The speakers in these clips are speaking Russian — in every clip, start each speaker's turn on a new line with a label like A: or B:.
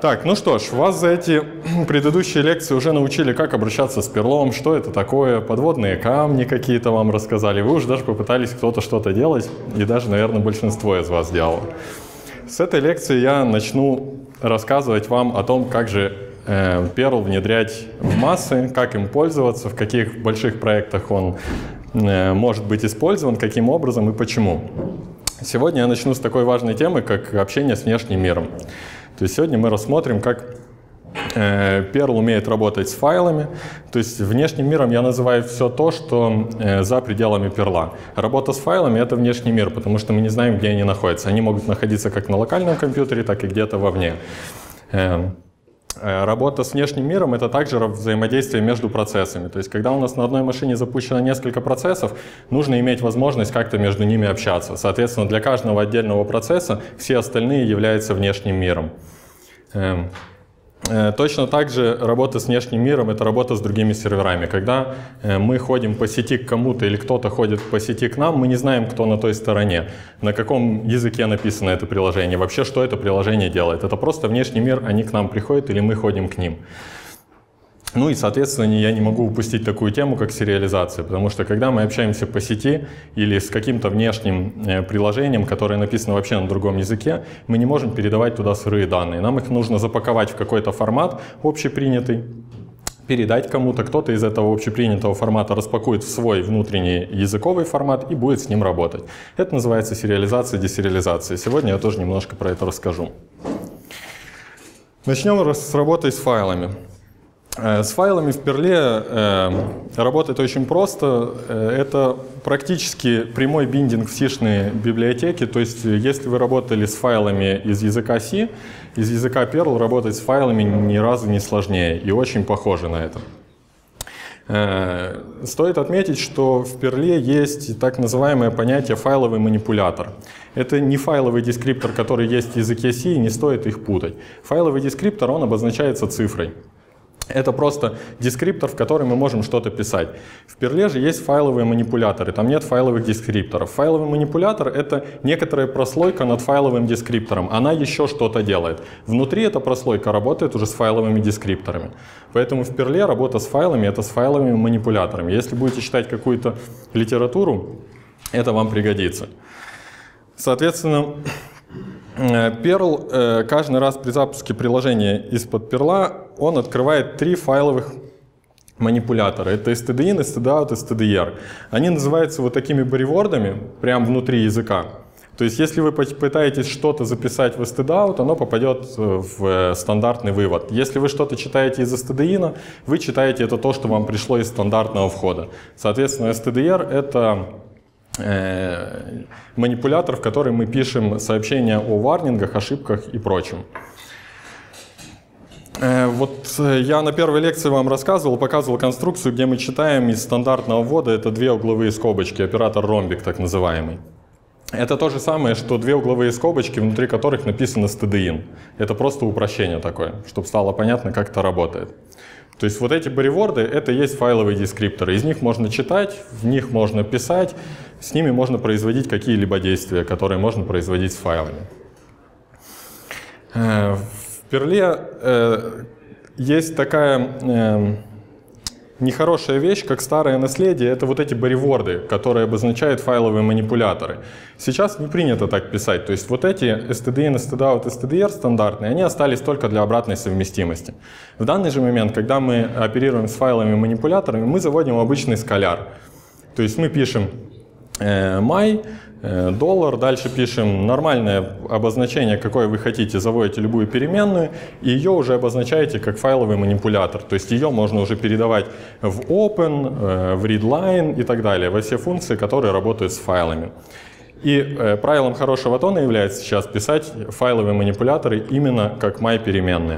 A: Так, ну что ж, вас за эти предыдущие лекции уже научили, как обращаться с перлом, что это такое, подводные камни какие-то вам рассказали. Вы уже даже попытались кто-то что-то делать, и даже, наверное, большинство из вас делало. С этой лекции я начну рассказывать вам о том, как же Perl внедрять в массы, как им пользоваться, в каких больших проектах он может быть использован, каким образом и почему. Сегодня я начну с такой важной темы, как общение с внешним миром. То есть сегодня мы рассмотрим, как Perl умеет работать с файлами. То есть внешним миром я называю все то, что за пределами Perl. Работа с файлами — это внешний мир, потому что мы не знаем, где они находятся. Они могут находиться как на локальном компьютере, так и где-то вовне. Работа с внешним миром — это также взаимодействие между процессами. То есть когда у нас на одной машине запущено несколько процессов, нужно иметь возможность как-то между ними общаться. Соответственно, для каждого отдельного процесса все остальные являются внешним миром. Точно так же работа с внешним миром — это работа с другими серверами. Когда мы ходим по сети к кому-то или кто-то ходит по сети к нам, мы не знаем, кто на той стороне, на каком языке написано это приложение, вообще, что это приложение делает. Это просто внешний мир, они к нам приходят или мы ходим к ним. Ну и, соответственно, я не могу упустить такую тему, как сериализация, потому что когда мы общаемся по сети или с каким-то внешним приложением, которое написано вообще на другом языке, мы не можем передавать туда сырые данные. Нам их нужно запаковать в какой-то формат общепринятый, передать кому-то, кто-то из этого общепринятого формата распакует в свой внутренний языковый формат и будет с ним работать. Это называется сериализация, десериализация. Сегодня я тоже немножко про это расскажу. Начнем с работы с файлами. С файлами в Perl работает очень просто. Это практически прямой биндинг в C-шные библиотеки. То есть, если вы работали с файлами из языка C, из языка Perl работать с файлами ни разу не сложнее и очень похоже на это. Стоит отметить, что в Perl есть так называемое понятие файловый манипулятор. Это не файловый дескриптор, который есть в языке C, и не стоит их путать. Файловый дескриптор, он обозначается цифрой. Это просто дескриптор, в который мы можем что-то писать. В Perl же есть файловые манипуляторы, там нет файловых дескрипторов. Файловый манипулятор — это некоторая прослойка над файловым дескриптором. Она еще что-то делает. Внутри эта прослойка работает уже с файловыми дескрипторами. Поэтому в Perl работа с файлами — это с файловыми манипуляторами. Если будете читать какую-то литературу, это вам пригодится. Соответственно, Perl каждый раз при запуске приложения из-под Perl он открывает 3 файловых манипулятора. Это stdin, stdout и stdir. Они называются вот такими боривордами прямо внутри языка. То есть если вы пытаетесь что-то записать в stdout, оно попадет в стандартный вывод. Если вы что-то читаете из stdin, вы читаете это то, что вам пришло из стандартного входа. Соответственно, stdir — это манипулятор, в который мы пишем сообщения о варнингах, ошибках и прочем. Вот я на первой лекции вам рассказывал, показывал конструкцию, где мы читаем из стандартного ввода, это 2 угловые скобочки, оператор ромбик так называемый. Это то же самое, что 2 угловые скобочки, внутри которых написано stdin. Это просто упрощение такое, чтобы стало понятно, как это работает. То есть вот эти бориворды — это и есть файловые дескрипторы. Из них можно читать, в них можно писать, с ними можно производить какие-либо действия, которые можно производить с файлами. В Perl есть такая нехорошая вещь, как старое наследие. Это вот эти бориворды, которые обозначают файловые манипуляторы. Сейчас не принято так писать. То есть вот эти stdin, stdout и stdir стандартные, они остались только для обратной совместимости. В данный же момент, когда мы оперируем с файловыми манипуляторами, мы заводим обычный скаляр. То есть мы пишем my, $, дальше пишем нормальное обозначение, какое вы хотите, заводите любую переменную, и ее уже обозначаете как файловый манипулятор. То есть ее можно уже передавать в open, в readline и так далее, во все функции, которые работают с файлами. И правилом хорошего тона является сейчас писать файловые манипуляторы именно как my переменные.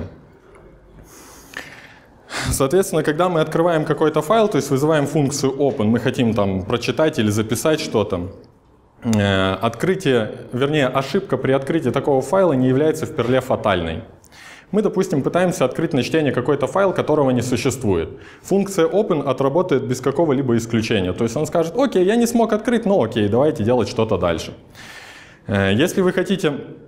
A: Соответственно, когда мы открываем какой-то файл, то есть вызываем функцию open, мы хотим там прочитать или записать что-то, открытие, вернее, ошибка при открытии такого файла не является в Perl фатальной. Мы, допустим, пытаемся открыть на чтение какой-то файл, которого не существует. Функция open отработает без какого-либо исключения. То есть он скажет: окей, я не смог открыть, но окей, давайте делать что-то дальше. Если вы хотите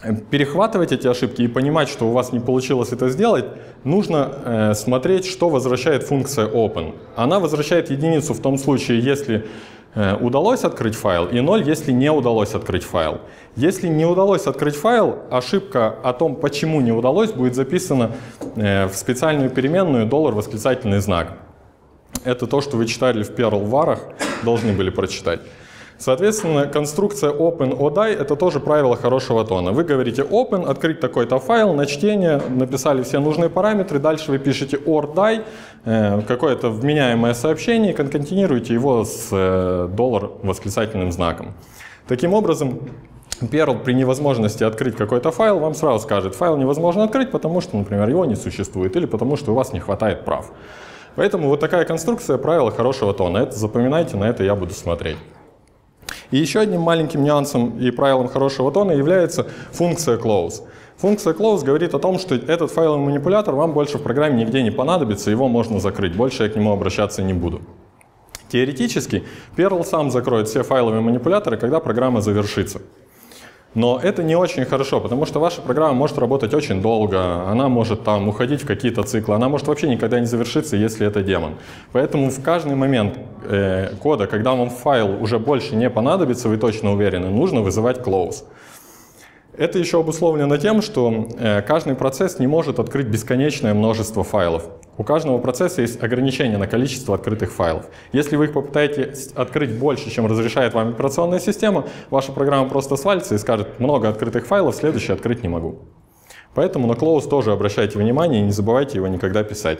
A: перехватывать эти ошибки и понимать, что у вас не получилось это сделать, нужно смотреть, что возвращает функция open. Она возвращает единицу в том случае, если удалось открыть файл, и 0, если не удалось открыть файл. Если не удалось открыть файл, ошибка о том, почему не удалось, будет записана в специальную переменную $восклицательный знак. Это то, что вы читали в Perl варах, должны были прочитать. Соответственно, конструкция open_die — это тоже правило хорошего тона. Вы говорите open, открыть такой-то файл, на чтение, написали все нужные параметры, дальше вы пишете or_die, какое-то вменяемое сообщение, и конкатинируете его с $восклицательным знаком. Таким образом, Perl при невозможности открыть какой-то файл вам сразу скажет: файл невозможно открыть, потому что, например, его не существует, или потому что у вас не хватает прав. Поэтому вот такая конструкция — правило хорошего тона. Это запоминайте, на это я буду смотреть. И еще одним маленьким нюансом и правилом хорошего тона является функция close. Функция close говорит о том, что этот файловый манипулятор вам больше в программе нигде не понадобится, его можно закрыть, больше я к нему обращаться не буду. Теоретически, Perl сам закроет все файловые манипуляторы, когда программа завершится. Но это не очень хорошо, потому что ваша программа может работать очень долго, она может там уходить в какие-то циклы, она может вообще никогда не завершиться, если это демон. Поэтому в каждый момент кода, когда вам файл уже больше не понадобится, вы точно уверены, нужно вызывать close. Это еще обусловлено тем, что каждый процесс не может открыть бесконечное множество файлов. У каждого процесса есть ограничение на количество открытых файлов. Если вы их попытаетесь открыть больше, чем разрешает вам операционная система, ваша программа просто свалится и скажет: много открытых файлов, следующий открыть не могу. Поэтому на close тоже обращайте внимание и не забывайте его никогда писать.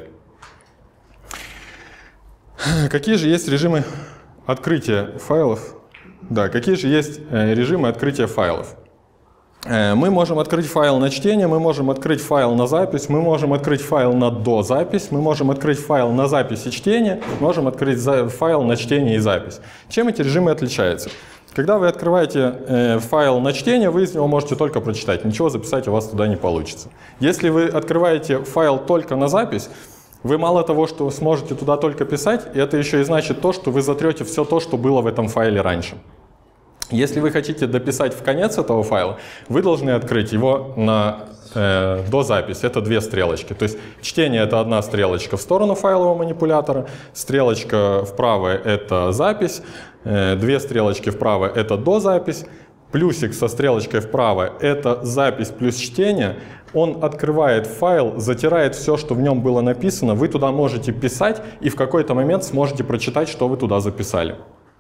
A: Какие же есть режимы открытия файлов? Да, какие же есть режимы открытия файлов? Мы можем открыть файл на чтение, мы можем открыть файл на запись, мы можем открыть файл на дозапись, мы можем открыть файл на запись и чтение, можем открыть файл на чтение и запись. Чем эти режимы отличаются? Когда вы открываете файл на чтение, вы из него можете только прочитать, ничего записать у вас туда не получится. Если вы открываете файл только на запись, вы мало того, что сможете туда только писать, и это еще и значит то, что вы затрете все то, что было в этом файле раньше. Если вы хотите дописать в конец этого файла, вы должны открыть его на дозапись. Это две стрелочки. То есть чтение — это одна стрелочка в сторону файлового манипулятора, стрелочка вправо — это запись, две стрелочки вправо — это дозапись, плюсик со стрелочкой вправо — это запись плюс чтение. Он открывает файл, затирает все, что в нем было написано, вы туда можете писать и в какой-то момент сможете прочитать, что вы туда записали.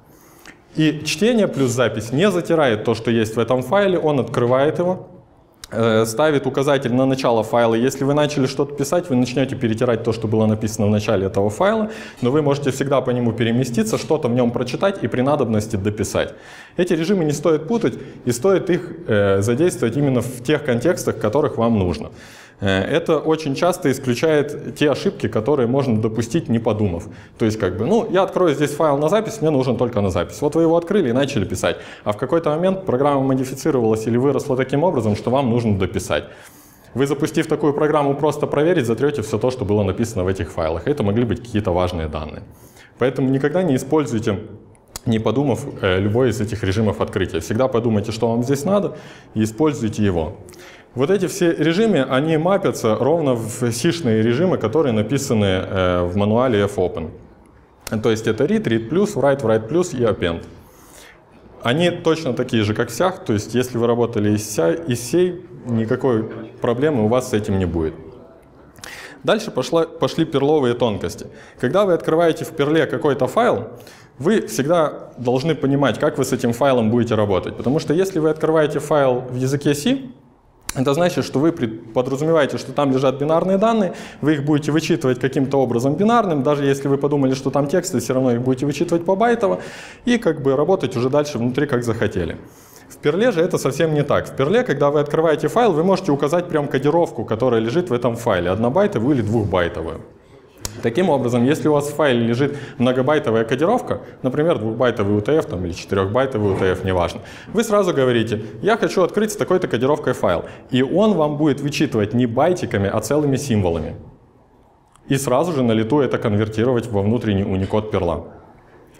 A: И чтение плюс запись не затирает то, что есть в этом файле, он открывает его, ставит указатель на начало файла. Если вы начали что-то писать, вы начнете перетирать то, что было написано в начале этого файла, но вы можете всегда по нему переместиться, что-то в нем прочитать и при надобности дописать. Эти режимы не стоит путать, и стоит их задействовать именно в тех контекстах, в которых вам нужно. Это очень часто исключает те ошибки, которые можно допустить, не подумав. То есть, я открою здесь файл на запись, мне нужен только на запись. Вот вы его открыли и начали писать. А в какой-то момент программа модифицировалась или выросла таким образом, что вам нужно дописать. Вы, запустив такую программу, просто проверить, затрете все то, что было написано в этих файлах. Это могли быть какие-то важные данные. Поэтому никогда не используйте, не подумав, любой из этих режимов открытия. Всегда подумайте, что вам здесь надо, и используйте его. Вот эти все режимы, они мапятся ровно в сишные режимы, которые написаны в мануале fopen. То есть это read, read+, write, write+, и append. Они точно такие же, как всях, то есть если вы работали из сей, никакой проблемы у вас с этим не будет. Дальше пошли перловые тонкости. Когда вы открываете в перле какой-то файл, вы всегда должны понимать, как вы с этим файлом будете работать. Потому что если вы открываете файл в языке C, это значит, что вы подразумеваете, что там лежат бинарные данные, вы их будете вычитывать каким-то образом бинарным, даже если вы подумали, что там тексты, все равно их будете вычитывать побайтово и работать уже дальше внутри, как захотели. В перле же это совсем не так. В перле, когда вы открываете файл, вы можете указать прям кодировку, которая лежит в этом файле, однобайтовую или двухбайтовую. Таким образом, если у вас в файле лежит многобайтовая кодировка, например, двухбайтовый UTF или 4-байтовый UTF, неважно, вы сразу говорите: я хочу открыть с такой-то кодировкой файл. И он вам будет вычитывать не байтиками, а целыми символами. И сразу же на лету это конвертировать во внутренний уникод перла.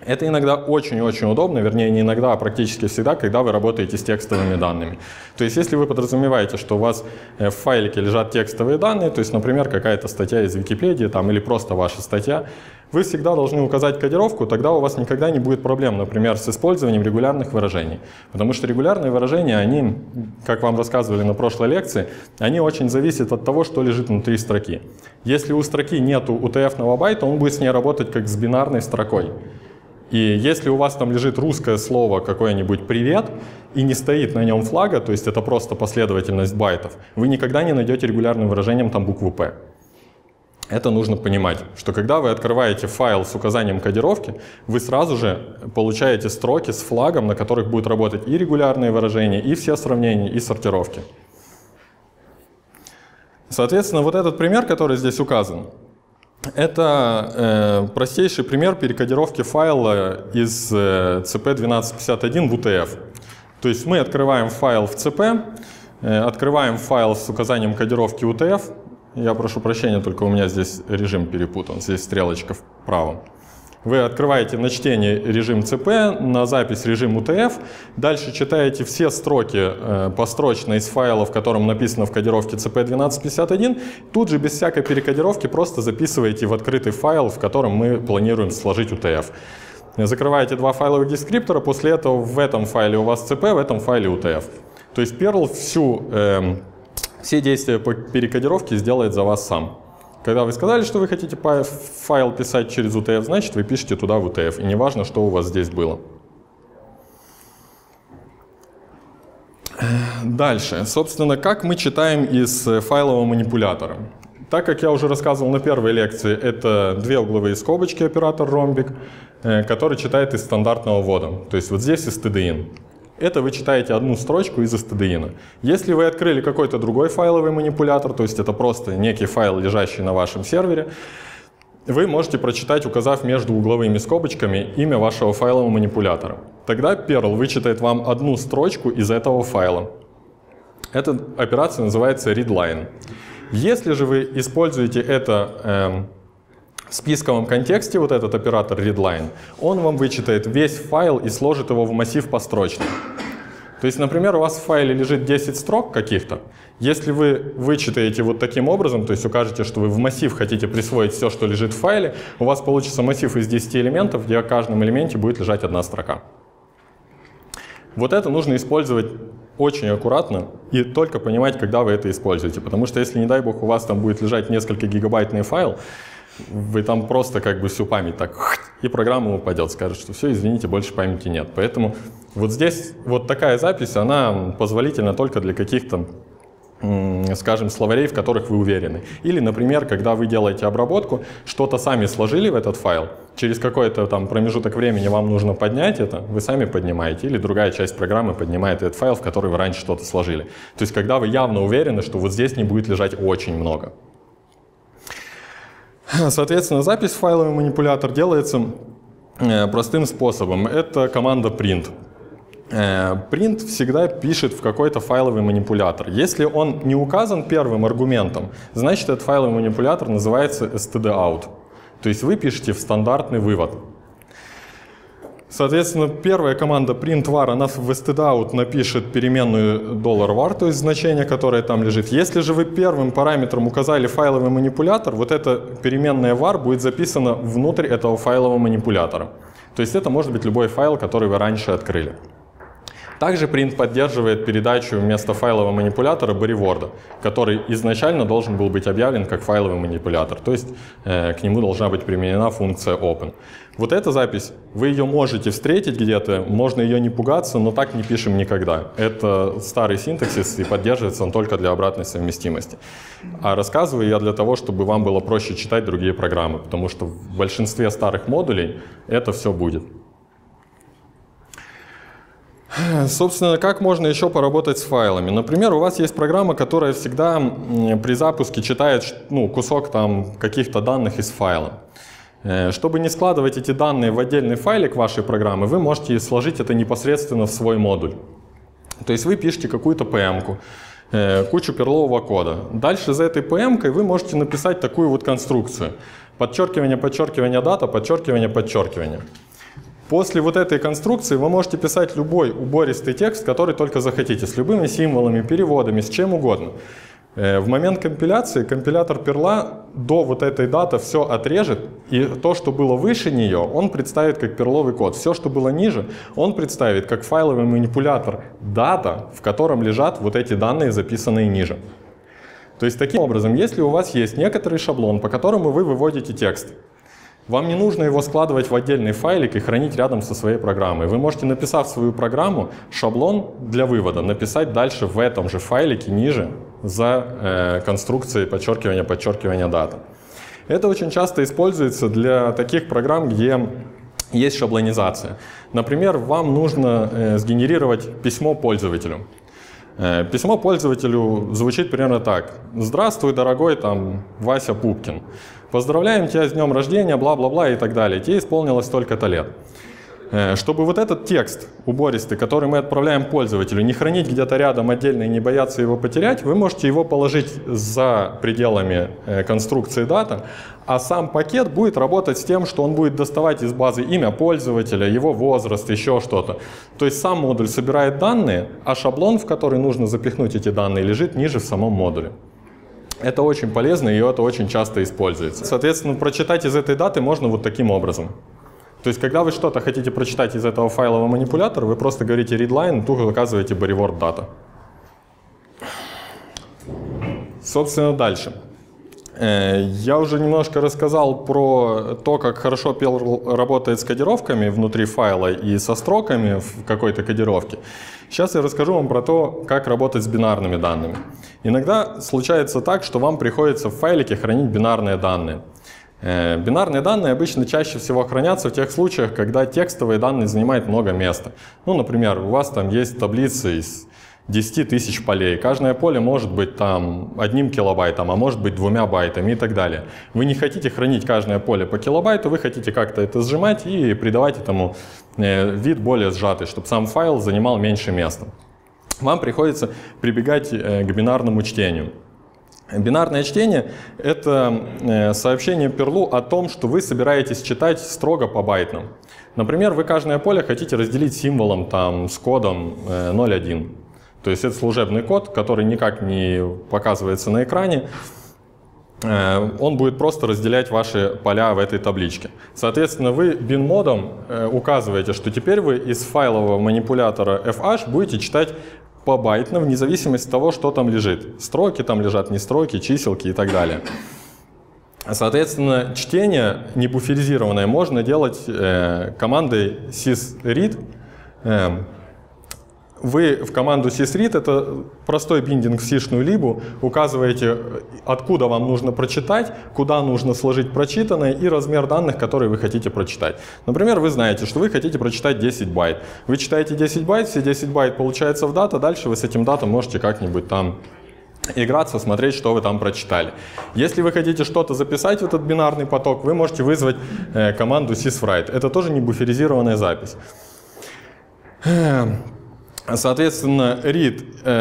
A: Это иногда очень-очень удобно, вернее, не иногда, а практически всегда, когда вы работаете с текстовыми данными. То есть, если вы подразумеваете, что у вас в файлике лежат текстовые данные, то есть, например, какая-то статья из Википедии там, или просто ваша статья, вы всегда должны указать кодировку, тогда у вас никогда не будет проблем, например, с использованием регулярных выражений. Потому что регулярные выражения, они, как вам рассказывали на прошлой лекции, они очень зависят от того, что лежит внутри строки. Если у строки нету UTF-ного байта, он будет с ней работать как с бинарной строкой. И если у вас там лежит русское слово какое-нибудь «привет» и не стоит на нем флага, то есть это просто последовательность байтов, вы никогда не найдете регулярным выражением там букву «П». Это нужно понимать, что когда вы открываете файл с указанием кодировки, вы сразу же получаете строки с флагом, на которых будут работать и регулярные выражения, и все сравнения, и сортировки. Соответственно, вот этот пример, который здесь указан, это простейший пример перекодировки файла из CP1251 в UTF. То есть мы открываем файл в CP, открываем файл с указанием кодировки UTF. Я прошу прощения, только у меня здесь режим перепутан, здесь стрелочка вправо. Вы открываете на чтение режим CP, на запись режим UTF, дальше читаете все строки построчно из файла, в котором написано в кодировке CP1251, тут же без всякой перекодировки просто записываете в открытый файл, в котором мы планируем сложить UTF. Закрываете два файловых дескриптора, после этого в этом файле у вас CP, в этом файле UTF. То есть Perl все действия по перекодировке сделает за вас сам. Когда вы сказали, что вы хотите файл писать через UTF, значит, вы пишете туда в UTF, и не важно, что у вас здесь было. Дальше. Собственно, как мы читаем из файлового манипулятора. Так как я уже рассказывал на первой лекции, это две угловые скобочки, оператор ромбик, который читает из стандартного ввода. То есть вот здесь из stdin. Это вы читаете одну строчку из stdin. Если вы открыли какой-то другой файловый манипулятор, то есть это просто некий файл, лежащий на вашем сервере, вы можете прочитать, указав между угловыми скобочками имя вашего файлового манипулятора. Тогда Perl вычитает вам одну строчку из этого файла. Эта операция называется readline. Если же вы используете это в списковом контексте, вот этот оператор readline, он вам вычитает весь файл и сложит его в массив построчно. То есть, например, у вас в файле лежит 10 строк каких-то. Если вы вычитаете вот таким образом, то есть укажете, что вы в массив хотите присвоить все, что лежит в файле, у вас получится массив из 10 элементов, где в каждом элементе будет лежать одна строка. Вот это нужно использовать очень аккуратно и только понимать, когда вы это используете. Потому что если, не дай бог, у вас там будет лежать несколько гигабайтный файл, вы там просто как бы всю память так, и программа упадет, скажет, что все, извините, больше памяти нет. Поэтому вот здесь вот такая запись, она позволительна только для каких-то, скажем, словарей, в которых вы уверены. Или, например, когда вы делаете обработку, что-то сами сложили в этот файл, через какой-то там промежуток времени вам нужно поднять это, вы сами поднимаете, или другая часть программы поднимает этот файл, в который вы раньше что-то сложили. То есть когда вы явно уверены, что вот здесь не будет лежать очень много. Соответственно, запись в файловый манипулятор делается простым способом. Это команда print. Print всегда пишет в какой-то файловый манипулятор. Если он не указан первым аргументом, значит этот файловый манипулятор называется stdout. То есть вы пишете в стандартный вывод. Соответственно, первая команда print_var, она в stdout напишет переменную $var, то есть значение, которое там лежит. Если же вы первым параметром указали файловый манипулятор, вот эта переменная var будет записана внутрь этого файлового манипулятора. То есть это может быть любой файл, который вы раньше открыли. Также print поддерживает передачу вместо файлового манипулятора bodyWord, который изначально должен был быть объявлен как файловый манипулятор, то есть к нему должна быть применена функция open. Вот эта запись, вы ее можете встретить где-то, можно ее не пугаться, но так не пишем никогда. Это старый синтаксис и поддерживается он только для обратной совместимости. А рассказываю я для того, чтобы вам было проще читать другие программы, потому что в большинстве старых модулей это все будет. Собственно, как можно еще поработать с файлами? Например, у вас есть программа, которая всегда при запуске читает кусок там каких-то данных из файла. Чтобы не складывать эти данные в отдельный файлик вашей программы, вы можете сложить это непосредственно в свой модуль. То есть вы пишете какую-то PM-ку, кучу перлового кода. Дальше за этой PM-кой вы можете написать такую вот конструкцию. Подчеркивание, подчеркивание, дата, подчеркивание, подчеркивание. После вот этой конструкции вы можете писать любой убористый текст, который только захотите, с любыми символами, переводами, с чем угодно. В момент компиляции компилятор Perl до вот этой даты все отрежет, и то, что было выше нее, он представит как перловый код. Все, что было ниже, он представит как файловый манипулятор дата, в котором лежат вот эти данные, записанные ниже. То есть таким образом, если у вас есть некоторый шаблон, по которому вы выводите текст, вам не нужно его складывать в отдельный файлик и хранить рядом со своей программой. Вы можете, написав свою программу, шаблон для вывода написать дальше в этом же файлике ниже за конструкцией подчеркивания дата. Это очень часто используется для таких программ, где есть шаблонизация. Например, вам нужно сгенерировать письмо пользователю. Письмо пользователю звучит примерно так. «Здравствуй, дорогой там Вася Пупкин. Поздравляем тебя с днем рождения, бла-бла-бла» и так далее. Тебе исполнилось столько-то лет. Чтобы вот этот текст убористый, который мы отправляем пользователю, не хранить где-то рядом отдельно и не бояться его потерять, вы можете его положить за пределами конструкции дата, а сам пакет будет работать с тем, что он будет доставать из базы имя пользователя, его возраст, еще что-то. То есть сам модуль собирает данные, а шаблон, в который нужно запихнуть эти данные, лежит ниже в самом модуле. Это очень полезно, и это очень часто используется. Соответственно, прочитать из этой даты можно вот таким образом. То есть, когда вы что-то хотите прочитать из этого файлового манипулятора, вы просто говорите readline, тут указываете bodyWord data. Собственно, дальше. Я уже немножко рассказал про то, как хорошо Perl работает с кодировками внутри файла и со строками в какой-то кодировке. Сейчас я расскажу вам про то, как работать с бинарными данными. Иногда случается так, что вам приходится в файлике хранить бинарные данные. Бинарные данные обычно чаще всего хранятся в тех случаях, когда текстовые данные занимают много места. Ну, например, у вас там есть таблица из 10 тысяч полей. Каждое поле может быть там 1 килобайтом, а может быть 2 байтами и так далее. Вы не хотите хранить каждое поле по килобайту, вы хотите как-то это сжимать и придавать этому вид более сжатый, чтобы сам файл занимал меньше места. Вам приходится прибегать к бинарному чтению. Бинарное чтение — это сообщение Perl о том, что вы собираетесь читать строго по байтам. Например, вы каждое поле хотите разделить символом там, с кодом 0.1. То есть это служебный код, который никак не показывается на экране. Он будет просто разделять ваши поля в этой табличке. Соответственно, вы bin-модом указываете, что теперь вы из файлового манипулятора fh будете читать по байтно, вне зависимости от того, что там лежит. Строки там лежат, не строки, чиселки и так далее. Соответственно, чтение небуферизированное можно делать командой sysread. Вы в команду sysread, это простой биндинг в сишную либу, указываете, откуда вам нужно прочитать, куда нужно сложить прочитанное и размер данных, которые вы хотите прочитать. Например, вы знаете, что вы хотите прочитать 10 байт. Вы читаете 10 байт, все 10 байт получается в дата, дальше вы с этим датом можете как-нибудь там играться, смотреть, что вы там прочитали. Если вы хотите что-то записать в этот бинарный поток, вы можете вызвать команду syswrite. Это тоже не буферизированная запись. Соответственно, read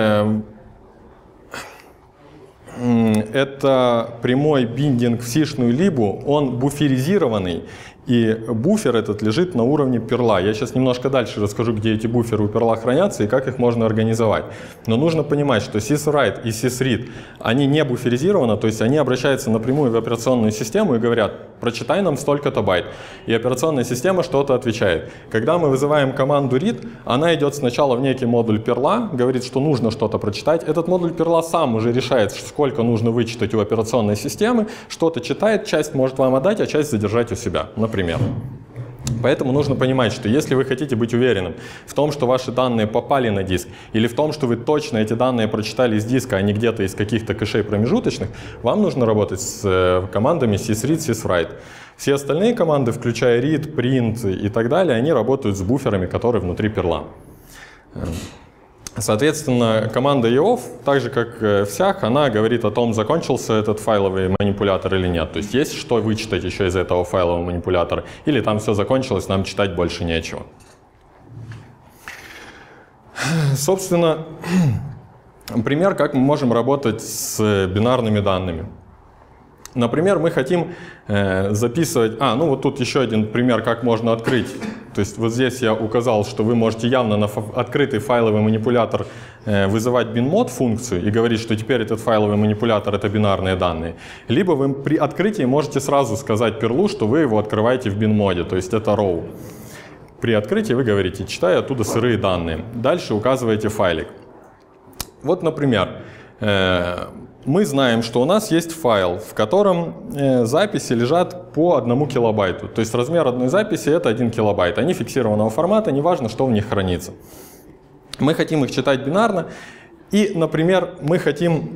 A: это прямой биндинг в сишную либу, он буферизированный, и буфер этот лежит на уровне Perl. Я сейчас немножко дальше расскажу, где эти буферы у Perl хранятся и как их можно организовать. Но нужно понимать, что syswrite и sysread, они не буферизированы, то есть они обращаются напрямую в операционную систему и говорят, прочитай нам столько-то байт. И операционная система что-то отвечает. Когда мы вызываем команду read, она идет сначала в некий модуль Perl, говорит, что нужно что-то прочитать. Этот модуль Perl сам уже решает, сколько нужно вычитать у операционной системы, что-то читает, часть может вам отдать, а часть задержать у себя, например. Поэтому нужно понимать, что если вы хотите быть уверенным в том, что ваши данные попали на диск, или в том, что вы точно эти данные прочитали из диска, а не где-то из каких-то кэшей промежуточных, вам нужно работать с командами sysread, syswrite. Все остальные команды, включая read, print и так далее, они работают с буферами, которые внутри Perl. Соответственно, команда eof, так же как всяк, она говорит о том, закончился этот файловый манипулятор или нет. То есть есть что вычитать еще из этого файлового манипулятора, или там все закончилось, нам читать больше нечего. Собственно, пример, как мы можем работать с бинарными данными. Например, мы хотим записывать... ну вот тут еще один пример, как можно открыть То есть вот здесь я указал, что вы можете явно на открытый файловый манипулятор вызывать bin-mod функцию и говорить, что теперь этот файловый манипулятор — это бинарные данные. Либо вы при открытии можете сразу сказать перлу, что вы его открываете в bin-моде, то есть это row. При открытии вы говорите, читаю оттуда сырые данные. Дальше указываете файлик. Вот, например, мы знаем, что у нас есть файл, в котором записи лежат по 1 килобайту. То есть размер одной записи — это 1 килобайт. Они фиксированного формата, неважно, что в них хранится. Мы хотим их читать бинарно. И, например, мы хотим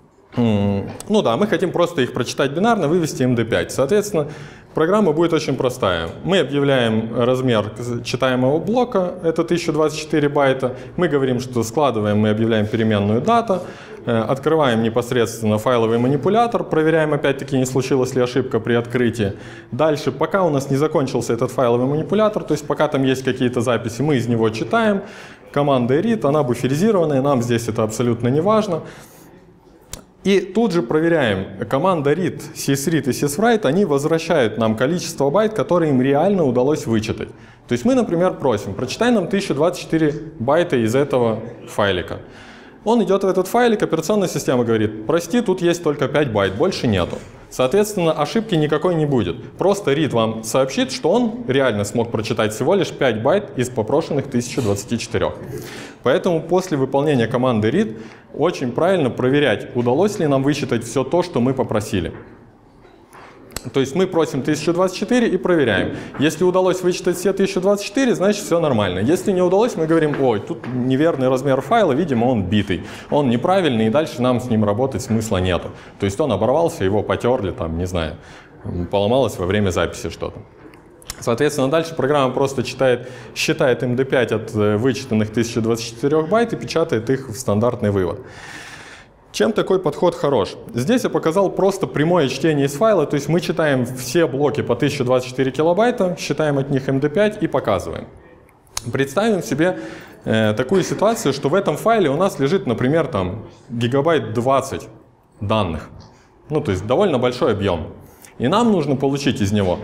A: просто их прочитать бинарно, вывести MD5. Соответственно, программа будет очень простая. Мы объявляем размер читаемого блока, это 1024 байта. Мы говорим, что складываем, мы объявляем переменную дата. Открываем непосредственно файловый манипулятор, проверяем опять-таки, не случилась ли ошибка при открытии. Дальше, пока у нас не закончился этот файловый манипулятор, то есть пока там есть какие-то записи, мы из него читаем. Команда read, она буферизированная, нам здесь это абсолютно не важно. И тут же проверяем, команда read, sysread и syswrite, они возвращают нам количество байт, которые им реально удалось вычитать. То есть мы, например, просим, прочитай нам 1024 байта из этого файлика. Он идет в этот файлик, операционная система говорит, прости, тут есть только 5 байт, больше нету. Соответственно, ошибки никакой не будет. Просто read вам сообщит, что он реально смог прочитать всего лишь 5 байт из попрошенных 1024. Поэтому после выполнения команды read очень правильно проверять, удалось ли нам вычитать все то, что мы попросили. То есть мы просим 1024 и проверяем. Если удалось вычитать все 1024, значит все нормально. Если не удалось, мы говорим, ой, тут неверный размер файла, видимо, он битый. Он неправильный, и дальше нам с ним работать смысла нету. То есть он оборвался, его потерли, там, не знаю, поломалось во время записи что-то. Соответственно, дальше программа просто считает MD5 от вычитанных 1024 байт и печатает их в стандартный вывод. Чем такой подход хорош? Здесь я показал просто прямое чтение из файла, то есть мы читаем все блоки по 1024 килобайта, считаем от них MD5 и показываем. Представим себе такую ситуацию, что в этом файле у нас лежит, например, там гигабайт 20 данных. Ну, то есть довольно большой объем. И нам нужно получить из него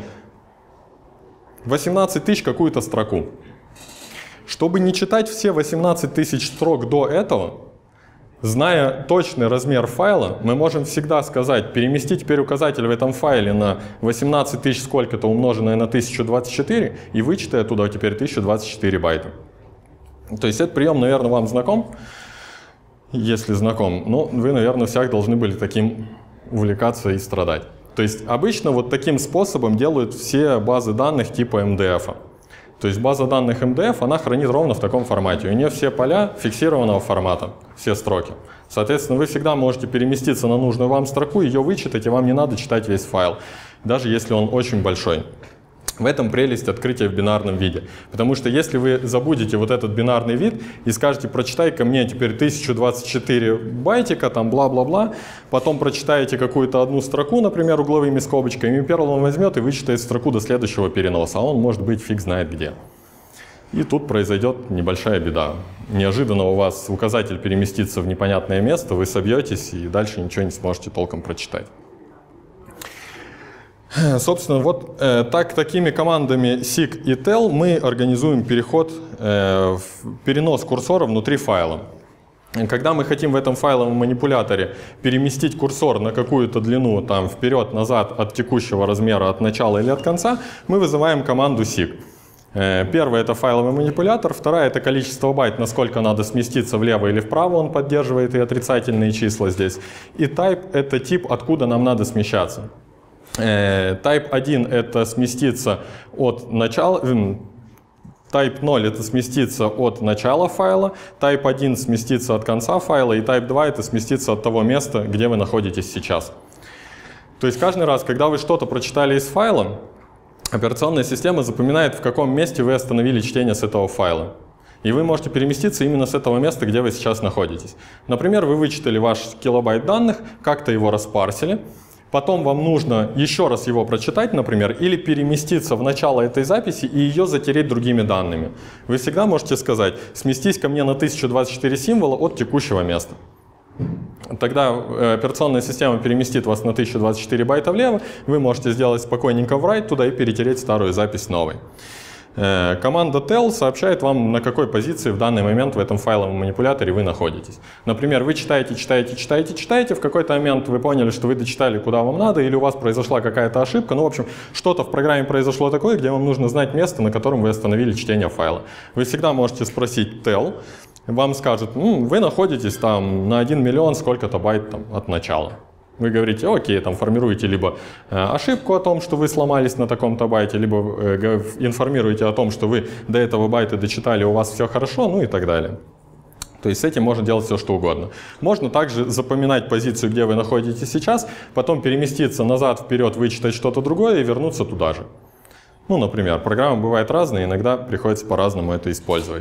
A: 18 тысяч какую-то строку. Чтобы не читать все 18 тысяч строк до этого, зная точный размер файла, мы можем всегда сказать, перемести теперь указатель в этом файле на 18 тысяч сколько-то умноженное на 1024 и вычитай оттуда теперь 1024 байта. То есть этот прием, наверное, вам знаком. Если знаком, ну, вы, наверное, всяк должны были таким увлекаться и страдать. То есть обычно вот таким способом делают все базы данных типа MDF. То есть база данных MDF, она хранит ровно в таком формате. У нее все поля фиксированного формата, все строки. Соответственно, вы всегда можете переместиться на нужную вам строку, ее вычитать, и вам не надо читать весь файл, даже если он очень большой. В этом прелесть открытия в бинарном виде. Потому что если вы забудете вот этот бинарный вид и скажете, прочитай ко мне теперь 1024 байтика, там бла-бла-бла, потом прочитаете какую-то одну строку, например, угловыми скобочками, и Perl он возьмет и вычитает строку до следующего переноса, а он может быть фиг знает где. И тут произойдет небольшая беда. Неожиданно у вас указатель переместится в непонятное место, вы собьетесь и дальше ничего не сможете толком прочитать. Собственно, вот такими командами seek и tell мы организуем перенос курсора внутри файла. Когда мы хотим в этом файловом манипуляторе переместить курсор на какую-то длину, там, вперед-назад от текущего размера, от начала или от конца, мы вызываем команду seek. Первая — это файловый манипулятор, вторая — это количество байт, насколько надо сместиться влево или вправо, он поддерживает и отрицательные числа здесь. И type — это тип, откуда нам надо смещаться. Type 1 — это сместиться от начала, Type 0 — это сместиться от начала файла, Type 1 — сместиться от конца файла, и Type 2 — это сместиться от того места, где вы находитесь сейчас. То есть каждый раз, когда вы что-то прочитали из файла, операционная система запоминает, в каком месте вы остановили чтение с этого файла. И вы можете переместиться именно с этого места, где вы сейчас находитесь. Например, вы вычитали ваш килобайт данных, как-то его распарсили. Потом вам нужно еще раз его прочитать, например, или переместиться в начало этой записи и ее затереть другими данными. Вы всегда можете сказать, сместись ко мне на 1024 символа от текущего места. Тогда операционная система переместит вас на 1024 байта влево, вы можете сделать спокойненько write туда и перетереть старую запись новой. команда tell сообщает вам, на какой позиции в данный момент в этом файловом манипуляторе вы находитесь. Например, вы читаете, в какой-то момент вы поняли, что вы дочитали, куда вам надо, или у вас произошла какая-то ошибка. Ну, в общем, что-то в программе произошло такое, где вам нужно знать место, на котором вы остановили чтение файла. Вы всегда можете спросить tell, вам скажут, вы находитесь там на 1 миллион сколько-то байт там, от начала. Вы говорите, окей, там формируете либо ошибку о том, что вы сломались на таком-то байте, либо информируете о том, что вы до этого байта дочитали, у вас все хорошо, ну и так далее. То есть с этим можно делать все, что угодно. Можно также запоминать позицию, где вы находитесь сейчас, потом переместиться назад, вперед, вычитать что-то другое и вернуться туда же. Ну, например, программы бывают разные, иногда приходится по-разному это использовать.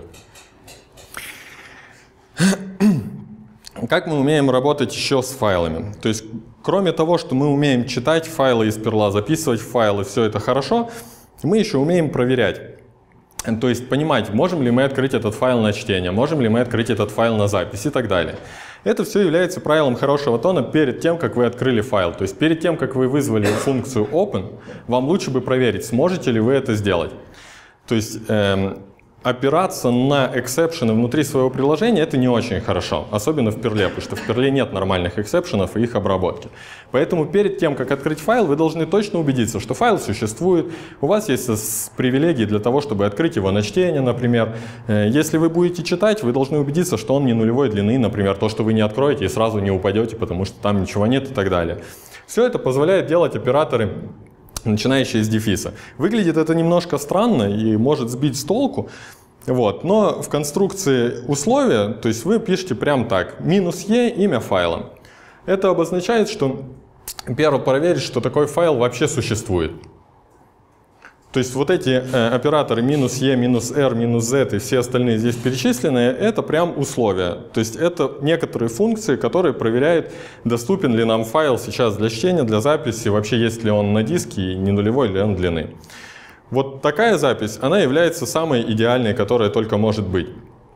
A: Как мы умеем работать еще с файлами? То есть, кроме того, что мы умеем читать файлы из перла, записывать файлы, все это хорошо, мы еще умеем проверять. То есть, понимать, можем ли мы открыть этот файл на чтение, можем ли мы открыть этот файл на запись и так далее. Это все является правилом хорошего тона перед тем, как вы открыли файл. То есть, перед тем, как вы вызвали функцию open, вам лучше бы проверить, сможете ли вы это сделать. То есть, опираться на эксепшены внутри своего приложения — это не очень хорошо, особенно в перле, потому что в перле нет нормальных эксепшенов и их обработки. Поэтому перед тем, как открыть файл, вы должны точно убедиться, что файл существует, у вас есть привилегии для того, чтобы открыть его на чтение, например. Если вы будете читать, вы должны убедиться, что он не нулевой длины, например, то, что вы не откроете и сразу не упадете, потому что там ничего нет и так далее. Все это позволяет делать операторы, начинающие с дефиса. Выглядит это немножко странно и может сбить с толку, вот. Но в конструкции условия, то есть вы пишете прям так, -e, имя файла. Это обозначает, что первое проверить, что такой файл вообще существует. То есть вот эти операторы -e, -r, -z и все остальные здесь перечисленные, это прям условия. То есть это некоторые функции, которые проверяют, доступен ли нам файл сейчас для чтения, для записи, вообще есть ли он на диске и не нулевой ли он длины. Вот такая запись, она является самой идеальной, которая только может быть.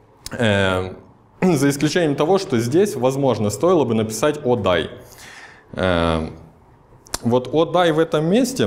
A: За исключением того, что здесь, возможно, стоило бы написать «oDie». Вот «oDie» в этом месте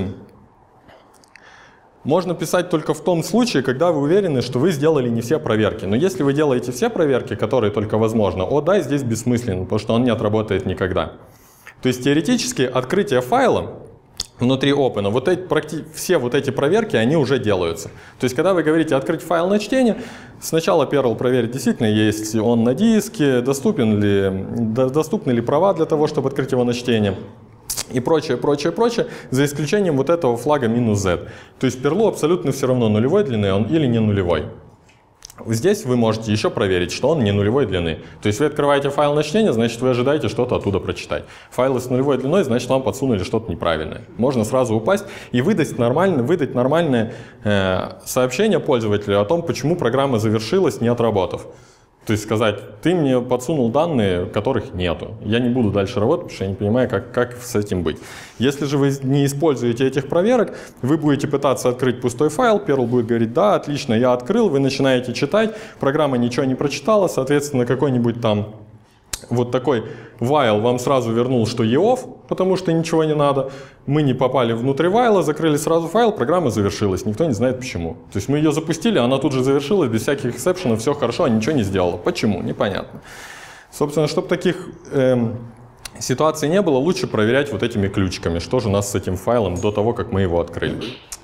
A: можно писать только в том случае, когда вы уверены, что вы сделали не все проверки. Но если вы делаете все проверки, которые только возможно, «oDie» здесь бессмысленно, потому что он не отработает никогда. То есть теоретически открытие файла внутри Open, все вот эти проверки, они уже делаются. То есть, когда вы говорите «открыть файл на чтение», сначала Perl проверит, действительно, есть он на диске, доступны ли права для того, чтобы открыть его на чтение, и прочее, за исключением вот этого флага -z. То есть, Perl абсолютно все равно, нулевой длины он или не нулевой. Здесь вы можете еще проверить, что он не нулевой длины. То есть вы открываете файл на чтение, значит вы ожидаете что-то оттуда прочитать. Файлы с нулевой длиной, значит вам подсунули что-то неправильное. Можно сразу упасть и выдать нормальное сообщение пользователю о том, почему программа завершилась, не отработав. То есть сказать, ты мне подсунул данные, которых нету. Я не буду дальше работать, потому что я не понимаю, как с этим быть. Если же вы не используете этих проверок, вы будете пытаться открыть пустой файл, Perl будет говорить, да, отлично, я открыл, вы начинаете читать, программа ничего не прочитала, соответственно, какой-нибудь там вот такой while вам сразу вернул, что EOF, потому что ничего не надо. Мы не попали внутрь while, закрыли сразу файл, программа завершилась. Никто не знает почему. То есть мы ее запустили, она тут же завершилась, без всяких эксепшенов, все хорошо, а ничего не сделала. Почему? Непонятно. Собственно, чтобы таких ситуаций не было, лучше проверять вот этими ключиками, что же у нас с этим файлом до того, как мы его открыли.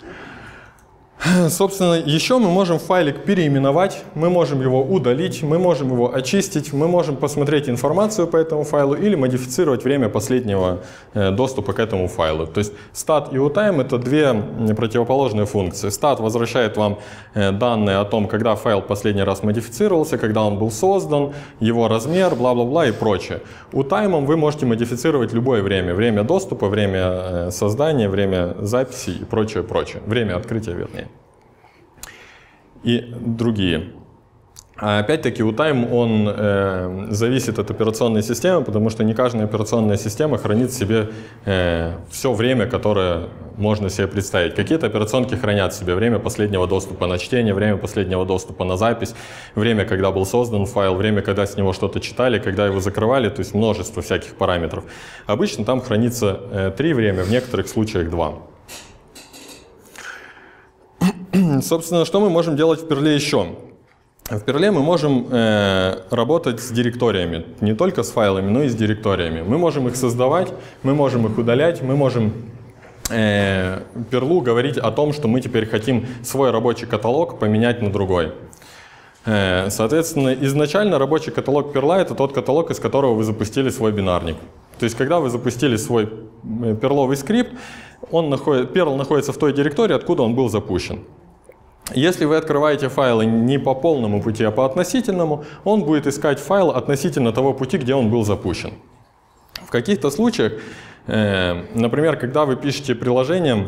A: Собственно, еще мы можем файлик переименовать, мы можем его удалить, мы можем его очистить, мы можем посмотреть информацию по этому файлу или модифицировать время последнего доступа к этому файлу. То есть stat и utime — это две противоположные функции. Stat возвращает вам данные о том, когда файл последний раз модифицировался, когда он был создан, его размер, бла-бла-бла и прочее. Utime вы можете модифицировать любое время. Время доступа, время создания, время записи и прочее. Время открытия, вернее. И другие. А опять-таки utime он зависит от операционной системы, потому что не каждая операционная система хранит в себе все время, которое можно себе представить. Какие-то операционки хранят в себе время последнего доступа на чтение, время последнего доступа на запись, время, когда был создан файл, время, когда с него что-то читали, когда его закрывали, то есть множество всяких параметров. Обычно там хранится 3 время, в некоторых случаях 2. Собственно, что мы можем делать в Perl еще? В Perl мы можем работать с директориями, не только с файлами, но и с директориями. Мы можем их создавать, мы можем их удалять, мы можем Perl говорить о том, что мы теперь хотим свой рабочий каталог поменять на другой. Соответственно, изначально рабочий каталог Perl — это тот каталог, из которого вы запустили свой бинарник. То есть, когда вы запустили свой перловый скрипт, Perl находится в той директории, откуда он был запущен. Если вы открываете файлы не по полному пути, а по относительному, он будет искать файл относительно того пути, где он был запущен. В каких-то случаях, например, когда вы пишете приложение,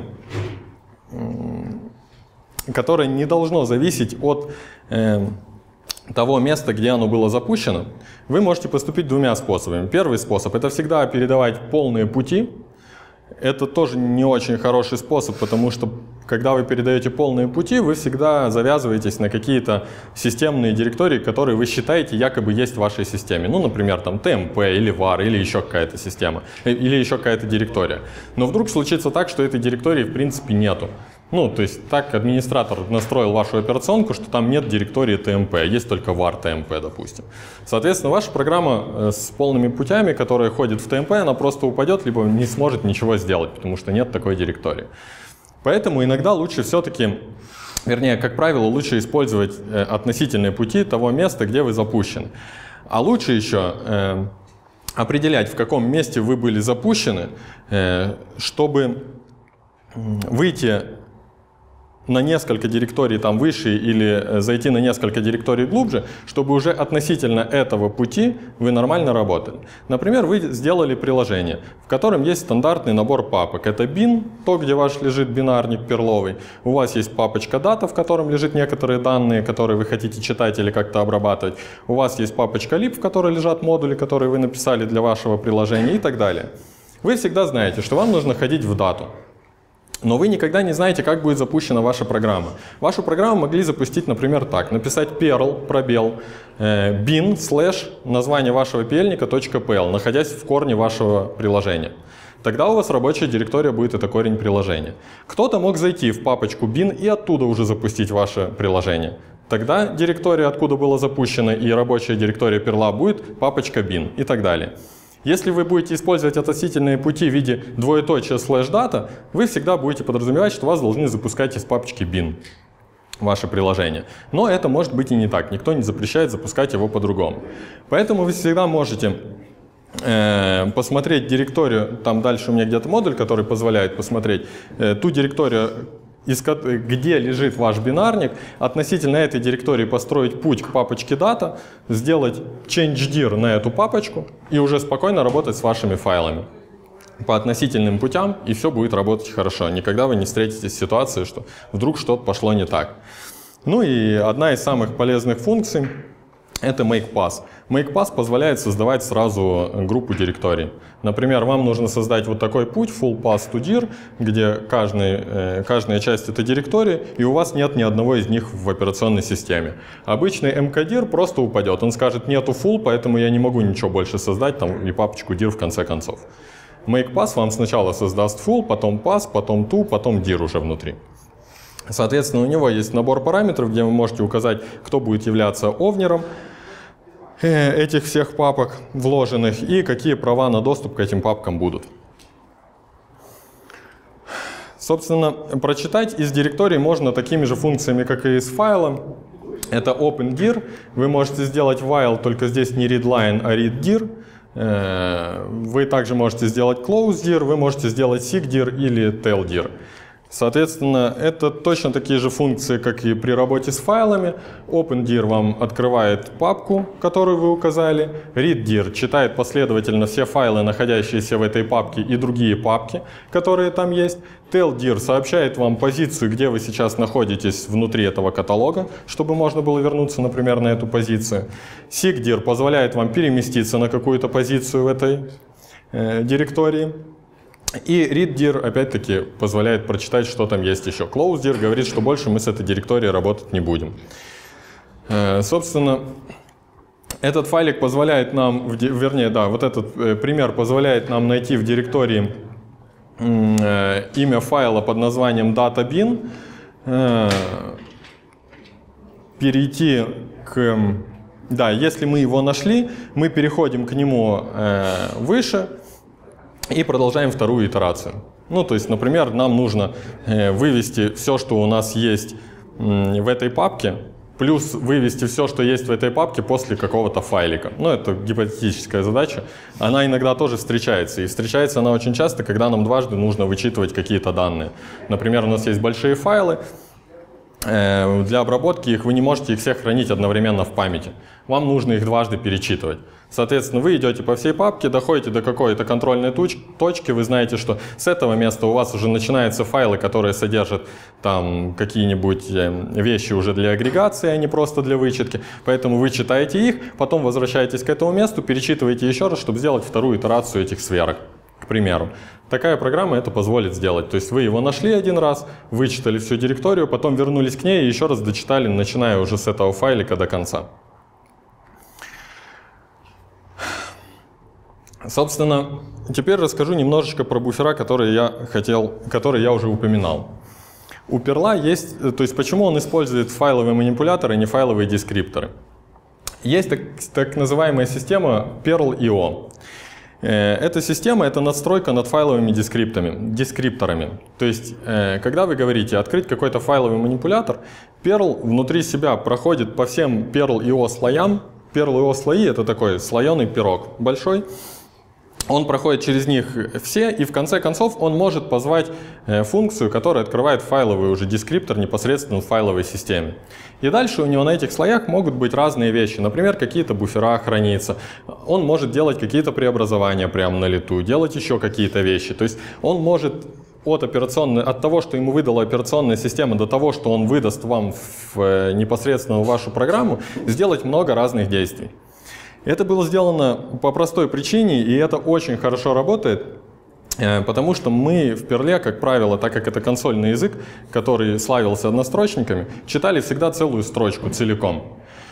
A: которое не должно зависеть от того места, где оно было запущено, вы можете поступить двумя способами. Первый способ — это всегда передавать полные пути. Это тоже не очень хороший способ, потому что, когда вы передаете полные пути, вы всегда завязываетесь на какие-то системные директории, которые вы считаете якобы есть в вашей системе. Ну, например, там TMP или var, или еще какая-то система, или еще какая-то директория. Но вдруг случится так, что этой директории в принципе нету. Ну, то есть так администратор настроил вашу операционку, что там нет директории TMP, есть только var TMP, допустим. Соответственно, ваша программа с полными путями, которая ходит в TMP, она просто упадет, либо не сможет ничего сделать, потому что нет такой директории. Поэтому иногда лучше все-таки, вернее, как правило, лучше использовать относительные пути того места, где вы запущены. А лучше еще определять, в каком месте вы были запущены, чтобы выйти на несколько директорий там выше или зайти на несколько директорий глубже, чтобы уже относительно этого пути вы нормально работали. Например, вы сделали приложение, в котором есть стандартный набор папок. Это bin, то, где ваш лежит бинарник перловый. У вас есть папочка data, в котором лежит некоторые данные, которые вы хотите читать или как-то обрабатывать. У вас есть папочка lib, в которой лежат модули, которые вы написали для вашего приложения и так далее. Вы всегда знаете, что вам нужно ходить в дату. Но вы никогда не знаете, как будет запущена ваша программа. Вашу программу могли запустить, например, так. Написать perl, пробел, bin, слэш, название вашего пельника, .pl, находясь в корне вашего приложения. Тогда у вас рабочая директория будет это корень приложения. Кто-то мог зайти в папочку bin и оттуда уже запустить ваше приложение. Тогда директория, откуда было запущено, и рабочая директория перла будет папочка bin и так далее. Если вы будете использовать относительные пути в виде двоеточия /data, вы всегда будете подразумевать, что вас должны запускать из папочки bin ваше приложение. Но это может быть и не так. Никто не запрещает запускать его по-другому. Поэтому вы всегда можете посмотреть директорию, там дальше у меня где-то модуль, который позволяет посмотреть ту директорию, где лежит ваш бинарник, относительно этой директории построить путь к папочке data, сделать change-dir на эту папочку и уже спокойно работать с вашими файлами по относительным путям, и все будет работать хорошо. Никогда вы не встретитесь с ситуацией, что вдруг что-то пошло не так. Ну и одна из самых полезных функций — это makepath. Makepath позволяет создавать сразу группу директорий. Например, вам нужно создать вот такой путь, full path to dir, где каждая часть — это директории, и у вас нет ни одного из них в операционной системе. Обычный mkdir просто упадет. Он скажет, нету full, поэтому я не могу ничего больше создать, там, и папочку dir в конце концов. Makepath вам сначала создаст full, потом path, потом to, потом dir уже внутри. Соответственно, у него есть набор параметров, где вы можете указать, кто будет являться овнером этих всех папок вложенных и какие права на доступ к этим папкам будут. Собственно, прочитать из директории можно такими же функциями, как и из файла. Это opendir. Вы можете сделать while, только здесь не readline, а readdir. Вы также можете сделать closedir, вы можете сделать seekdir или taildir. Соответственно, это точно такие же функции, как и при работе с файлами. OpenDir вам открывает папку, которую вы указали. ReadDir читает последовательно все файлы, находящиеся в этой папке, и другие папки, которые там есть. TailDir сообщает вам позицию, где вы сейчас находитесь внутри этого каталога, чтобы можно было вернуться, например, на эту позицию. SeekDir позволяет вам переместиться на какую-то позицию в этой директории. И readdir, опять-таки, позволяет прочитать, что там есть еще. Closedir говорит, что больше мы с этой директорией работать не будем. Собственно, этот файлик позволяет нам, вернее, да, вот этот пример позволяет нам найти в директории имя файла под названием databin. перейти к... Да, если мы его нашли, мы переходим к нему выше и продолжаем вторую итерацию. Ну, то есть, например, нам нужно вывести все, что у нас есть в этой папке, плюс вывести все, что есть в этой папке после какого-то файлика. Ну, это гипотетическая задача. Она иногда тоже встречается. И встречается она очень часто, когда нам дважды нужно вычитывать какие-то данные. Например, у нас есть большие файлы. Для обработки их вы не можете их всех хранить одновременно в памяти. Вам нужно их дважды перечитывать. Соответственно, вы идете по всей папке, доходите до какой-то контрольной точки, вы знаете, что с этого места у вас уже начинаются файлы, которые содержат там какие-нибудь вещи уже для агрегации, а не просто для вычетки. Поэтому вы читаете их, потом возвращаетесь к этому месту, перечитываете еще раз, чтобы сделать вторую итерацию этих сверок, к примеру. Такая программа это позволит сделать. То есть вы его нашли один раз, вычитали всю директорию, потом вернулись к ней и еще раз дочитали, начиная уже с этого файлика до конца. Собственно, теперь расскажу немножечко про буфера, которые я уже упоминал. У Perl есть, то есть почему он использует файловые манипуляторы, а не файловые дескрипторы. Есть так называемая система Perl.io. Эта система — это надстройка над файловыми дескрипторами. То есть, когда вы говорите «открыть какой-то файловый манипулятор», Perl внутри себя проходит по всем Perl.io слоям. Perl.io слои — это такой слоеный пирог большой. Он проходит через них все, и в конце концов он может позвать функцию, которая открывает файловый уже дескриптор непосредственно в файловой системе. И дальше у него на этих слоях могут быть разные вещи. Например, какие-то буфера храниться. Он может делать какие-то преобразования прямо на лету, делать еще какие-то вещи. То есть он может от того, что ему выдала операционная система, до того, что он выдаст вам непосредственно в вашу программу, сделать много разных действий. Это было сделано по простой причине, и это очень хорошо работает, потому что мы в Perl, как правило, так как это консольный язык, который славился однострочниками, читали всегда целую строчку целиком.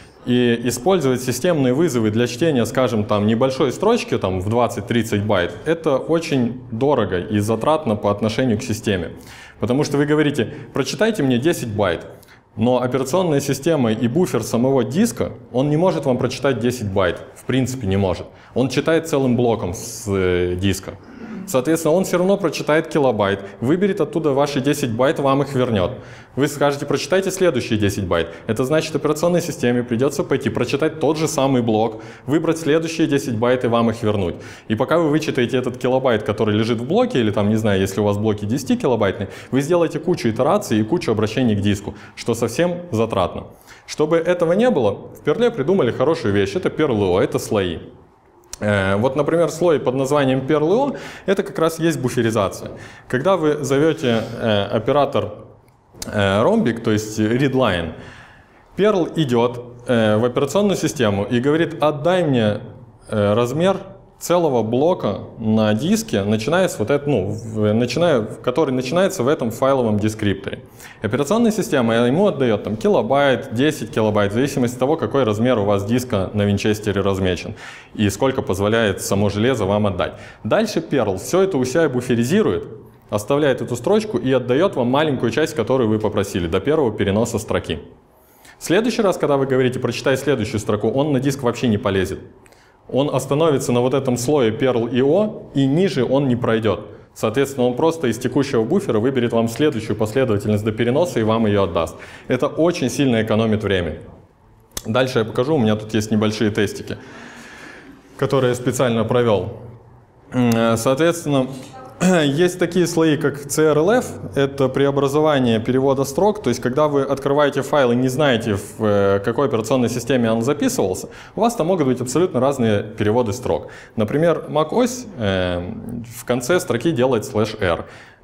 A: И использовать системные вызовы для чтения, скажем, там небольшой строчки там, в 20-30 байт, это очень дорого и затратно по отношению к системе. Потому что вы говорите, прочитайте мне 10 байт. Но операционная система и буфер самого диска, он не может вам прочитать 10 байт. В принципе, не может. Он читает целым блоком с диска. Соответственно, он все равно прочитает килобайт, выберет оттуда ваши 10 байт, вам их вернет. Вы скажете, прочитайте следующие 10 байт. Это значит, операционной системе придется пойти прочитать тот же самый блок, выбрать следующие 10 байт и вам их вернуть. И пока вы вычитаете этот килобайт, который лежит в блоке, или там, не знаю, если у вас блоки 10 килобайтные, вы сделаете кучу итераций и кучу обращений к диску, что совсем затратно. Чтобы этого не было, в Perl придумали хорошую вещь. Это Perl.io, это слои. Вот, например, слой под названием Perl.io — это как раз есть буферизация. Когда вы зовете оператор ромбик, то есть readline, Perl идет в операционную систему и говорит: отдай мне размер целого блока на диске, начиная с который начинается в этом файловом дескрипторе. Операционная система ему отдает там килобайт, 10 килобайт, в зависимости от того, какой размер у вас диска на винчестере размечен и сколько позволяет само железо вам отдать. Дальше Perl все это у себя буферизирует, оставляет эту строчку и отдает вам маленькую часть, которую вы попросили, до первого переноса строки. В следующий раз, когда вы говорите «прочитай следующую строку», он на диск вообще не полезет. Он остановится на вот этом слое Perl.io, и ниже он не пройдет. Соответственно, он просто из текущего буфера выберет вам следующую последовательность до переноса и вам ее отдаст. Это очень сильно экономит время. Дальше я покажу, у меня тут есть небольшие тестики, которые я специально провел. Соответственно, есть такие слои, как CRLF, это преобразование перевода строк, то есть когда вы открываете файл и не знаете, в какой операционной системе он записывался, у вас там могут быть абсолютно разные переводы строк. Например, macOS в конце строки делает /r.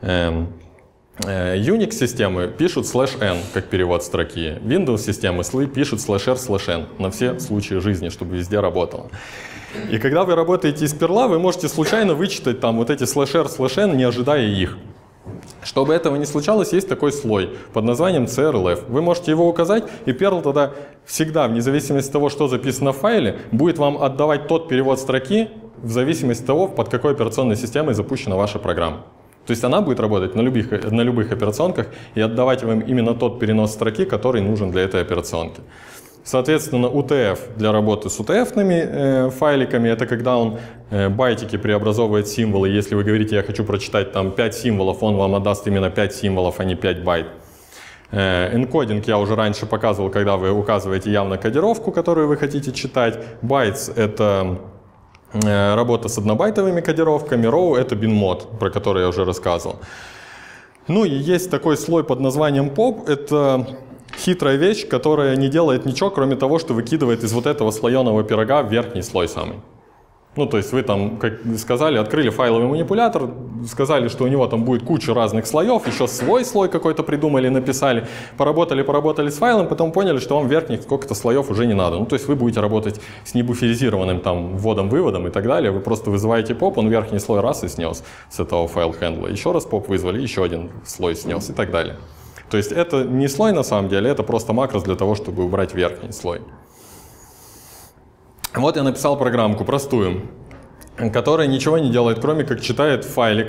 A: Unix-системы пишут /n как перевод строки, Windows-системы пишут /r/n на все случаи жизни, чтобы везде работало. И когда вы работаете из Perl, вы можете случайно вычитать там вот эти /r/n, не ожидая их. Чтобы этого не случалось, есть такой слой под названием CRLF. Вы можете его указать, и Perl тогда всегда, вне зависимости от того, что записано в файле, будет вам отдавать тот перевод строки в зависимости от того, под какой операционной системой запущена ваша программа. То есть она будет работать на любых операционках и отдавать вам именно тот перенос строки, который нужен для этой операционки. Соответственно, UTF для работы с UTF-ными файликами, это когда он байтики преобразовывает символы. Если вы говорите, я хочу прочитать там 5 символов, он вам отдаст именно 5 символов, а не 5 байт. Энкодинг я уже раньше показывал, когда вы указываете явно кодировку, которую вы хотите читать. Bytes — это работа с однобайтовыми кодировками. Row — это binmod, про который я уже рассказывал. Ну и есть такой слой под названием POP. Это хитрая вещь, которая не делает ничего, кроме того, что выкидывает из вот этого слоеного пирога в верхний слой самый. Ну, то есть вы там, как сказали, открыли файловый манипулятор, сказали, что у него там будет куча разных слоев, еще свой слой какой-то придумали, написали, поработали с файлом, потом поняли, что вам верхних сколько-то слоев уже не надо. Ну, то есть вы будете работать с небуферизированным там вводом-выводом и так далее. Вы просто вызываете поп, он верхний слой раз и снес с этого файл-хендла. Еще раз поп вызвали, еще один слой снес и так далее. То есть это не слой на самом деле, это просто макрос для того, чтобы убрать верхний слой. Вот я написал программку простую, которая ничего не делает, кроме как читает файлик,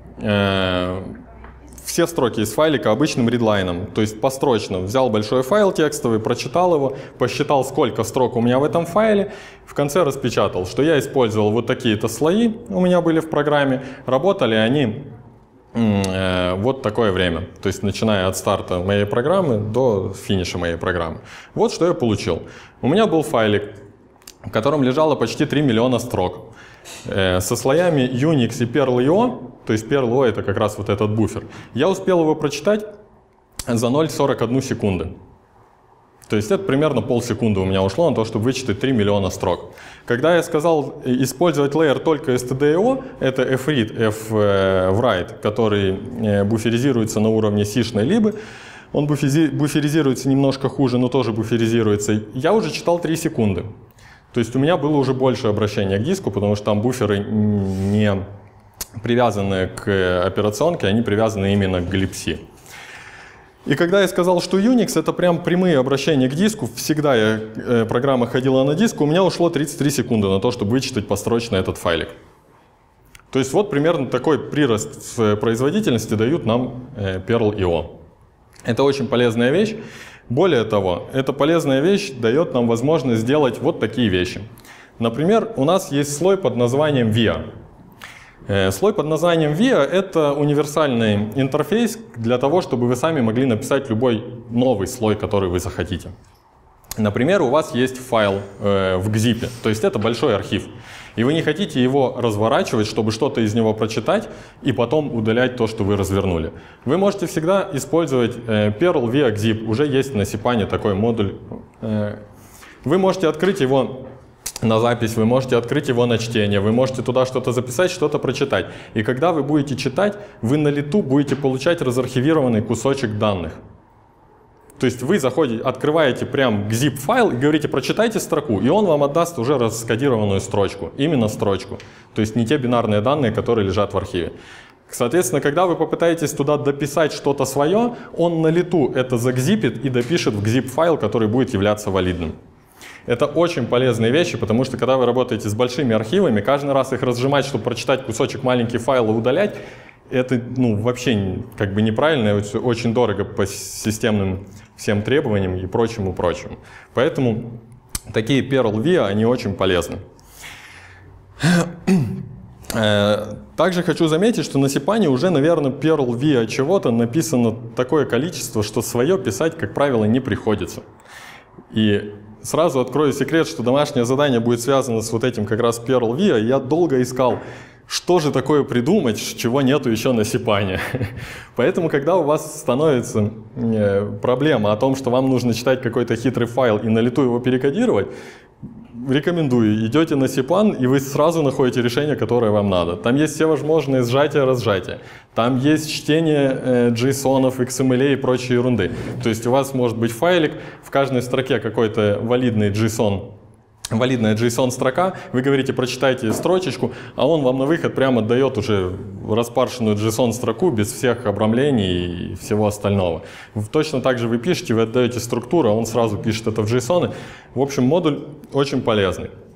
A: все строки из файлика обычным редлайном, то есть построчно. Взял большой файл текстовый, прочитал его, посчитал, сколько строк у меня в этом файле, в конце распечатал, что я использовал вот такие-то слои у меня были в программе, работали они вот такое время, то есть начиная от старта моей программы до финиша моей программы. Вот что я получил. У меня был файлик, в котором лежало почти 3 миллиона строк со слоями Unix и Perl.io, то есть Perl.io это как раз вот этот буфер. Я успел его прочитать за 0,41 секунды. То есть это примерно полсекунды у меня ушло на то, чтобы вычитать 3 миллиона строк. Когда я сказал использовать layer только stdio, это fread, fwrite, который буферизируется на уровне сишной либы, он буферизируется немножко хуже, но тоже буферизируется, я уже читал 3 секунды. То есть у меня было уже больше обращения к диску, потому что там буферы не привязаны к операционке, они привязаны именно к glibc. И когда я сказал, что Unix — это прям прямые обращения к диску, всегда программа ходила на диск, у меня ушло 33 секунды на то, чтобы вычитать построчно этот файлик. То есть вот примерно такой прирост в производительности дают нам Perl.io. Это очень полезная вещь. Более того, эта полезная вещь дает нам возможность сделать вот такие вещи. Например, у нас есть слой под названием VIA. Слой под названием VIA — это универсальный интерфейс для того, чтобы вы сами могли написать любой новый слой, который вы захотите. Например, у вас есть файл в GZIP, то есть это большой архив, и вы не хотите его разворачивать, чтобы что-то из него прочитать и потом удалять то, что вы развернули. Вы можете всегда использовать Perl via GZIP, уже есть на Cpan такой модуль. Вы можете открыть его на запись, вы можете открыть его на чтение, вы можете туда что-то записать, что-то прочитать. И когда вы будете читать, вы на лету будете получать разархивированный кусочек данных. То есть вы заходите, открываете прям GZIP файл и говорите, прочитайте строку, и он вам отдаст уже раскодированную строчку, именно строчку. То есть не те бинарные данные, которые лежат в архиве. Соответственно, когда вы попытаетесь туда дописать что-то свое, он на лету это загзипит и допишет в GZIP файл, который будет являться валидным. Это очень полезные вещи, потому что когда вы работаете с большими архивами, каждый раз их разжимать, чтобы прочитать кусочек маленький файла, удалять, это вообще как бы неправильно, это очень дорого по системным всем требованиям и прочему. Поэтому такие Perl VIA, они очень полезны. Также хочу заметить, что на Cpan уже, наверное, Perl VIA чего-то написано такое количество, что свое писать, как правило, не приходится. И сразу открою секрет, что домашнее задание будет связано с вот этим как раз Perl VIA. Я долго искал, что же такое придумать, чего нету еще на Cpan. Поэтому, когда у вас становится проблема о том, что вам нужно читать какой-то хитрый файл и на лету его перекодировать, рекомендую, идете на Cpan, и вы сразу находите решение, которое вам надо. Там есть все возможные сжатия-разжатия. Там есть чтение JSON, XML и прочей ерунды. То есть у вас может быть файлик, в каждой строке какой-то валидная JSON-строка, вы говорите, прочитайте строчечку, а он вам на выход прямо дает уже распаршенную JSON-строку без всех обрамлений и всего остального. Точно так же вы пишете, вы отдаете структуру, а он сразу пишет это в JSON. В общем, модуль очень полезный.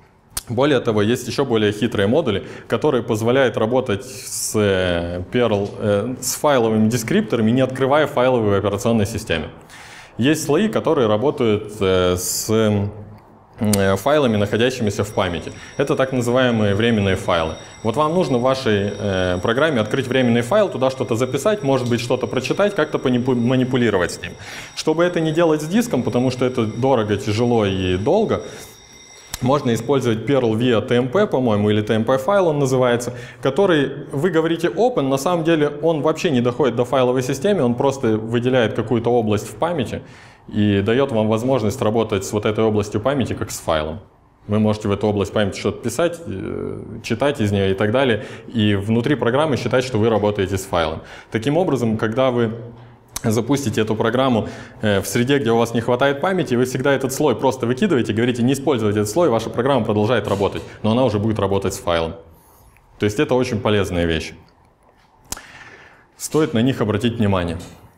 A: Более того, есть еще более хитрые модули, которые позволяют работать с Perl, с файловыми дескрипторами, не открывая файлы в операционной системе. Есть слои, которые работают с файлами, находящимися в памяти. Это так называемые временные файлы. Вот вам нужно в вашей программе открыть временный файл, туда что-то записать, может быть, что-то прочитать, как-то манипулировать с ним. Чтобы это не делать с диском, потому что это дорого, тяжело и долго, можно использовать Perl via TMP, по-моему, или TMP файл он называется, который вы говорите open, на самом деле он вообще не доходит до файловой системы, он просто выделяет какую-то область в памяти и дает вам возможность работать с вот этой областью памяти как с файлом. Вы можете в эту область памяти что-то писать, читать из нее и так далее, и внутри программы считать, что вы работаете с файлом. Таким образом, когда вы запустите эту программу в среде, где у вас не хватает памяти, вы всегда этот слой просто выкидываете, говорите не использовать этот слой, ваша программа продолжает работать, но она уже будет работать с файлом. То есть это очень полезные вещи. Стоит на них обратить внимание.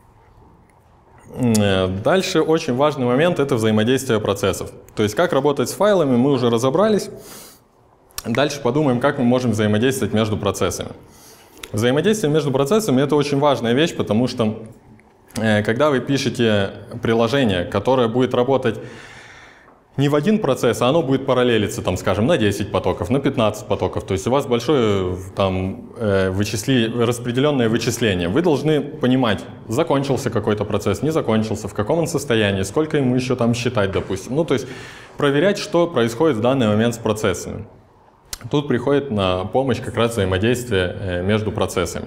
A: Дальше очень важный момент — это взаимодействие процессов. То есть как работать с файлами, мы уже разобрались. Дальше подумаем, как мы можем взаимодействовать между процессами. Взаимодействие между процессами — это очень важная вещь, потому что когда вы пишете приложение, которое будет работать не в один процесс, а оно будет параллелиться, там, скажем, на 10 потоков, на 15 потоков, то есть у вас большое там, распределенное вычисление. Вы должны понимать, закончился какой-то процесс, не закончился, в каком он состоянии, сколько ему еще там считать, допустим. Ну, то есть проверять, что происходит в данный момент с процессами. Тут приходит на помощь как раз взаимодействие между процессами.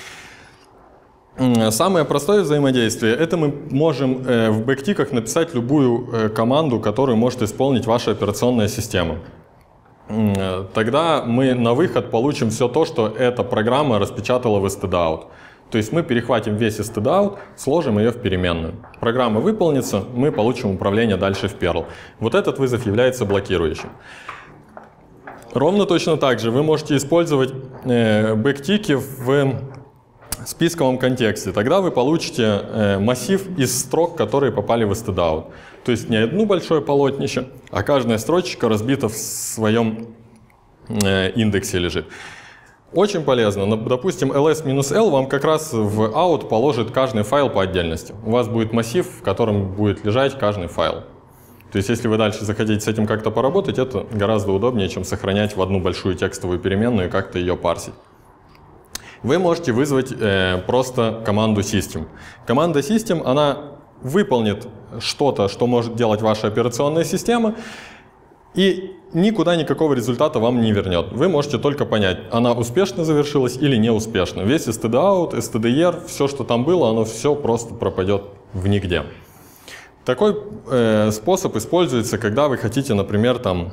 A: Самое простое взаимодействие — это мы можем в бэктиках написать любую команду, которую может исполнить ваша операционная система. Тогда мы на выход получим все то, что эта программа распечатала в stdout. То есть мы перехватим весь stdout, сложим ее в переменную. Программа выполнится, мы получим управление дальше в Perl. Вот этот вызов является блокирующим. Ровно точно так же вы можете использовать бэктики в списковом контексте. Тогда вы получите массив из строк, которые попали в stdout. То есть не одно большое полотнище, а каждая строчка разбита в своем индексе лежит. Очень полезно. Допустим, ls-l вам как раз в out положит каждый файл по отдельности. У вас будет массив, в котором будет лежать каждый файл. То есть если вы дальше захотите с этим как-то поработать, это гораздо удобнее, чем сохранять в одну большую текстовую переменную и как-то ее парсить. Вы можете вызвать просто команду system. Команда system, она выполнит что-то, что может делать ваша операционная система, и никуда никакого результата вам не вернет. Вы можете только понять, она успешно завершилась или не успешно. Весь stdout, stdr, все, что там было, оно все просто пропадет в нигде. Такой способ используется, когда вы хотите, например, там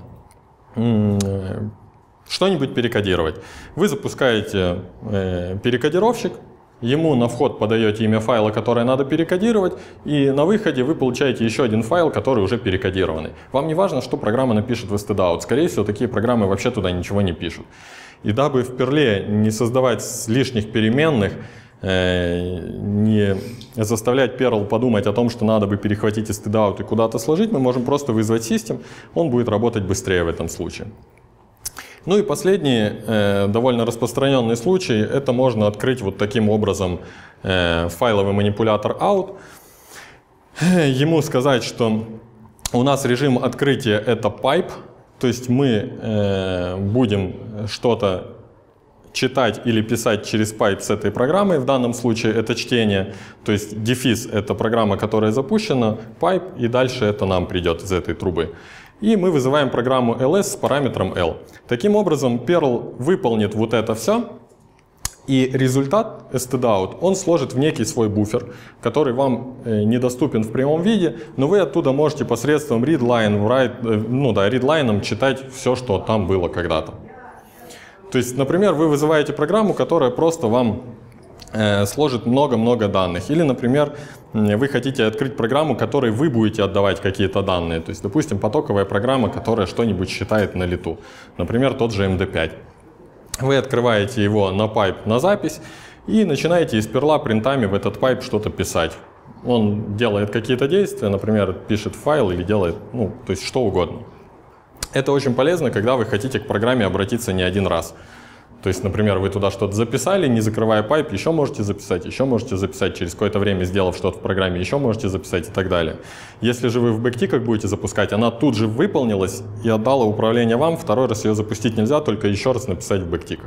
A: что-нибудь перекодировать. Вы запускаете перекодировщик, ему на вход подаете имя файла, которое надо перекодировать, и на выходе вы получаете еще один файл, который уже перекодированный. Вам не важно, что программа напишет в stdout. Скорее всего, такие программы вообще туда ничего не пишут. И дабы в Perl не создавать лишних переменных, не заставлять Perl подумать о том, что надо бы перехватить stdout и куда-то сложить, мы можем просто вызвать system, он будет работать быстрее в этом случае. Ну и последний довольно распространенный случай, это можно открыть вот таким образом файловый манипулятор out. Ему сказать, что у нас режим открытия это pipe, то есть мы будем что-то читать или писать через pipe с этой программой, в данном случае это чтение, то есть дефис это программа, которая запущена, pipe, и дальше это нам придет из этой трубы. И мы вызываем программу ls с параметром l. Таким образом, Perl выполнит вот это все, и результат stdout он сложит в некий свой буфер, который вам недоступен в прямом виде, но вы оттуда можете посредством readline читать все, что там было когда-то. То есть, например, вы вызываете программу, которая просто вам сложит много-много данных. Или, например, вы хотите открыть программу, которой вы будете отдавать какие-то данные. То есть, допустим, потоковая программа, которая что-нибудь считает на лету. Например, тот же MD5. Вы открываете его на pipe на запись и начинаете из перла принтами в этот pipe что-то писать. Он делает какие-то действия, например, пишет файл или делает, то есть что угодно. Это очень полезно, когда вы хотите к программе обратиться не один раз. То есть, например, вы туда что-то записали, не закрывая пайп, еще можете записать через какое-то время, сделав что-то в программе, еще можете записать и так далее. Если же вы в бэктиках будете запускать, она тут же выполнилась и отдала управление вам, второй раз ее запустить нельзя, только еще раз написать в бэктиках.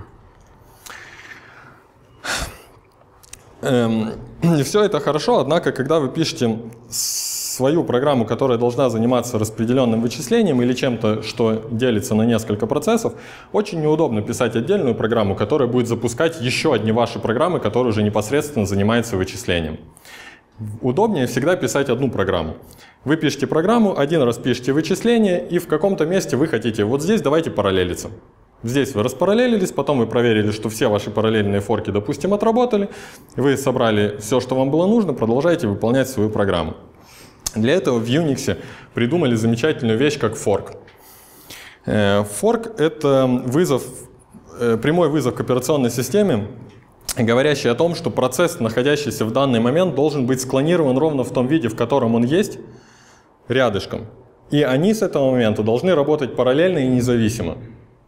A: Все это хорошо, однако, когда вы пишете свою программу, которая должна заниматься распределенным вычислением или чем-то, что делится на несколько процессов, очень неудобно писать отдельную программу, которая будет запускать еще одни ваши программы, которые уже непосредственно занимаются вычислением. Удобнее всегда писать одну программу. Вы пишете программу, один раз пишете вычисление, и в каком-то месте вы хотите, вот здесь давайте параллелиться. Здесь вы распараллелились, потом вы проверили, что все ваши параллельные форки, допустим, отработали, вы собрали все, что вам было нужно, продолжаете выполнять свою программу. Для этого в Unix придумали замечательную вещь, как форк. Форк — это прямой вызов к операционной системе, говорящий о том, что процесс, находящийся в данный момент, должен быть склонирован ровно в том виде, в котором он есть, рядышком. И они с этого момента должны работать параллельно и независимо.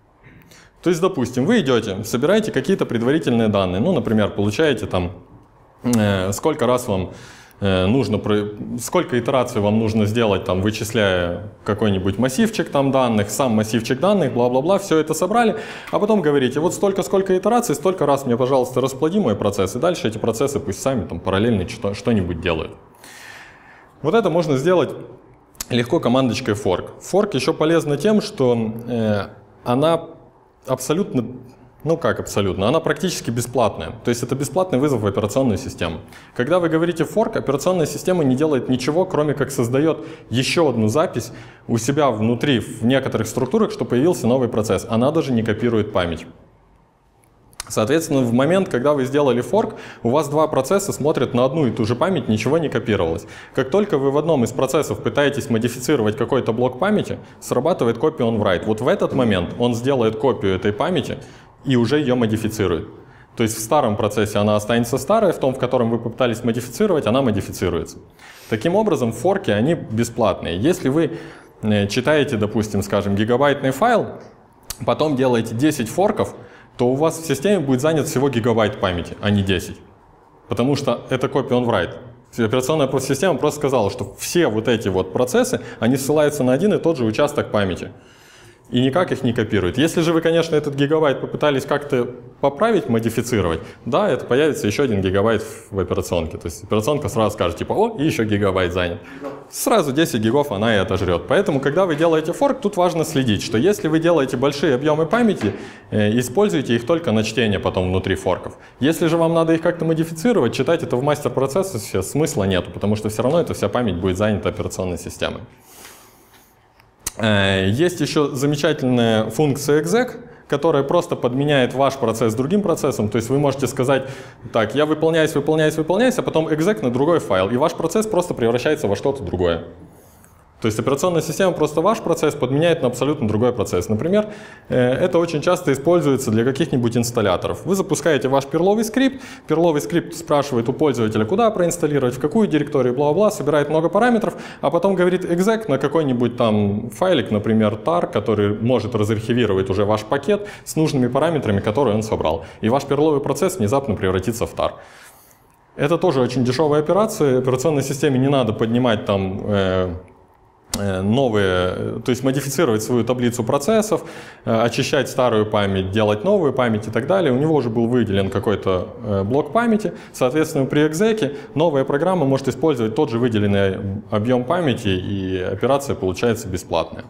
A: То есть, допустим, вы идете, собираете какие-то предварительные данные, ну, например, получаете там, сколько раз вам нужно, сколько итераций вам нужно сделать, там, вычисляя какой-нибудь массивчик там данных, сам массивчик данных, бла-бла-бла, все это собрали, а потом говорите, вот сколько итераций, столько раз мне, пожалуйста, расплоди мой процесс, и дальше эти процессы пусть сами там параллельно что-нибудь делают. Вот это можно сделать легко командочкой fork. Fork еще полезна тем, что она абсолютно, ну как абсолютно, она практически бесплатная. То есть это бесплатный вызов в операционную систему. Когда вы говорите fork, операционная система не делает ничего, кроме как создает еще одну запись у себя внутри, в некоторых структурах, что появился новый процесс. Она даже не копирует память. Соответственно, в момент, когда вы сделали форк, у вас два процесса смотрят на одну и ту же память, ничего не копировалось. Как только вы в одном из процессов пытаетесь модифицировать какой-то блок памяти, срабатывает copy on write. Вот в этот момент он сделает копию этой памяти и уже ее модифицирует. То есть в старом процессе она останется старой, в том, в котором вы попытались модифицировать, она модифицируется. Таким образом, форки, они бесплатные. Если вы читаете, допустим, скажем, гигабайтный файл, потом делаете 10 форков, то у вас в системе будет занят всего гигабайт памяти, а не 10. Потому что это copy on write. Операционная система просто сказала, что все вот эти вот процессы, они ссылаются на один и тот же участок памяти. И никак их не копирует. Если же вы, конечно, этот гигабайт попытались как-то поправить, модифицировать, да, это появится еще 1 гигабайт в операционке. То есть операционка сразу скажет, типа, о, и еще гигабайт занят. Сразу 10 гигов она и отожрет. Поэтому, когда вы делаете форк, тут важно следить, что если вы делаете большие объемы памяти, используйте их только на чтение потом внутри форков. Если же вам надо их как-то модифицировать, читать это в мастер-процессе смысла нету, потому что все равно эта вся память будет занята операционной системой. Есть еще замечательная функция exec, которая просто подменяет ваш процесс другим процессом. То есть вы можете сказать, так, я выполняюсь, а потом exec на другой файл, и ваш процесс просто превращается во что-то другое. То есть операционная система просто ваш процесс подменяет на абсолютно другой процесс. Например, это очень часто используется для каких-нибудь инсталляторов. Вы запускаете ваш перловый скрипт спрашивает у пользователя, куда проинсталлировать, в какую директорию, бла-бла, собирает много параметров, а потом говорит exec на какой-нибудь там файлик, например, tar, который может разархивировать уже ваш пакет с нужными параметрами, которые он собрал. И ваш перловый процесс внезапно превратится в tar. Это тоже очень дешевая операция. Операционной системе не надо поднимать там новые, то есть модифицировать свою таблицу процессов, очищать старую память, делать новую память и так далее. У него уже был выделен какой-то блок памяти. Соответственно, при экзеке новая программа может использовать тот же выделенный объем памяти, и операция получается бесплатная.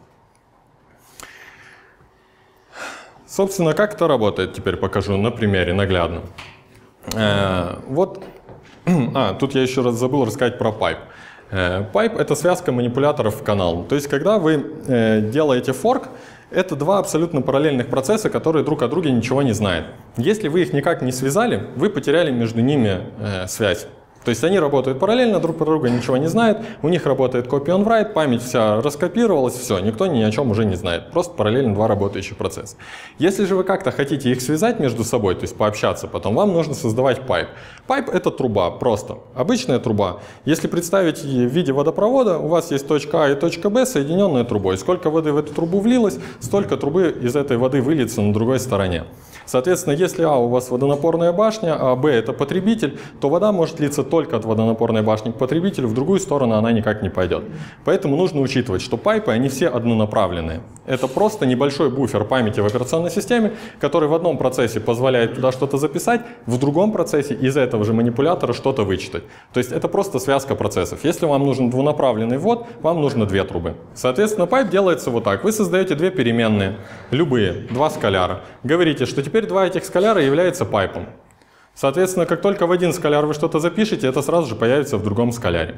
A: Собственно, как это работает, теперь покажу на примере наглядно. Вот, тут я еще раз забыл рассказать про pipe. Pipe — это связка манипуляторов в канал. То есть, когда вы делаете форк, это два абсолютно параллельных процесса, которые друг о друге ничего не знают. Если вы их никак не связали, вы потеряли между ними связь. То есть они работают параллельно, друг про друга ничего не знают, у них работает copy on write, память вся раскопировалась, все, никто ни о чем уже не знает, просто параллельно два работающих процесса. Если же вы как-то хотите их связать между собой, то есть пообщаться потом, вам нужно создавать пайп. Пайп — это труба, просто обычная труба. Если представить в виде водопровода, у вас есть точка А и точка Б, соединенная трубой. Сколько воды в эту трубу влилось, столько трубы из этой воды выльется на другой стороне. Соответственно, если А у вас водонапорная башня, а Б это потребитель, то вода может литься только от водонапорной башни к потребителю, в другую сторону она никак не пойдет. Поэтому нужно учитывать, что пайпы, они все однонаправленные. Это просто небольшой буфер памяти в операционной системе, который в одном процессе позволяет туда что-то записать, в другом процессе из этого же манипулятора что-то вычитать. То есть это просто связка процессов. Если вам нужен двунаправленный ввод, вам нужно две трубы. Соответственно, пайп делается вот так. Вы создаете две переменные, любые, два скаляра. Говорите, что теперь два этих скаляра являются пайпом. Соответственно, как только в один скаляр вы что-то запишете, это сразу же появится в другом скаляре.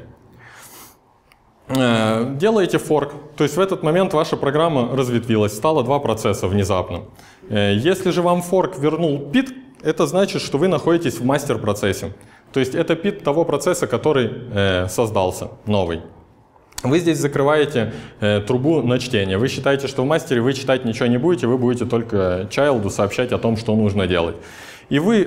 A: Делаете форк, то есть в этот момент ваша программа разветвилась, стало два процесса внезапно. Если же вам форк вернул пит, это значит, что вы находитесь в мастер-процессе. То есть это пит того процесса, который создался, новый. Вы здесь закрываете трубу на чтение. Вы считаете, что в мастере вы читать ничего не будете, вы будете только чайлду сообщать о том, что нужно делать. И вы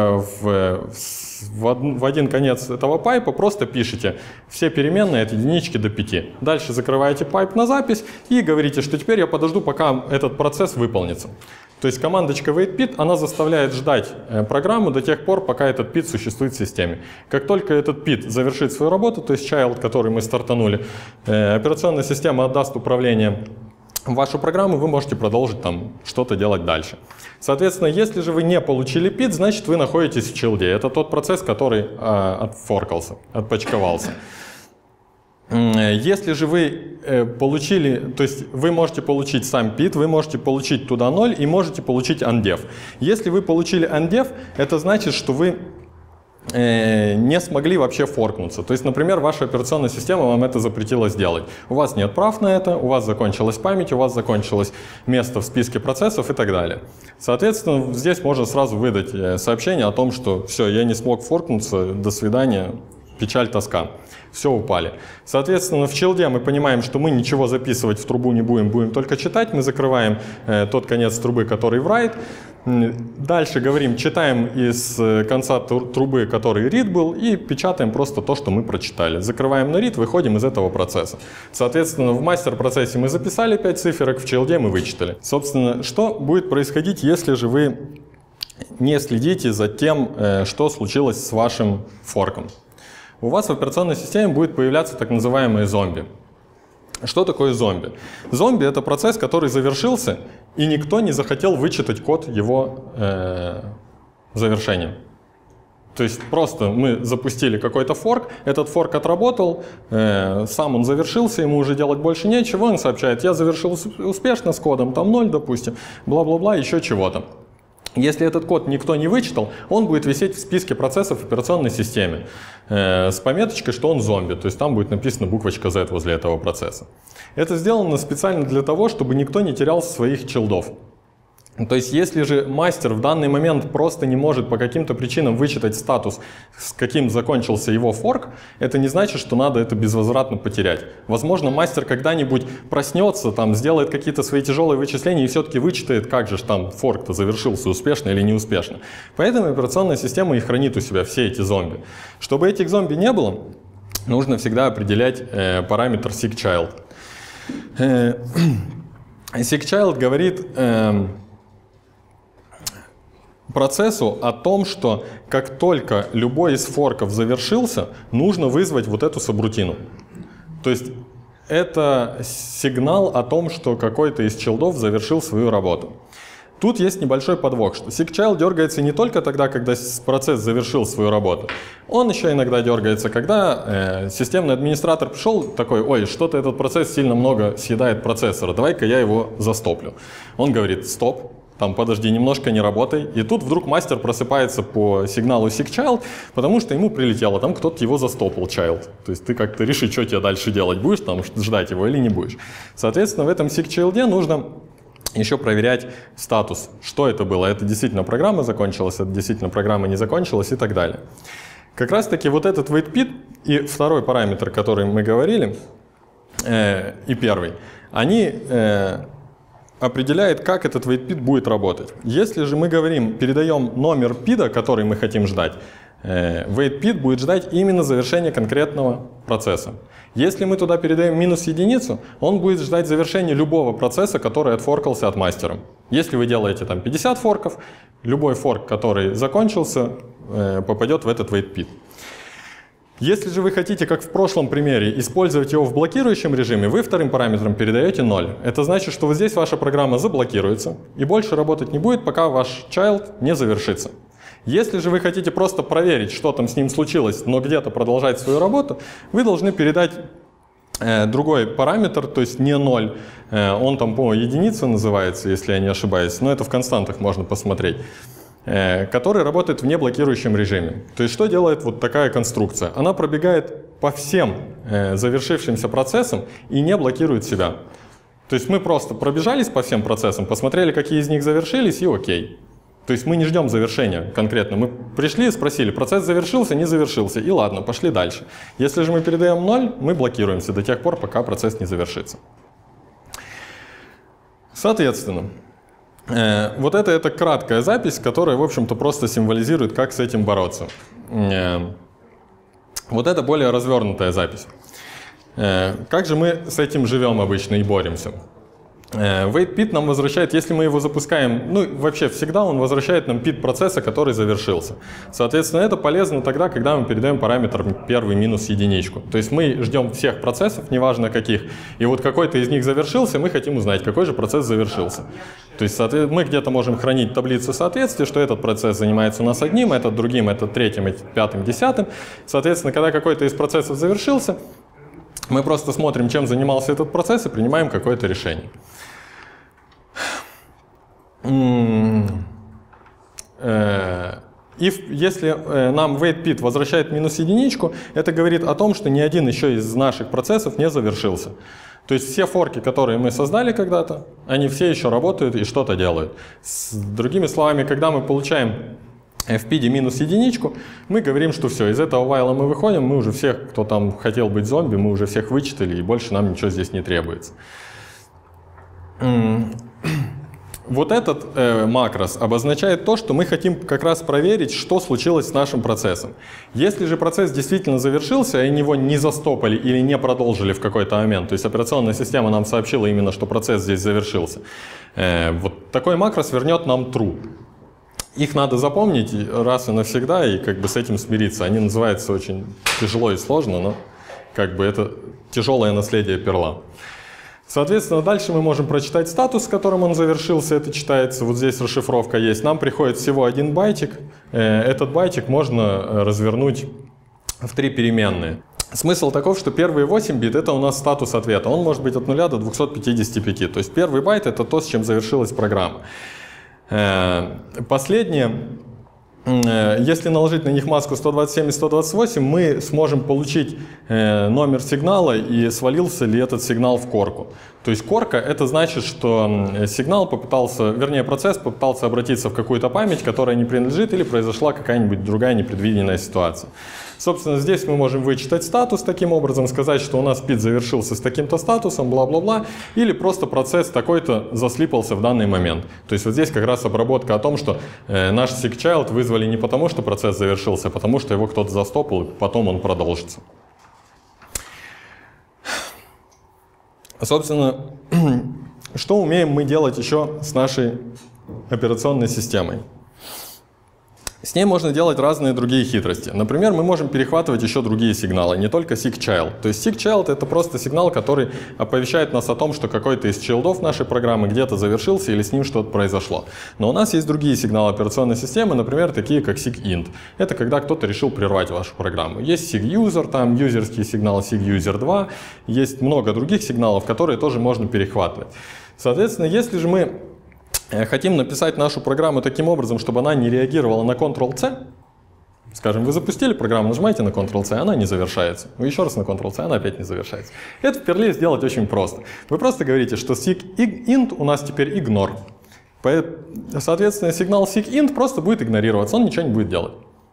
A: в один конец этого пайпа просто пишете все переменные от единички до 5. Дальше закрываете пайп на запись и говорите, что теперь я подожду, пока этот процесс выполнится. То есть командочка waitPit, она заставляет ждать программу до тех пор, пока этот пит существует в системе. Как только этот пит завершит свою работу, то есть child, который мы стартанули, операционная система отдаст управление в вашу программу, вы можете продолжить там что-то делать дальше. Соответственно, если же вы не получили пит, значит вы находитесь в чилде. Это тот процесс, который отфоркался, отпочковался. Если же вы получили, то есть вы можете получить сам пит, вы можете получить туда 0 и можете получить undev. Если вы получили undev, это значит, что вы не смогли вообще форкнуться. То есть, например, ваша операционная система вам это запретила сделать. У вас нет прав на это, у вас закончилась память, у вас закончилось место в списке процессов и так далее. Соответственно, здесь можно сразу выдать сообщение о том, что все, я не смог форкнуться, до свидания, печаль, тоска. Все, упали. Соответственно, в чилде мы понимаем, что мы ничего записывать в трубу не будем, будем только читать. Мы закрываем тот конец трубы, который в write. Дальше говорим, читаем из конца трубы, который read был, и печатаем просто то, что мы прочитали. Закрываем на read, выходим из этого процесса. Соответственно, в мастер-процессе мы записали 5 циферок, в чилде мы вычитали. Собственно, что будет происходить, если же вы не следите за тем, что случилось с вашим форком? У вас в операционной системе будет появляться так называемые зомби. Что такое зомби? Зомби — это процесс, который завершился, и никто не захотел вычитать код его завершения. То есть просто мы запустили какой-то форк, этот форк отработал, сам он завершился, ему уже делать больше нечего, он сообщает, я завершил успешно с кодом, там 0, допустим, бла-бла-бла, еще чего-то. Если этот код никто не вычитал, он будет висеть в списке процессов в операционной системе с пометочкой, что он зомби. То есть там будет написана буквочка Z возле этого процесса. Это сделано специально для того, чтобы никто не терял своих чилдов. То есть если же мастер в данный момент просто не может по каким-то причинам вычитать статус, с каким закончился его форк, это не значит, что надо это безвозвратно потерять. Возможно, мастер когда-нибудь проснется, там, сделает какие-то свои тяжелые вычисления и все-таки вычитает, как же там форк-то завершился, успешно или неуспешно. Поэтому операционная система и хранит у себя все эти зомби. Чтобы этих зомби не было, нужно всегда определять параметр seekChild. seekChild говорит процессу о том, что как только любой из форков завершился, нужно вызвать вот эту сабрутину. То есть это сигнал о том, что какой-то из чилдов завершил свою работу. Тут есть небольшой подвох, что seekChild дергается не только тогда, когда процесс завершил свою работу. Он еще иногда дергается, когда системный администратор пришел такой, ой, что-то этот процесс сильно много съедает процессора, давай-ка я его застоплю. Он говорит, стоп. Там, подожди, немножко не работай. И тут вдруг мастер просыпается по сигналу seekChild, потому что ему прилетело, там кто-то его застопил, child. То есть ты как-то реши, что тебе дальше делать, будешь там ждать его или не будешь. Соответственно, в этом seekChild нужно еще проверять статус, что это было. Это действительно программа закончилась, это действительно программа не закончилась и так далее. Как раз таки вот этот waitPit и второй параметр, который мы говорили, и первый, они определяют, как этот waitPit будет работать. Если же мы говорим, передаем номер пида, который мы хотим ждать, waitPit будет ждать именно завершения конкретного процесса. Если мы туда передаем минус единицу, он будет ждать завершения любого процесса, который отфоркался от мастера. Если вы делаете там 50 форков, любой форк, который закончился, попадет в этот waitPit. Если же вы хотите, как в прошлом примере, использовать его в блокирующем режиме, вы вторым параметром передаете 0. Это значит, что вот здесь ваша программа заблокируется и больше работать не будет, пока ваш child не завершится. Если же вы хотите просто проверить, что там с ним случилось, но где-то продолжать свою работу, вы должны передать другой параметр, то есть не 0, он там, по-моему, единица называется, если я не ошибаюсь, но это в константах можно посмотреть, который работает в неблокирующем режиме. То есть что делает вот такая конструкция? Она пробегает по всем завершившимся процессам и не блокирует себя. То есть мы просто пробежались по всем процессам, посмотрели, какие из них завершились, и окей. То есть мы не ждем завершения конкретно. Мы пришли и спросили, процесс завершился, не завершился, и ладно, пошли дальше. Если же мы передаем 0, мы блокируемся до тех пор, пока процесс не завершится. Соответственно, вот это краткая запись, которая, в общем-то, просто символизирует, как с этим бороться. Вот это более развернутая запись. Как же мы с этим живем обычно и боремся? waitPit нам возвращает, если мы его запускаем, ну вообще всегда он возвращает нам пит процесса, который завершился. Соответственно, это полезно тогда, когда мы передаем параметр первый минус единичку. То есть мы ждем всех процессов, неважно каких, и вот какой-то из них завершился, мы хотим узнать, какой же процесс завершился. То есть мы где-то можем хранить таблицу соответствия, что этот процесс занимается у нас одним, этот другим, этот третьим, этот пятым, десятым. Соответственно, когда какой-то из процессов завершился, мы просто смотрим, чем занимался этот процесс и принимаем какое-то решение. И если нам waitPit возвращает минус единичку, это говорит о том, что ни один еще из наших процессов не завершился. То есть все форки, которые мы создали когда-то, они все еще работают и что-то делают. С другими словами, когда мы получаем в пиде минус единичку, мы говорим, что все, из этого вайла мы выходим, мы уже всех, кто там хотел быть зомби, мы уже всех вычитали, и больше нам ничего здесь не требуется. Вот этот макрос обозначает то, что мы хотим как раз проверить, что случилось с нашим процессом. Если же процесс действительно завершился, и его не застопали или не продолжили в какой-то момент, то есть операционная система нам сообщила именно, что процесс здесь завершился, вот такой макрос вернет нам true. Их надо запомнить раз и навсегда и как бы с этим смириться. Они называются очень тяжело и сложно, но как бы это тяжелое наследие перла. Соответственно, дальше мы можем прочитать статус, с которым он завершился. Это читается, вот здесь расшифровка есть. Нам приходит всего один байтик. Этот байтик можно развернуть в 3 переменные. Смысл таков, что первые 8 бит — это у нас статус ответа. Он может быть от 0 до 255. То есть первый байт — это то, с чем завершилась программа. Последние, если наложить на них маску 127 и 128, мы сможем получить номер сигнала и свалился ли этот сигнал в корку. То есть корка — это значит, что сигнал попытался, вернее процесс попытался обратиться в какую-то память, которая не принадлежит, или произошла какая-нибудь другая непредвиденная ситуация. Собственно, здесь мы можем вычитать статус таким образом, сказать, что у нас пит завершился с таким-то статусом, бла-бла-бла, или просто процесс такой-то заслипался в данный момент. То есть вот здесь как раз обработка о том, что наш SIGCHILD вызвали не потому, что процесс завершился, а потому, что его кто-то застопил, потом он продолжится. Собственно, что умеем мы делать еще с нашей операционной системой? С ней можно делать разные другие хитрости. Например, мы можем перехватывать еще другие сигналы, не только SIGCHILD. То есть SIGCHILD — это просто сигнал, который оповещает нас о том, что какой-то из чайлдов нашей программы где-то завершился или с ним что-то произошло. Но у нас есть другие сигналы операционной системы, например, такие как SIGINT. Это когда кто-то решил прервать вашу программу. Есть SIGUSER, там юзерский сигнал SIGUSER2, есть много других сигналов, которые тоже можно перехватывать. Соответственно, если же мы хотим написать нашу программу таким образом, чтобы она не реагировала на Ctrl-C. Скажем, вы запустили программу, нажимаете на Ctrl-C, она не завершается. Вы еще раз на Ctrl-C, она опять не завершается. Это в перле сделать очень просто. Вы просто говорите, что SIGINT у нас теперь ignore. Соответственно, сигнал SIGINT просто будет игнорироваться, он ничего не будет делать.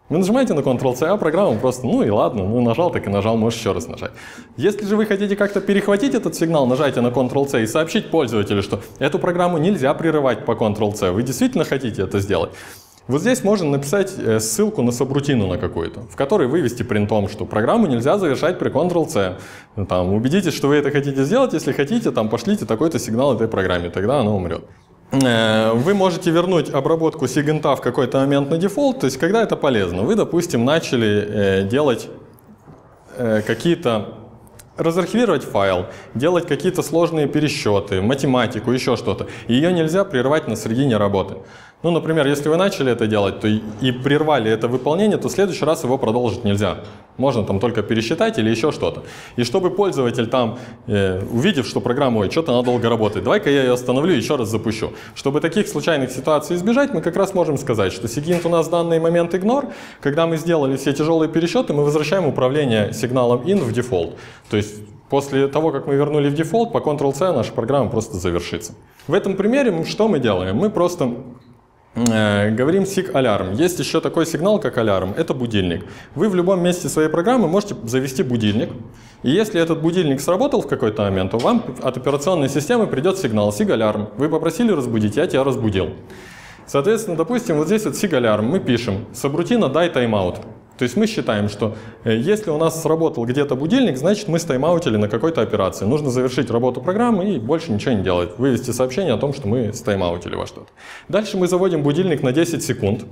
A: Вы нажимаете на Ctrl-C, а программа просто, ну и ладно, ну нажал, так и нажал, можешь еще раз нажать. Если же вы хотите как-то перехватить этот сигнал, нажайте на Ctrl-C и сообщить пользователю, что эту программу нельзя прерывать по Ctrl-C. Вы действительно хотите это сделать? Вот здесь можно написать ссылку на сабрутину на какую-то, в которой вывести принтом, что программу нельзя завершать при Ctrl-C. Там, убедитесь, что вы это хотите сделать, если хотите, там, пошлите такой-то сигнал этой программе, тогда она умрет. Вы можете вернуть обработку сигинта в какой-то момент на дефолт, то есть когда это полезно. Вы, допустим, начали делать какие-то, разархивировать файл, делать какие-то сложные пересчеты, математику, еще что-то. Ее нельзя прервать на середине работы. Ну, например, если вы начали это делать, то и прервали это выполнение, то в следующий раз его продолжить нельзя. Можно там только пересчитать или еще что-то. И чтобы пользователь там, увидев, что программа, ой, что-то она долго работает, давай-ка я ее остановлю и еще раз запущу. Чтобы таких случайных ситуаций избежать, мы как раз можем сказать, что сигинт у нас в данный момент ignore. Когда мы сделали все тяжелые пересчеты, мы возвращаем управление сигналом in в дефолт. То есть после того, как мы вернули в дефолт, по Ctrl-C наша программа просто завершится. В этом примере что мы делаем? Мы просто говорим sig-alarm. Есть еще такой сигнал, как alarm. Это будильник. Вы в любом месте своей программы можете завести будильник. И если этот будильник сработал в какой-то момент, то вам от операционной системы придет сигнал sig-alarm. Вы попросили разбудить, я тебя разбудил. Соответственно, допустим, вот здесь вот sig-alarm мы пишем subroutine дай тайм-аут. То есть мы считаем, что если у нас сработал где-то будильник, значит мы стаймаутили на какой-то операции. Нужно завершить работу программы и больше ничего не делать. Вывести сообщение о том, что мы стаймаутили во что-то. Дальше мы заводим будильник на 10 секунд.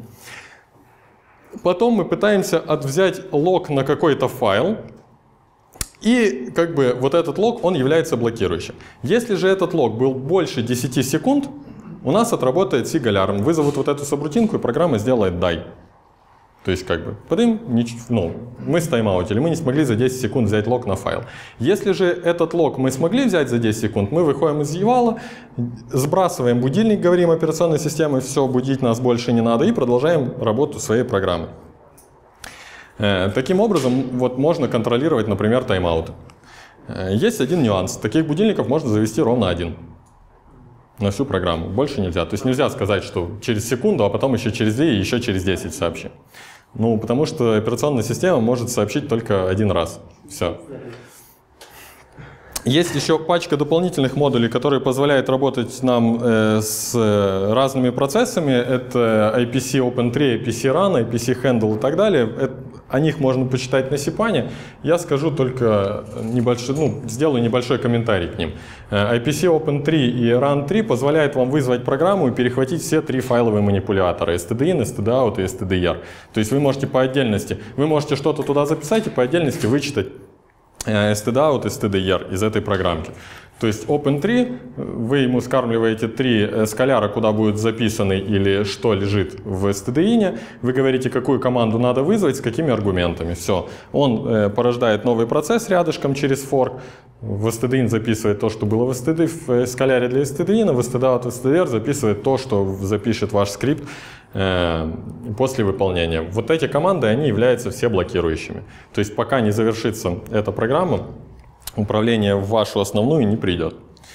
A: Потом мы пытаемся взять лог на какой-то файл. И как бы вот этот лог, он является блокирующим. Если же этот лог был больше 10 секунд, у нас отработает sig-alarm. Вызовут вот эту сабрутинку, и программа сделает die. То есть как бы мы стаймаутили, мы не смогли за 10 секунд взять лог на файл. Если же этот лог мы смогли взять за 10 секунд, мы выходим из евала, сбрасываем будильник, говорим операционной системе, все, будить нас больше не надо, и продолжаем работу своей программы. Таким образом, вот можно контролировать, например, тайм-ауты. Есть один нюанс. Таких будильников можно завести ровно один. На всю программу. Больше нельзя. То есть нельзя сказать, что через секунду, а потом еще через 2 и еще через 10 сообщи. Ну, потому что операционная система может сообщить только один раз. Все. Есть еще пачка дополнительных модулей, которые позволяют работать нам с разными процессами. Это IPC Open3, IPC Run, IPC Handle и так далее. О них можно почитать на Сипане. Я скажу только сделаю небольшой комментарий к ним. IPC Open3 и Run3 позволяют вам вызвать программу и перехватить все 3 файловые манипулятора: stdin, stdout и stdir. То есть вы можете по отдельности, вы можете что-то туда записать и по отдельности вычитать stdout и stdir из этой программки. То есть Open3, вы ему скармливаете 3 скаляра, куда будут записаны или что лежит в stdin, вы говорите, какую команду надо вызвать, с какими аргументами. Все. Он порождает новый процесс рядышком через форк. В stdin записывает то, что было в скаляре для stdin, в stdout и stdir записывает то, что запишет ваш скрипт после выполнения. Вот эти команды, они являются все блокирующими. То есть пока не завершится эта программа, управление в вашу основную не придет.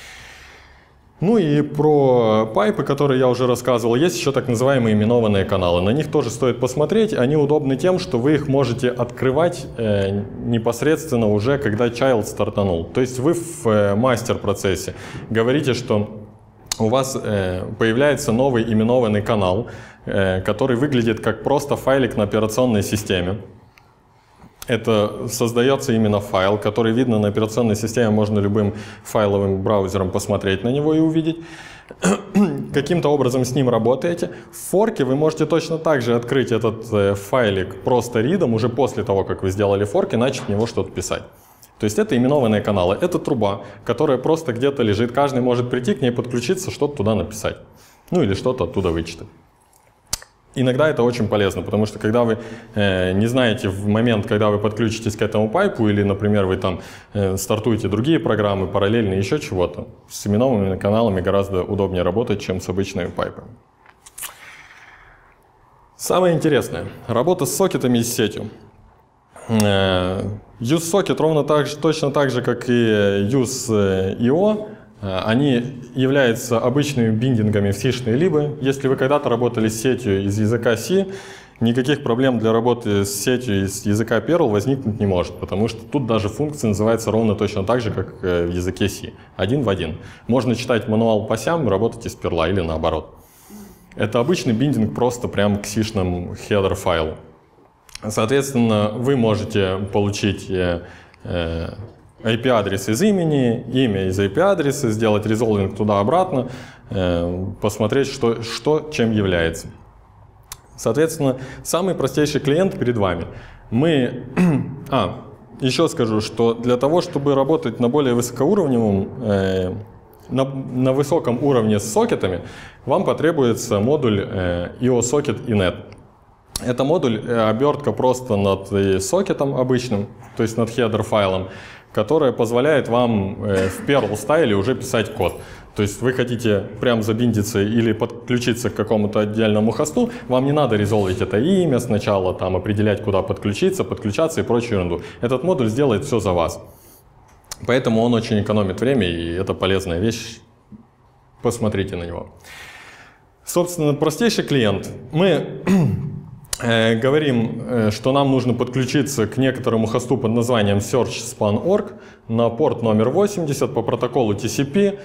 A: Ну и про пайпы, которые я уже рассказывал, есть еще так называемые именованные каналы. На них тоже стоит посмотреть. Они удобны тем, что вы их можете открывать непосредственно уже, когда child стартанул. То есть вы в мастер-процессе говорите, что у вас появляется новый именованный канал, который выглядит как просто файлик на операционной системе. Это создается именно файл, который видно на операционной системе, можно любым файловым браузером посмотреть на него и увидеть. Каким-то образом с ним работаете. В форке вы можете точно так же открыть этот файлик просто ридом уже после того, как вы сделали форк, и начать в него что-то писать. То есть это именованные каналы, это труба, которая просто где-то лежит, каждый может прийти к ней, подключиться, что-то туда написать. Ну или что-то оттуда вычитать. Иногда это очень полезно, потому что когда вы не знаете в момент, когда вы подключитесь к этому пайпу, или, например, вы там стартуете другие программы, параллельно еще чего-то, с именованными каналами гораздо удобнее работать, чем с обычными пайпами. Самое интересное – работа с сокетами и с сетью. UseSocket точно так же, как и UseIO, они являются обычными биндингами в C-шные либы. Если вы когда-то работали с сетью из языка C, никаких проблем для работы с сетью из языка Perl возникнуть не может, потому что тут даже функция называется ровно точно так же, как в языке C. Один в один. Можно читать мануал по сям, работать из Perl или наоборот. Это обычный биндинг просто прямо к C-шному header файлу. Соответственно, вы можете получить IP-адрес из имени, имя из IP-адреса, сделать резолвинг туда-обратно, посмотреть, что чем является. Соответственно, самый простейший клиент перед вами. Еще скажу, что для того, чтобы работать на более высокоуровневом, на высоком уровне с сокетами, вам потребуется модуль IO-Socket Init. Это модуль обертка просто над сокетом обычным, то есть над хедер-файлом, которая позволяет вам в Perl стайле уже писать код. То есть вы хотите прям забиндиться или подключиться к какому-то отдельному хосту, вам не надо резолвить это имя сначала, там, определять, куда подключаться и прочую ерунду. Этот модуль сделает все за вас. Поэтому он очень экономит время, и это полезная вещь. Посмотрите на него. Собственно, простейший клиент. Мы говорим, что нам нужно подключиться к некоторому хосту под названием search-span.org на порт номер 80 по протоколу TCP.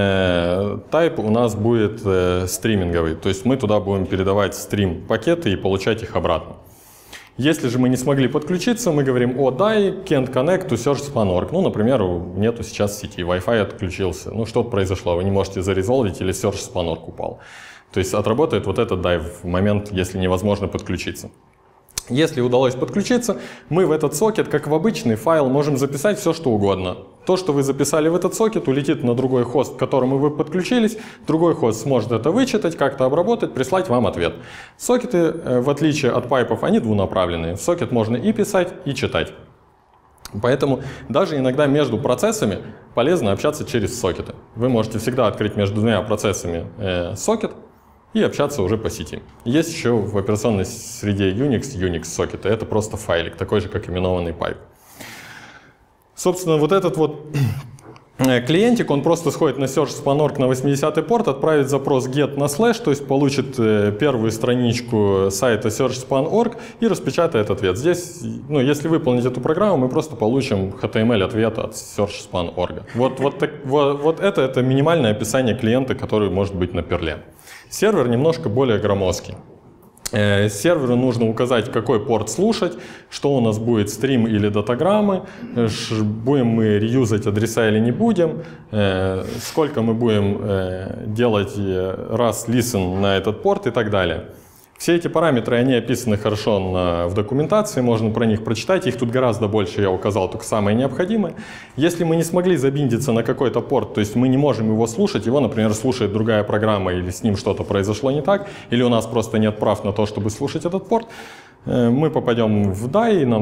A: Type у нас будет стриминговый, то есть мы туда будем передавать стрим-пакеты и получать их обратно. Если же мы не смогли подключиться, мы говорим die can't connect to search-span.org. Ну, например, нету сейчас сети, Wi-Fi отключился. Ну, что-то произошло, вы не можете зарезолвить или search-span.org упал. То есть отработает вот этот die в момент, если невозможно подключиться. Если удалось подключиться, мы в этот сокет, как в обычный файл, можем записать все, что угодно. То, что вы записали в этот сокет, улетит на другой хост, к которому вы подключились. Другой хост сможет это вычитать, как-то обработать, прислать вам ответ. Сокеты, в отличие от пайпов, они двунаправленные. В сокет можно и писать, и читать. Поэтому даже иногда между процессами полезно общаться через сокеты. Вы можете всегда открыть между двумя процессами сокет и общаться уже по сети. Есть еще в операционной среде Unix сокеты. Это просто файлик, такой же, как именованный пайп. Собственно, вот этот вот клиентик, он просто сходит на search-span.org на 80-й порт, отправит запрос get на слэш, то есть получит первую страничку сайта search-span.org и распечатает ответ. Здесь, ну, если выполнить эту программу, мы просто получим HTML-ответ от search-span.org. Вот это минимальное описание клиента, который может быть на Perl. Сервер немножко более громоздкий. Серверу нужно указать, какой порт слушать, что у нас будет, стрим или датаграммы, будем мы реюзать адреса или не будем, сколько мы будем делать раз listen на этот порт и так далее. Все эти параметры, они описаны хорошо в документации, можно про них прочитать, их тут гораздо больше, я указал только самое необходимое. Если мы не смогли забиндиться на какой-то порт, то есть мы не можем его слушать, его, например, слушает другая программа или с ним что-то произошло не так, или у нас просто нет прав на то, чтобы слушать этот порт, мы попадем в die, и нам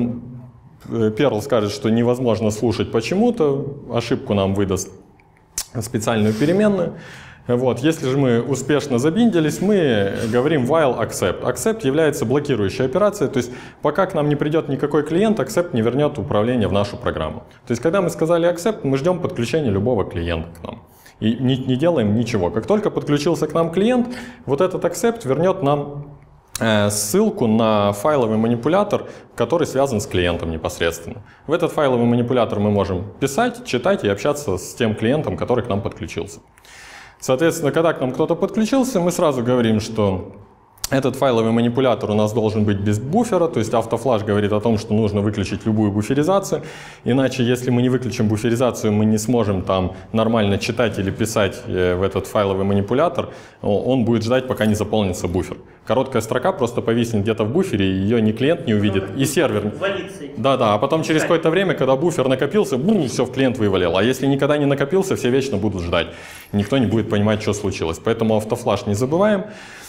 A: Perl скажет, что невозможно слушать почему-то, ошибку нам выдаст специальную переменную. Вот. Если же мы успешно забиндились, мы говорим while accept. Accept является блокирующей операцией, то есть пока к нам не придет никакой клиент, accept не вернет управление в нашу программу. То есть когда мы сказали accept, мы ждем подключения любого клиента к нам. И не делаем ничего. Как только подключился к нам клиент, вот этот accept вернет нам ссылку на файловый манипулятор, который связан с клиентом непосредственно. В этот файловый манипулятор мы можем писать, читать и общаться с тем клиентом, который к нам подключился. Соответственно, когда к нам кто-то подключился, мы сразу говорим, что этот файловый манипулятор у нас должен быть без буфера, то есть автофлаш говорит о том, что нужно выключить любую буферизацию, иначе если мы не выключим буферизацию, мы не сможем там нормально читать или писать в этот файловый манипулятор, он будет ждать, пока не заполнится буфер. Короткая строка просто повиснет где-то в буфере, ее ни клиент не увидит, и сервер. Да, а потом через какое-то время, когда буфер накопился, все в клиент вывалил. А если никогда не накопился, все вечно будут ждать. Никто не будет понимать, что случилось. Поэтому автофлаш не забываем.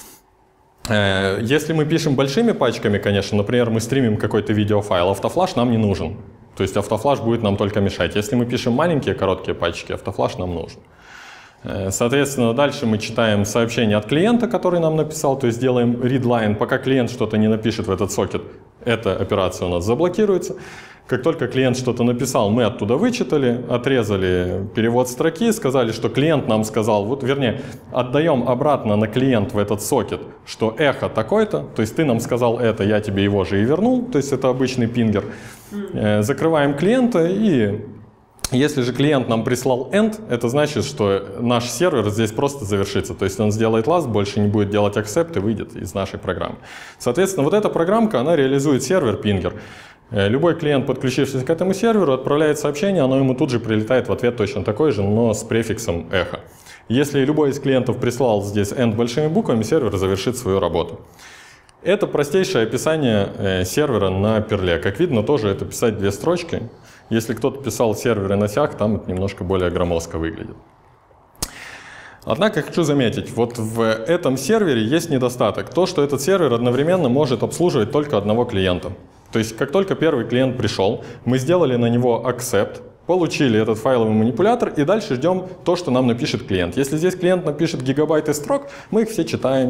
A: Если мы пишем большими пачками, конечно, например, мы стримим какой-то видеофайл, автофлаш нам не нужен. То есть автофлаш будет нам только мешать. Если мы пишем маленькие короткие пачки, автофлаш нам нужен. Соответственно, дальше мы читаем сообщение от клиента, который нам написал, то есть делаем readline. Пока клиент что-то не напишет в этот сокет, эта операция у нас заблокируется. Как только клиент что-то написал, мы оттуда вычитали, отрезали перевод строки, сказали, что клиент нам сказал, вот, вернее, отдаем обратно на клиент в этот сокет, что эхо такой-то, то есть ты нам сказал это, я тебе его же и вернул, то есть это обычный пингер. Закрываем клиента, и если же клиент нам прислал end, это значит, что наш сервер здесь просто завершится, то есть он сделает last, больше не будет делать accept и выйдет из нашей программы. Соответственно, вот эта программка, она реализует сервер-пингер. Любой клиент, подключившись к этому серверу, отправляет сообщение, оно ему тут же прилетает в ответ точно такой же, но с префиксом эхо. Если любой из клиентов прислал здесь end большими буквами, сервер завершит свою работу. Это простейшее описание сервера на перле. Как видно, тоже это писать 2 строчки. Если кто-то писал серверы на сях, там это немножко более громоздко выглядит. Однако хочу заметить, вот в этом сервере есть недостаток. То, что этот сервер одновременно может обслуживать только одного клиента. То есть, как только первый клиент пришел, мы сделали на него accept, получили этот файловый манипулятор и дальше ждем то, что нам напишет клиент. Если здесь клиент напишет гигабайты строк, мы их все читаем.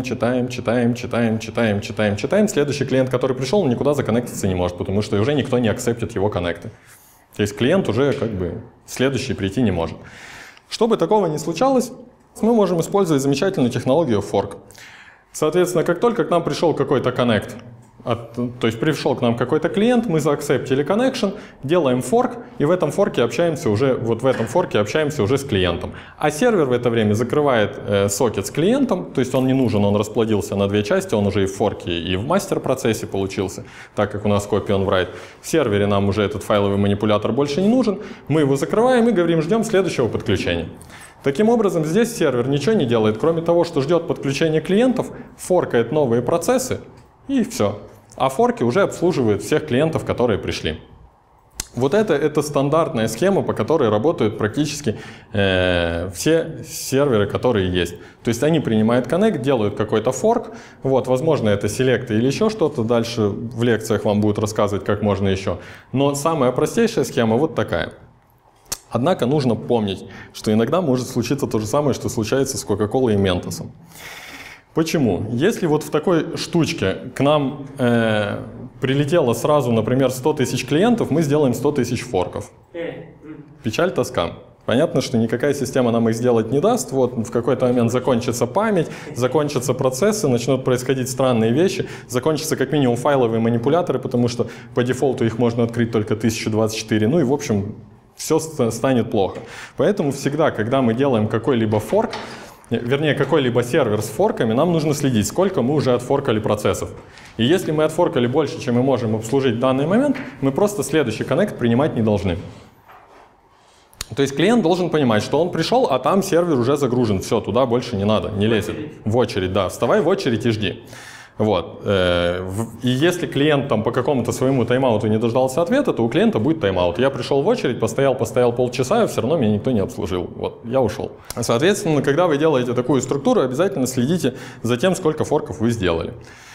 A: Следующий клиент, который пришел, никуда законнектиться не может, потому что уже никто не акцептит его коннекты. То есть клиент уже как бы следующий прийти не может. Чтобы такого не случалось, мы можем использовать замечательную технологию fork. Соответственно, как только к нам пришел какой-то коннект, то есть пришел к нам какой-то клиент, мы заакцептили connection, делаем форк, и в этом форке общаемся уже с клиентом. А сервер в это время закрывает сокет с клиентом, то есть он не нужен, он расплодился на 2 части, он уже и в форке, и в мастер-процессе получился, так как у нас copy on write. В сервере нам уже этот файловый манипулятор больше не нужен, мы его закрываем и говорим, ждем следующего подключения. Таким образом, здесь сервер ничего не делает, кроме того, что ждет подключения клиентов, форкает новые процессы, и все. А форки уже обслуживают всех клиентов, которые пришли. Вот это стандартная схема, по которой работают практически все серверы, которые есть. То есть они принимают коннект, делают какой-то форк, вот, возможно, это селекты или еще что-то, дальше в лекциях вам будут рассказывать, как можно еще. Но самая простейшая схема вот такая. Однако нужно помнить, что иногда может случиться то же самое, что случается с Coca-Cola и Ментосом. Почему? Если вот в такой штучке к нам прилетело сразу, например, 100 тысяч клиентов, мы сделаем 100 тысяч форков. Печаль, тоска. Понятно, что никакая система нам их сделать не даст. Вот в какой-то момент закончится память, закончатся процессы, начнут происходить странные вещи, закончатся как минимум файловые манипуляторы, потому что по дефолту их можно открыть только 1024. Ну и в общем все станет плохо. Поэтому всегда, когда мы делаем какой-либо форк, вернее, какой-либо сервер с форками, нам нужно следить, сколько мы уже отфоркали процессов. И если мы отфоркали больше, чем мы можем обслужить в данный момент, мы просто следующий коннект принимать не должны. То есть клиент должен понимать, что он пришел, а там сервер уже загружен. Все, туда больше не надо, не лезет. В очередь, да. Вставай в очередь и жди. Вот. И если клиент там по какому-то своему тайм-ауту не дождался ответа, то у клиента будет тайм-аут. Я пришел в очередь, постоял полчаса, и все равно меня никто не обслужил. Вот, я ушел. Соответственно, когда вы делаете такую структуру, обязательно следите за тем, сколько форков вы сделали.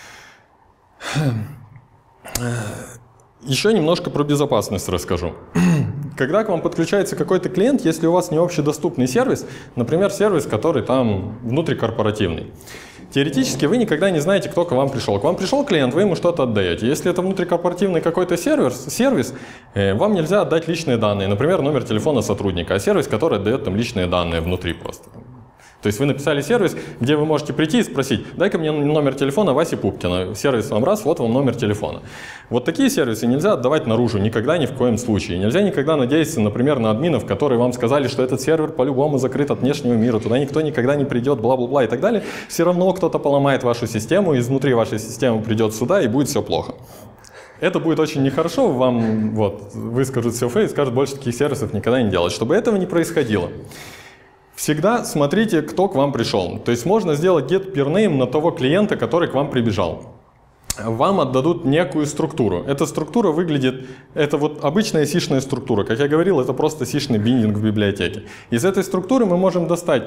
A: Еще немножко про безопасность расскажу. Когда к вам подключается какой-то клиент, если у вас не общедоступный сервис, например, сервис, который там внутрикорпоративный, теоретически вы никогда не знаете, кто к вам пришел. К вам пришел клиент, вы ему что-то отдаете. Если это внутрикорпоративный какой-то сервис, вам нельзя отдать личные данные, например, номер телефона сотрудника, а сервис, который отдает там личные данные внутри просто. То есть вы написали сервис, где вы можете прийти и спросить, дай-ка мне номер телефона Васи Пупкина. Сервис вам раз, вот вам номер телефона. Вот такие сервисы нельзя отдавать наружу, никогда ни в коем случае. Нельзя никогда надеяться, например, на админов, которые вам сказали, что этот сервер по-любому закрыт от внешнего мира, туда никто никогда не придет, бла-бла-бла и так далее. Все равно кто-то поломает вашу систему, изнутри вашей системы придет сюда и будет все плохо. Это будет очень нехорошо, вам вот, выскажут все фейс, скажут, больше таких сервисов никогда не делать. Чтобы этого не происходило, всегда смотрите, кто к вам пришел. То есть можно сделать get peer name на того клиента, который к вам прибежал. Вам отдадут некую структуру. Эта структура выглядит, это вот обычная сишная структура. Как я говорил, это просто сишный биндинг в библиотеке. Из этой структуры мы можем достать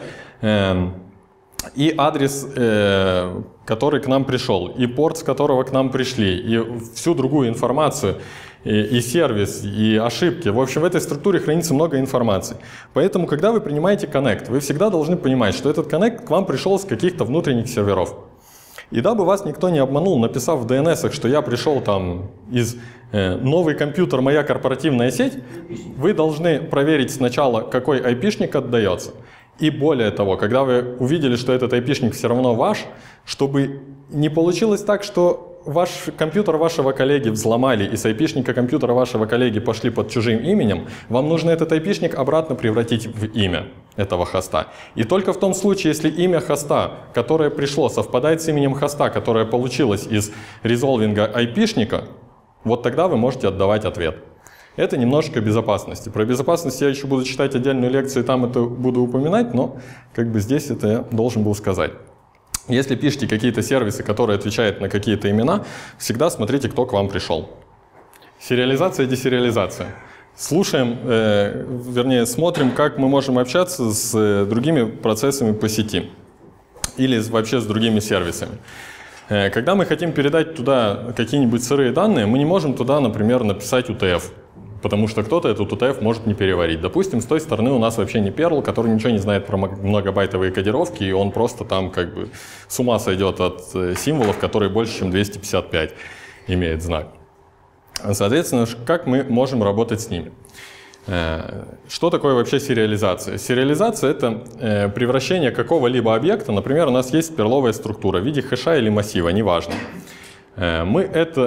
A: и адрес, который к нам пришел, и порт, с которого к нам пришли, и всю другую информацию, и сервис, и ошибки. В общем, в этой структуре хранится много информации. Поэтому, когда вы принимаете коннект, вы всегда должны понимать, что этот коннект к вам пришел с каких-то внутренних серверов. И дабы вас никто не обманул, написав в DNS, что я пришел там из новый компьютер, моя корпоративная сеть, вы должны проверить сначала, какой айпишник отдается. И более того, когда вы увидели, что этот айпишник все равно ваш, чтобы не получилось так, что ваш компьютер вашего коллеги взломали, и с айпишника компьютера вашего коллеги пошли под чужим именем, вам нужно этот айпишник обратно превратить в имя этого хоста. И только в том случае, если имя хоста, которое пришло, совпадает с именем хоста, которое получилось из резолвинга айпишника, вот тогда вы можете отдавать ответ. Это немножко безопасности. Про безопасность я еще буду читать отдельную лекцию, и там это буду упоминать, но как бы здесь это я должен был сказать. Если пишете какие-то сервисы, которые отвечают на какие-то имена, всегда смотрите, кто к вам пришел. Сериализация и десериализация. Слушаем, вернее, смотрим, как мы можем общаться с другими процессами по сети или вообще с другими сервисами. Когда мы хотим передать туда какие-нибудь сырые данные, мы не можем туда, например, написать UTF, потому что кто-то этот UTF может не переварить. Допустим, с той стороны у нас вообще не Perl, который ничего не знает про многобайтовые кодировки, и он просто там как бы с ума сойдет от символов, которые больше, чем 255 имеет знак. Соответственно, как мы можем работать с ними? Что такое вообще сериализация? Сериализация — это превращение какого-либо объекта, например, у нас есть перловая структура в виде хэша или массива, неважно. Мы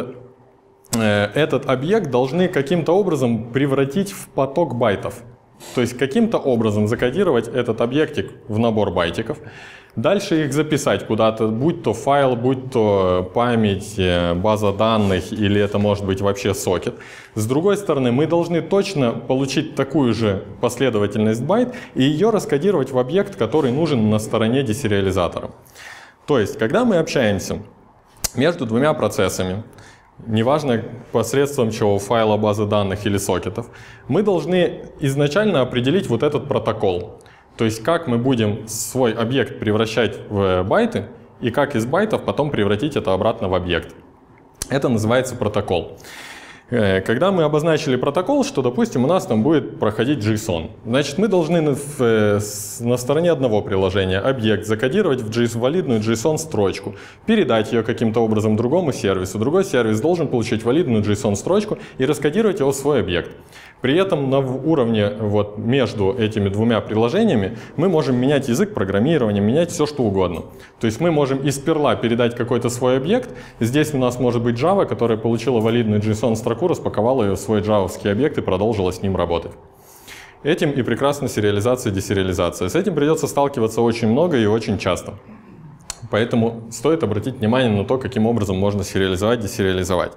A: этот объект должны каким-то образом превратить в поток байтов. То есть каким-то образом закодировать этот объектик в набор байтиков, дальше их записать куда-то, будь то файл, будь то память, база данных, или это может быть вообще сокет. С другой стороны, мы должны точно получить такую же последовательность байт и ее раскодировать в объект, который нужен на стороне десериализатора. То есть, когда мы общаемся между двумя процессами, неважно посредством чего, файла, базы данных или сокетов, мы должны изначально определить вот этот протокол. То есть как мы будем свой объект превращать в байты и как из байтов потом превратить это обратно в объект. Это называется протокол. Когда мы обозначили протокол, что, допустим, у нас там будет проходить JSON, значит, мы должны на стороне одного приложения объект закодировать в валидную JSON-строчку, передать ее каким-то образом другому сервису. Другой сервис должен получить валидную JSON-строчку и раскодировать его в свой объект. При этом на уровне вот между этими двумя приложениями мы можем менять язык программирования, менять все, что угодно. То есть мы можем из перла передать какой-то свой объект. Здесь у нас может быть Java, которая получила валидную JSON-строку, распаковала ее в свой джавовский объект и продолжила с ним работать. Этим и прекрасна сериализация и десериализация. С этим придется сталкиваться очень много и очень часто. Поэтому стоит обратить внимание на то, каким образом можно сериализовать, десериализовать.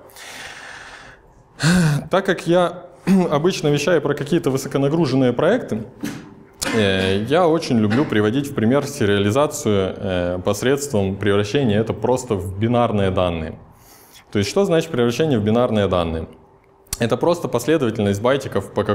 A: Так как я обычно вещаю про какие-то высоконагруженные проекты, я очень люблю приводить в пример сериализацию посредством превращения это просто в бинарные данные. То есть что значит превращение в бинарные данные? Это просто последовательность байтиков по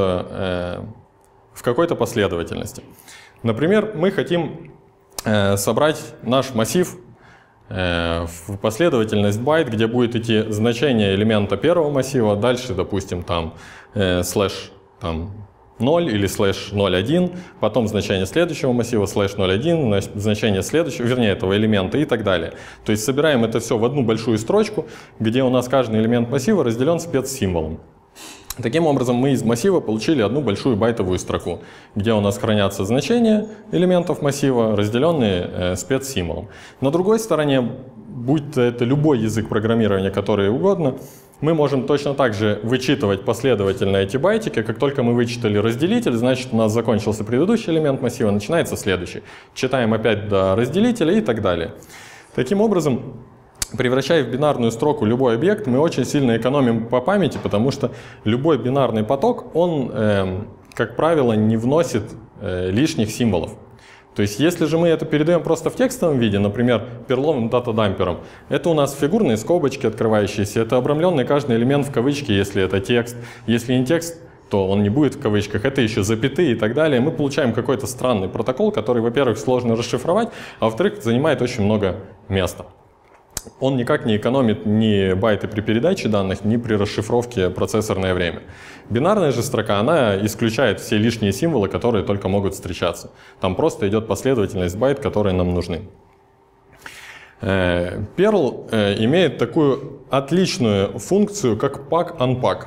A: в какой-то последовательности. Например, мы хотим собрать наш массив в последовательность байт, где будет идти значение элемента первого массива, дальше, допустим, там слэш 0 или слэш 0.1, потом значение следующего массива, слэш 0.1, значение следующего, вернее, этого элемента и так далее. То есть собираем это все в одну большую строчку, где у нас каждый элемент массива разделен спецсимволом. Таким образом, мы из массива получили одну большую байтовую строку, где у нас хранятся значения элементов массива, разделенные спецсимволом. На другой стороне, будь то это любой язык программирования, который угодно, мы можем точно так же вычитывать последовательно эти байтики. Как только мы вычитали разделитель, значит, у нас закончился предыдущий элемент массива, начинается следующий. Читаем опять до разделителя и так далее. Таким образом, превращая в бинарную строку любой объект, мы очень сильно экономим по памяти, потому что любой бинарный поток, он, как правило, не вносит лишних символов. То есть, если же мы это передаем просто в текстовом виде, например, перловым датадампером, это у нас фигурные скобочки открывающиеся, это обрамленный каждый элемент в кавычки, если это текст. Если не текст, то он не будет в кавычках, это еще запятые и так далее. Мы получаем какой-то странный протокол, который, во-первых, сложно расшифровать, а во-вторых, занимает очень много места. Он никак не экономит ни байты при передаче данных, ни при расшифровке процессорное время. Бинарная же строка, она исключает все лишние символы, которые только могут встречаться. Там просто идет последовательность байт, которые нам нужны. Perl имеет такую отличную функцию, как pack-unpack.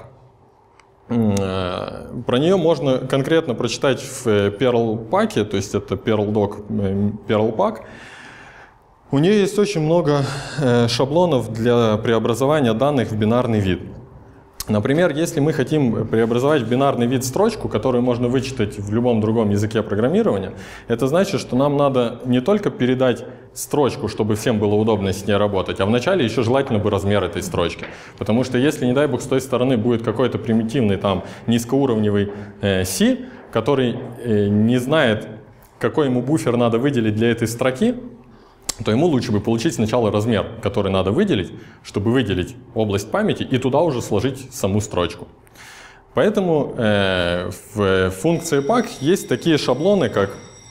A: Про нее можно конкретно прочитать в Perl паке, то есть это Perl doc, Perl pack. У нее есть очень много шаблонов для преобразования данных в бинарный вид. Например, если мы хотим преобразовать в бинарный вид строчку, которую можно вычитать в любом другом языке программирования, это значит, что нам надо не только передать строчку, чтобы всем было удобно с ней работать, а вначале еще желательно бы размер этой строчки. Потому что если, не дай бог, с той стороны будет какой-то примитивный там низкоуровневый C, который не знает, какой ему буфер надо выделить для этой строки, то ему лучше бы получить сначала размер, который надо выделить, чтобы выделить область памяти и туда уже сложить саму строчку. Поэтому в функции pack есть такие шаблоны, как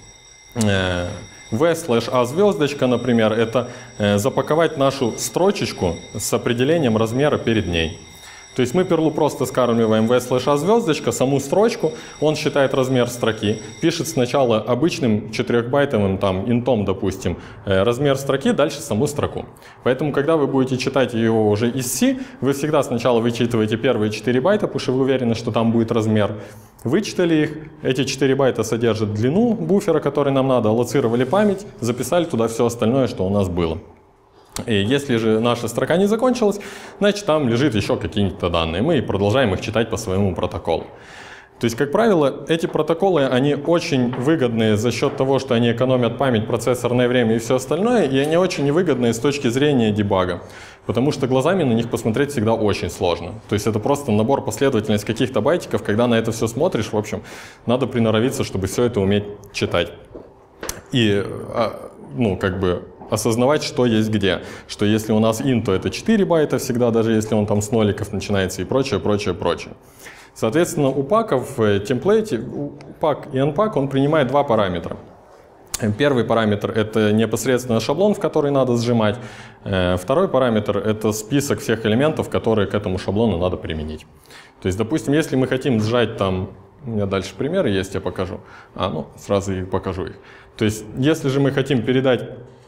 A: v/a звездочка, например, это запаковать нашу строчечку с определением размера перед ней. То есть мы перлу просто скармливаем v/a звездочка, саму строчку, он считает размер строки, пишет сначала обычным 4-байтовым там интом, допустим, размер строки, дальше саму строку. Поэтому, когда вы будете читать ее уже из C, вы всегда сначала вычитываете первые 4 байта, потому что вы уверены, что там будет размер. Вычитали их, эти 4 байта содержат длину буфера, который нам надо, аллоцировали память, записали туда все остальное, что у нас было. И если же наша строка не закончилась, значит там лежит еще какие-то данные. Мы продолжаем их читать по своему протоколу. То есть, как правило, эти протоколы, они очень выгодные за счет того, что они экономят память, процессорное время и все остальное, и они очень невыгодные с точки зрения дебага. Потому что глазами на них посмотреть всегда очень сложно. То есть это просто набор последовательность каких-то байтиков, когда на это все смотришь, в общем, надо приноровиться, чтобы все это уметь читать. И, ну, как бы осознавать, что есть где. Что если у нас int, то это 4 байта всегда, даже если он там с ноликов начинается и прочее, прочее, прочее. Соответственно, у паков в темплейте, pack и unpack, он принимает два параметра. Первый параметр — это непосредственно шаблон, в который надо сжимать. Второй параметр — это список всех элементов, которые к этому шаблону надо применить. То есть, допустим, если мы хотим сжать там, у меня дальше примеры есть, я покажу. Ну, сразу и покажу их. То есть, если же мы хотим передать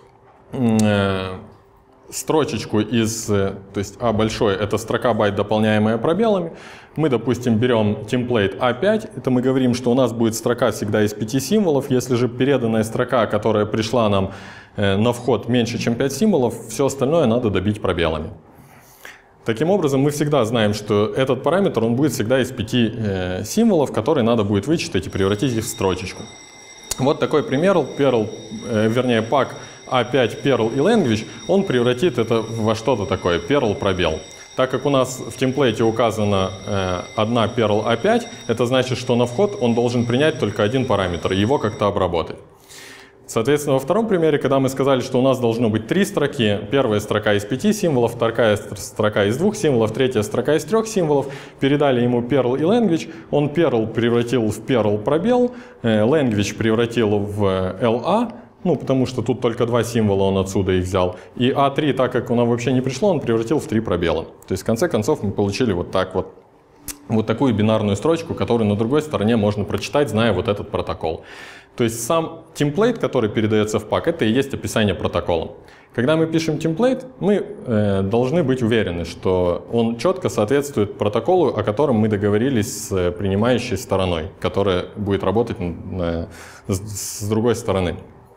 A: строчечку из, то есть А большой, это строка байт, дополняемая пробелами. Мы, допустим, берем template A5, это мы говорим, что у нас будет строка всегда из 5 символов. Если же переданная строка, которая пришла нам на вход, меньше, чем 5 символов, все остальное надо добить пробелами. Таким образом, мы всегда знаем, что этот параметр, он будет всегда из 5 символов, которые надо будет вычитать и превратить их в строчечку. Вот такой пример, pack A5, Perl и Language, он превратит это во что-то такое, Perl пробел. Так как у нас в темплейте указана одна Perl A5, это значит, что на вход он должен принять только один параметр, его как-то обработать. Соответственно, во втором примере, когда мы сказали, что у нас должно быть 3 строки, первая строка из 5 символов, вторая строка из 2 символов, третья строка из 3 символов, передали ему Perl и Language, он Perl превратил в Perl пробел, Language превратил в LA, ну, потому что тут только 2 символа, он отсюда их взял. И A3, так как оно вообще не пришло, он превратил в 3 пробела. То есть, в конце концов, мы получили вот так вот. Вот такую бинарную строчку, которую на другой стороне можно прочитать, зная вот этот протокол. То есть сам темплейт, который передается в пак, это и есть описание протокола. Когда мы пишем темплейт, мы должны быть уверены, что он четко соответствует протоколу, о котором мы договорились с принимающей стороной, которая будет работать с другой стороны.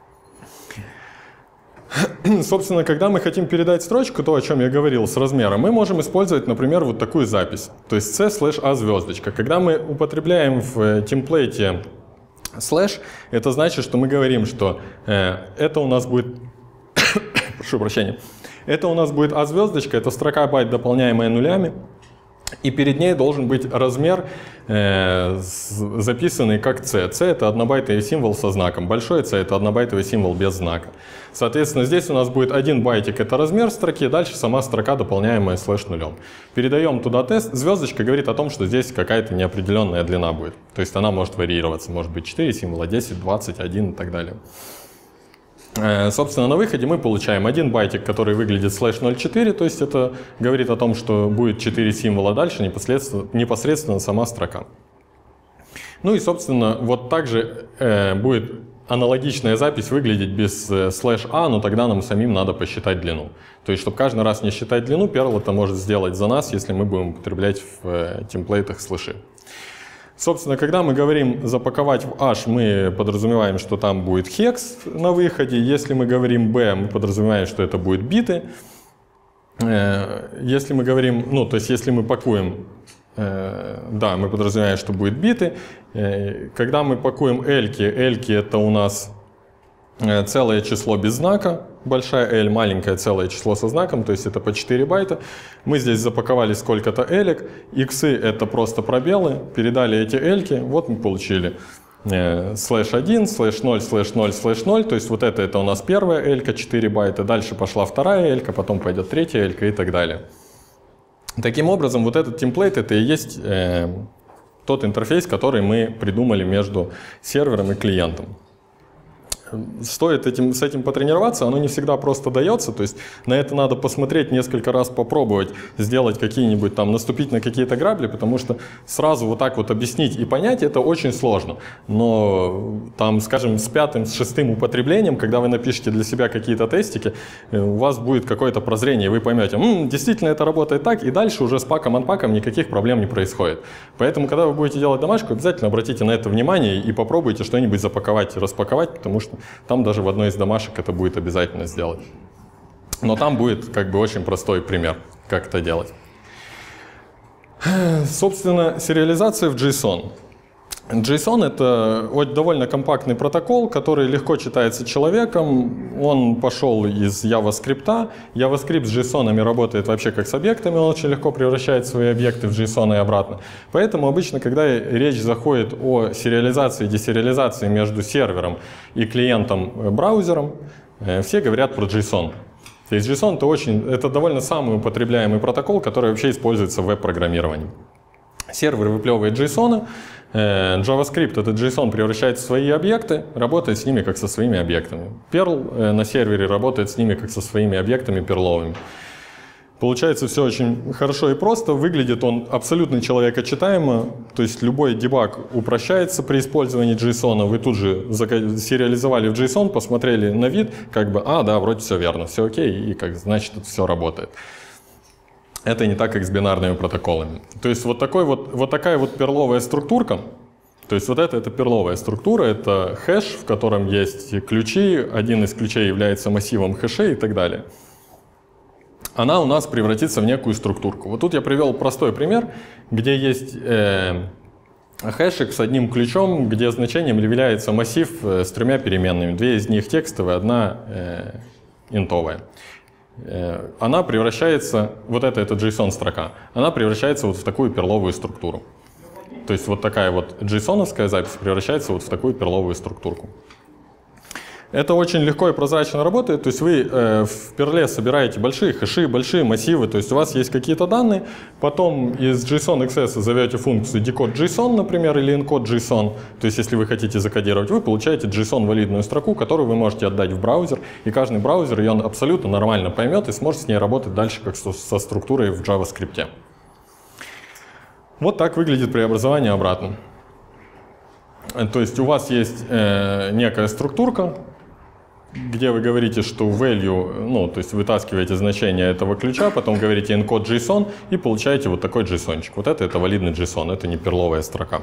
A: Собственно, когда мы хотим передать строчку, то, о чем я говорил, с размером, мы можем использовать, например, вот такую запись. То есть c/a звездочка. Когда мы употребляем в темплейте слэш, это значит, что мы говорим, что это у нас будет... Прошу прощения. Это у нас будет a звездочка, это строка байт, дополняемая нулями. И перед ней должен быть размер, записанный как c. c — это однобайтовый символ со знаком. Большой c — это однобайтовый символ без знака. Соответственно, здесь у нас будет один байтик — это размер строки, дальше сама строка, дополняемая /0. Передаем туда тест. Звездочка говорит о том, что здесь какая-то неопределенная длина будет. То есть она может варьироваться. Может быть 4 символа, 10, 20, 1 и так далее. Собственно, на выходе мы получаем один байтик, который выглядит /04, то есть это говорит о том, что будет 4 символа дальше, непосредственно сама строка. Ну и, собственно, вот также будет аналогичная запись выглядеть без слэш «а», но тогда нам самим надо посчитать длину. То есть, чтобы каждый раз не считать длину, Perl это может сделать за нас, если мы будем употреблять в темплейтах слэши. Собственно, когда мы говорим запаковать в H, мы подразумеваем, что там будет хекс на выходе. Если мы говорим B, мы подразумеваем, что это будут биты. Если мы говорим, ну, то есть если мы пакуем, да, мы подразумеваем, что будет биты. Когда мы пакуем L-ки это у нас целое число без знака, большая L, маленькое целое число со знаком, то есть это по 4 байта. Мы здесь запаковали сколько-то L-ек, иксы это просто пробелы, передали эти L-ки, вот мы получили слэш 1, слэш 0, слэш 0, слэш 0, то есть вот это у нас первая L-ка, 4 байта, дальше пошла вторая L-ка, потом пойдет третья L-ка и так далее. Таким образом, вот этот темплейт это и есть тот интерфейс, который мы придумали между сервером и клиентом. Стоит с этим потренироваться, оно не всегда просто дается, то есть на это надо посмотреть, несколько раз попробовать, сделать какие-нибудь там, наступить на какие-то грабли, потому что сразу вот так вот объяснить и понять это очень сложно. Но там, скажем, с 5-м, с 6-м употреблением, когда вы напишете для себя какие-то тестики, у вас будет какое-то прозрение, и вы поймете, действительно это работает так, и дальше уже с паком-анпаком никаких проблем не происходит. Поэтому, когда вы будете делать домашку, обязательно обратите на это внимание и попробуйте что-нибудь запаковать, распаковать, потому что там даже в одной из домашек это будет обязательно сделать. Но там будет как бы очень простой пример, как это делать. Собственно, сериализация в JSON. JSON — это довольно компактный протокол, который легко читается человеком. Он пошел из JavaScript. JavaScript с JSON работает вообще как с объектами, он очень легко превращает свои объекты в JSON и обратно. Поэтому обычно, когда речь заходит о сериализации и десериализации между сервером и клиентом-браузером, все говорят про JSON. То есть JSON это довольно самый употребляемый протокол, который вообще используется в веб-программировании. Сервер выплевывает JSON, JavaScript этот JSON превращает в свои объекты, работает с ними как со своими объектами. Perl на сервере работает с ними как со своими объектами перловыми. Получается все очень хорошо и просто, выглядит он абсолютно человекочитаемо, то есть любой дебаг упрощается при использовании JSON. Вы тут же сериализовали в JSON, посмотрели на вид, как бы, да, вроде все верно, все окей, и значит это все работает. Это не так, как с бинарными протоколами. То есть вот такая вот перловая структурка, то есть вот это перловая структура, это хэш, в котором есть ключи, один из ключей является массивом хэшей и так далее. Она у нас превратится в некую структурку. Вот тут я привел простой пример, где есть хэшик с одним ключом, где значением является массив с 3 переменными. 2 из них текстовые, 1 интовая. Она превращается, это JSON-строка, она превращается вот в такую перловую структуру. То есть вот такая вот JSON-овская запись превращается вот в такую перловую структурку. Это очень легко и прозрачно работает, то есть вы в перле собираете большие хэши, большие массивы, то есть у вас есть какие-то данные, потом из JSON-XS зовете функцию decode.json, например, или encode.json, то есть если вы хотите закодировать, вы получаете JSON-валидную строку, которую вы можете отдать в браузер, и каждый браузер ее абсолютно нормально поймет и сможет с ней работать дальше, как со структурой в JavaScript. Вот так выглядит преобразование обратно. То есть у вас есть некая структурка, где вы говорите, что value, то есть вытаскиваете значение этого ключа, потом говорите encode.json и получаете вот такой JSON-чик. Вот это валидный JSON, это не перловая строка.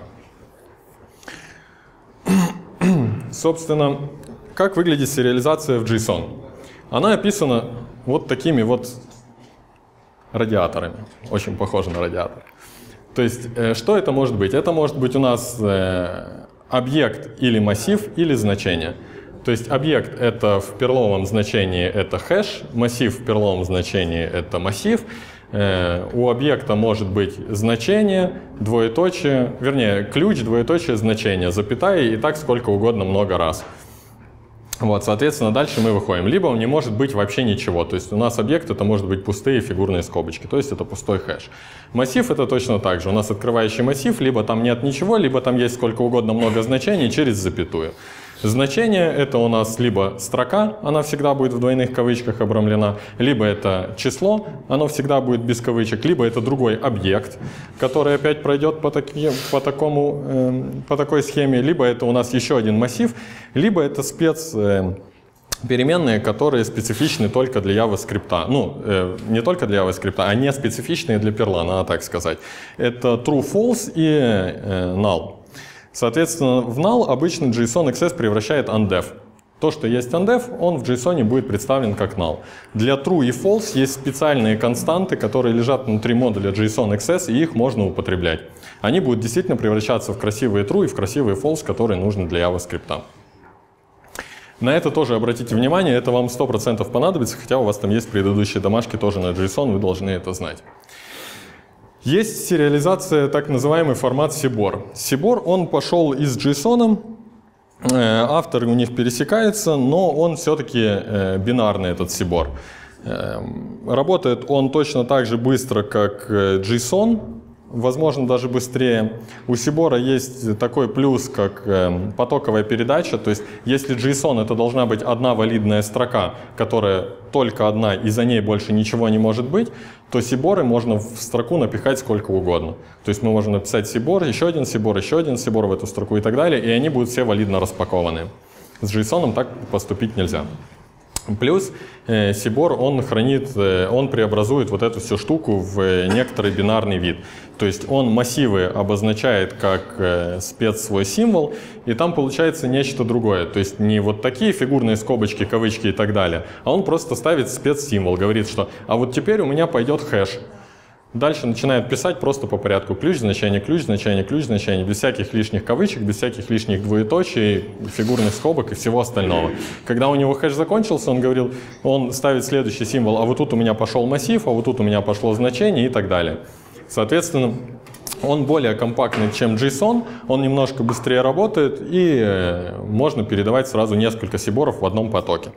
A: Собственно, как выглядит сериализация в JSON? Она описана вот такими вот радиаторами, очень похожи на радиатор. То есть, что это может быть? Это может быть у нас объект или массив, или значение. То есть объект — это в перловом значении это хэш, массив в перловом значении это массив. У объекта может быть значение, двоеточие, вернее, ключ, двоеточие, значение, запятая, и так сколько угодно много раз. Вот, соответственно, дальше мы выходим. Либо он не может быть вообще ничего. То есть у нас объект — это может быть пустые фигурные скобочки. То есть это пустой хэш. Массив — это точно так же. У нас открывающий массив, либо там нет ничего, либо там есть сколько угодно много значений через запятую. Значение — это у нас либо строка, она всегда будет в двойных кавычках обрамлена, либо это число, оно всегда будет без кавычек, либо это другой объект, который опять пройдет по такой схеме, либо это у нас еще один массив, либо это переменные, которые специфичны только для JavaScript. Ну, не только для JavaScript, а не специфичные для Perl, надо так сказать. Это true, false и null. Соответственно, в null обычно JSON XS превращает undev. То, что есть undev, он в JSON будет представлен как null. Для true и false есть специальные константы, которые лежат внутри модуля JSON XS, и их можно употреблять. Они будут действительно превращаться в красивые true и в красивые false, которые нужны для JavaScript. На это тоже обратите внимание, это вам 100% понадобится, хотя у вас там есть предыдущие домашки тоже на JSON, вы должны это знать. Есть сериализация, так называемый формат Seabor. Seabor, он пошел из JSON, авторы у них пересекаются, но он все-таки бинарный, этот Seabor. Работает он точно так же быстро, как JSON, возможно, даже быстрее. У Seabor есть такой плюс, как потоковая передача, то есть если JSON это должна быть одна валидная строка, которая только одна и за ней больше ничего не может быть, то Seabor можно в строку напихать сколько угодно. То есть мы можем написать Seabor, еще один Seabor в эту строку и так далее, и они будут все валидно распакованы. С JSON так поступить нельзя. Плюс Seabor, он преобразует вот эту всю штуку в некоторый бинарный вид. То есть он массивы обозначает как спец свой символ, и там получается нечто другое. То есть не вот такие фигурные скобочки, кавычки и так далее, а он просто ставит спецсимвол, говорит, что «а вот теперь у меня пойдет хэш». Дальше начинает писать просто по порядку. Ключ, значение, без всяких лишних кавычек, без всяких лишних двоеточий, фигурных скобок и всего остального. Когда у него хэш закончился, он ставит следующий символ, а вот тут у меня пошел массив, а вот тут у меня пошло значение и так далее. Соответственно, он более компактный, чем JSON, он немножко быстрее работает и можно передавать сразу несколько Seabor'ов в одном потоке.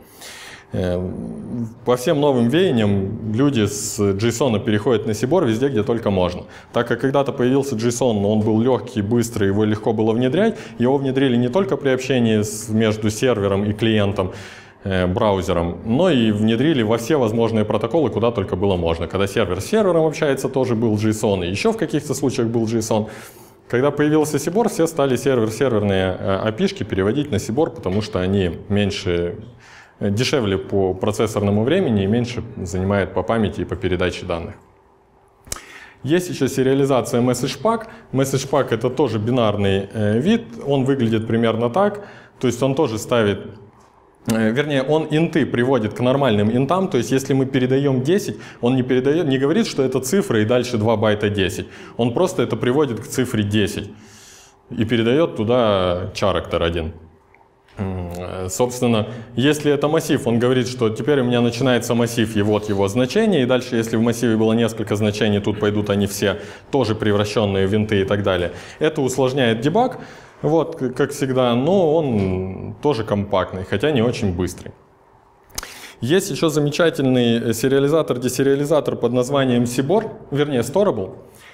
A: По всем новым веяниям люди с JSON переходят на Seabor везде, где только можно. Так как когда-то появился JSON, он был легкий, быстрый, его легко было внедрять. Его внедрили не только при общении между сервером и клиентом, браузером, но и внедрили во все возможные протоколы, куда только было можно. Когда сервер с сервером общается, тоже был JSON, и еще в каких-то случаях был JSON. Когда появился Seabor, все стали серверные API-шки переводить на Seabor, потому что они дешевле по процессорному времени и меньше занимает по памяти и по передаче данных. Есть еще сериализация MessagePack. MessagePack — это тоже бинарный вид, он выглядит примерно так, то есть он тоже ставит, вернее, он инты приводит к нормальным интам, то есть если мы передаем 10, он не говорит, что это цифра и дальше 2 байта 10, он просто это приводит к цифре 10 и передает туда character 1. Собственно, если это массив, он говорит, что теперь у меня начинается массив, и вот его значение, и дальше, если в массиве было несколько значений, тут пойдут они все, тоже превращенные в инты и так далее. Это усложняет дебаг, вот, как всегда, но он тоже компактный, хотя не очень быстрый. Есть еще замечательный сериализатор-десериализатор под названием Seabor, вернее, Storable.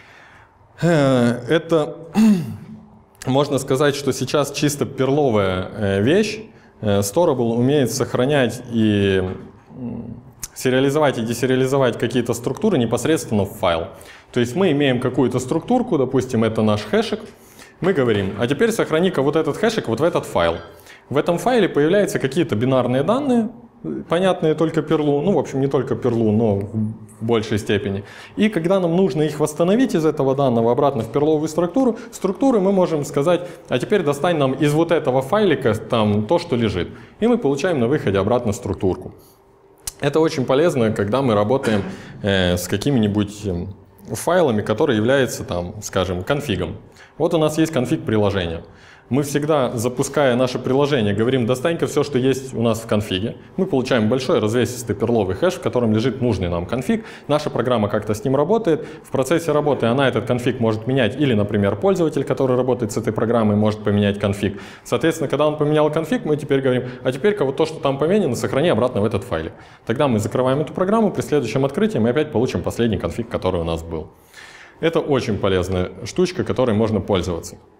A: Это... Можно сказать, что сейчас чисто перловая вещь. Storable умеет сохранять и сериализовать и десериализовать какие-то структуры непосредственно в файл. То есть мы имеем какую-то структурку, допустим, это наш хэшик. Мы говорим, а теперь сохрани-ка вот этот хэшик вот в этот файл. В этом файле появляются какие-то бинарные данные, понятные только перлу, ну, в общем, не только перлу, но в большей степени. И когда нам нужно их восстановить из этого данного обратно в перловую структуру, мы можем сказать, а теперь достань нам из вот этого файлика там то, что лежит. И мы получаем на выходе обратно структурку. Это очень полезно, когда мы работаем с какими-нибудь файлами, которые являются, там, скажем, конфигом. Вот у нас есть конфиг приложения. Мы всегда, запуская наше приложение, говорим, достань-ка все, что есть у нас в конфиге. Мы получаем большой развесистый перловый хэш, в котором лежит нужный нам конфиг. Наша программа как-то с ним работает. В процессе работы она этот конфиг может менять. Или, например, пользователь, который работает с этой программой, может поменять конфиг. Соответственно, когда он поменял конфиг, мы теперь говорим, а теперь-ка вот то, что там поменяно, сохрани обратно в этот файлик. Тогда мы закрываем эту программу, при следующем открытии мы опять получим последний конфиг, который у нас был. Это очень полезная штучка, которой можно пользоваться.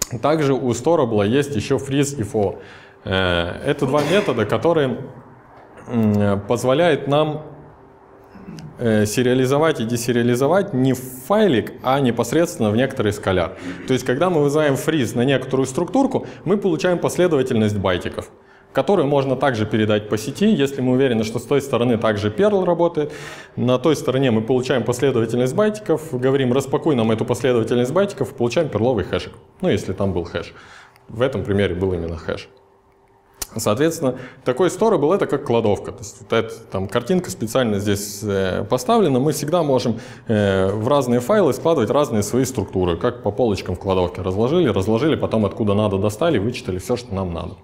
A: Также у Storable есть еще freeze и for. Это два метода, которые позволяют нам сериализовать и десериализовать не в файлик, а непосредственно в некоторый скаляр. То есть, когда мы вызываем freeze на некоторую структурку, мы получаем последовательность байтиков, которую можно также передать по сети, если мы уверены, что с той стороны также Perl работает. На той стороне мы получаем последовательность байтиков, говорим, распакуй нам эту последовательность байтиков, получаем перловый хэшик. Ну, если там был хэш. В этом примере был именно хэш. Соответственно, такой Storable — это как кладовка. То есть вот эта там картинка специально здесь поставлена. Мы всегда можем в разные файлы складывать разные свои структуры, как по полочкам в кладовке. Разложили, потом откуда надо достали, вычитали все, что нам надо.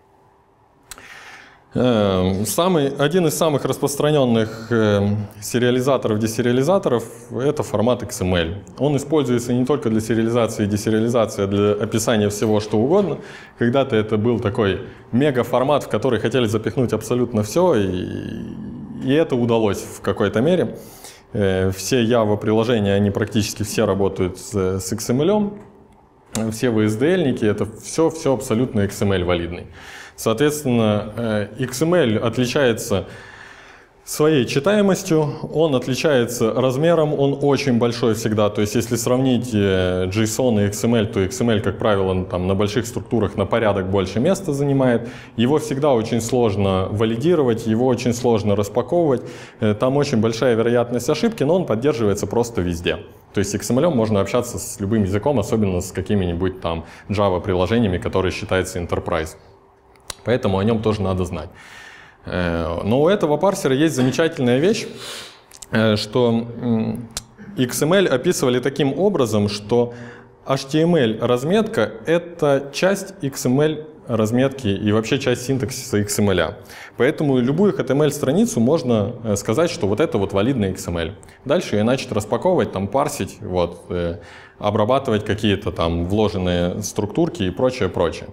A: Один из самых распространенных сериализаторов-десериализаторов — это формат XML. Он используется не только для сериализации и десериализации, а для описания всего, что угодно. Когда-то это был такой мегаформат, в который хотели запихнуть абсолютно все, и это удалось в какой-то мере. Все Java-приложения, они практически все работают с XML. Все VSDL-ники — это все абсолютно XML-валидный. Соответственно, XML отличается своей читаемостью, он отличается размером, он очень большой всегда. То есть, если сравнить JSON и XML, то XML, как правило, там, на больших структурах на порядок больше места занимает. Его всегда очень сложно валидировать, его очень сложно распаковывать. Там очень большая вероятность ошибки, но он поддерживается просто везде. То есть с XML можно общаться с любым языком, особенно с какими-нибудь там Java-приложениями, которые считаются Enterprise. Поэтому о нем тоже надо знать. Но у этого парсера есть замечательная вещь, что XML описывали таким образом, что HTML-разметка — это часть XML-разметки и вообще часть синтаксиса XML. Поэтому любую HTML-страницу можно сказать, что вот это вот валидный XML. Дальше ее начать распаковывать, там, парсить, вот, обрабатывать какие-то там вложенные структурки и прочее.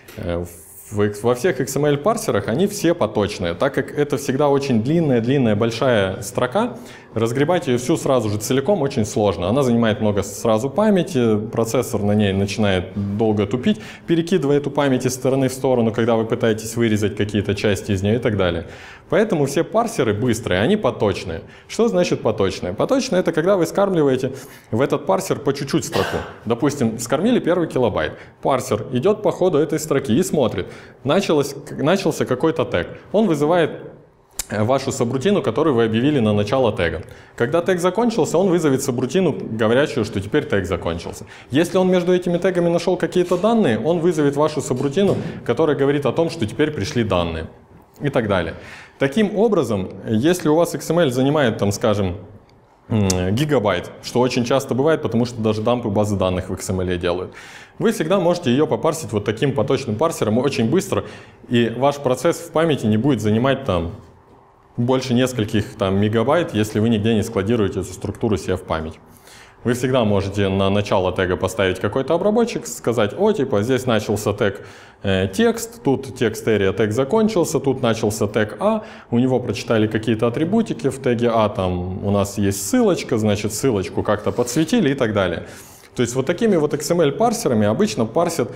A: Во всех XML-парсерах они все поточные. Так как это всегда очень длинная большая строка, разгребать ее всю сразу же целиком очень сложно. Она занимает много сразу памяти, процессор на ней начинает долго тупить, перекидывая эту память из стороны в сторону, когда вы пытаетесь вырезать какие-то части из нее и так далее. Поэтому все парсеры быстрые, они поточные. Что значит поточные? Поточные — это когда вы скармливаете в этот парсер по чуть-чуть строку. Допустим, скормили 1 килобайт. Парсер идет по ходу этой строки и смотрит. Начался какой-то тег. Он вызывает вашу сабрутину, которую вы объявили на начало тега. Когда тег закончился, он вызовет сабрутину, говорящую, что теперь тег закончился. Если он между этими тегами нашел какие-то данные, он вызовет вашу сабрутину, которая говорит о том, что теперь пришли данные. И так далее. Таким образом, если у вас XML занимает, там, скажем, гигабайт, что очень часто бывает, потому что даже дампы базы данных в XML делают, вы всегда можете ее попарсить вот таким поточным парсером очень быстро, и ваш процесс в памяти не будет занимать там больше нескольких там мегабайт, если вы нигде не складируете эту структуру себе в память. Вы всегда можете на начало тега поставить какой-то обработчик, сказать: о, типа, здесь начался тег текст, тут текст area, тег закончился, тут начался тег А, у него прочитали какие-то атрибутики, в теге А там у нас есть ссылочка, значит, ссылочку как-то подсветили и так далее. То есть вот такими вот XML-парсерами обычно парсят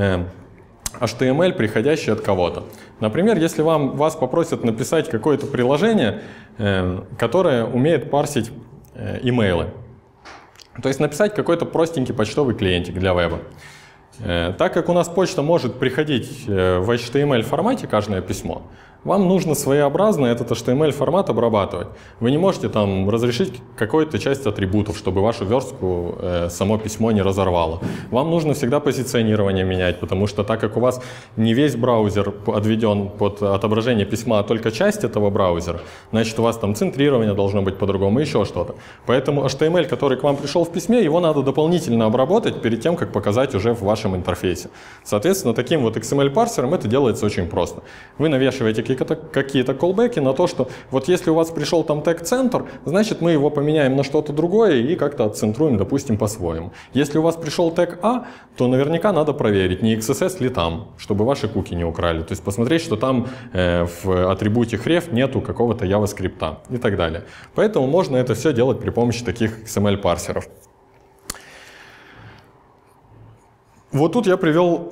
A: HTML, приходящий от кого-то. Например, если вас попросят написать какое-то приложение, которое умеет парсить имейлы. То есть написать какой-то простенький почтовый клиентик для веба. Так как у нас почта может приходить в HTML формате, каждое письмо, вам нужно своеобразно этот HTML-формат обрабатывать. Вы не можете там разрешить какую-то часть атрибутов, чтобы вашу верстку само письмо не разорвало. Вам нужно всегда позиционирование менять, потому что так как у вас не весь браузер отведен под отображение письма, а только часть этого браузера, значит, у вас там центрирование должно быть по-другому, еще что-то. Поэтому HTML, который к вам пришел в письме, его надо дополнительно обработать перед тем, как показать уже в вашем интерфейсе. Соответственно, таким вот XML-парсером это делается очень просто. Вы навешиваете какие-то колбеки на то, что вот если у вас пришел там тег центр, значит мы его поменяем на что-то другое и как-то отцентруем, допустим, по-своему. Если у вас пришел тег А, то наверняка надо проверить, не XSS ли там, чтобы ваши куки не украли. То есть посмотреть, что там в атрибуте href нету какого-то JavaScript и так далее. Поэтому можно это все делать при помощи таких XML-парсеров. Вот тут я привел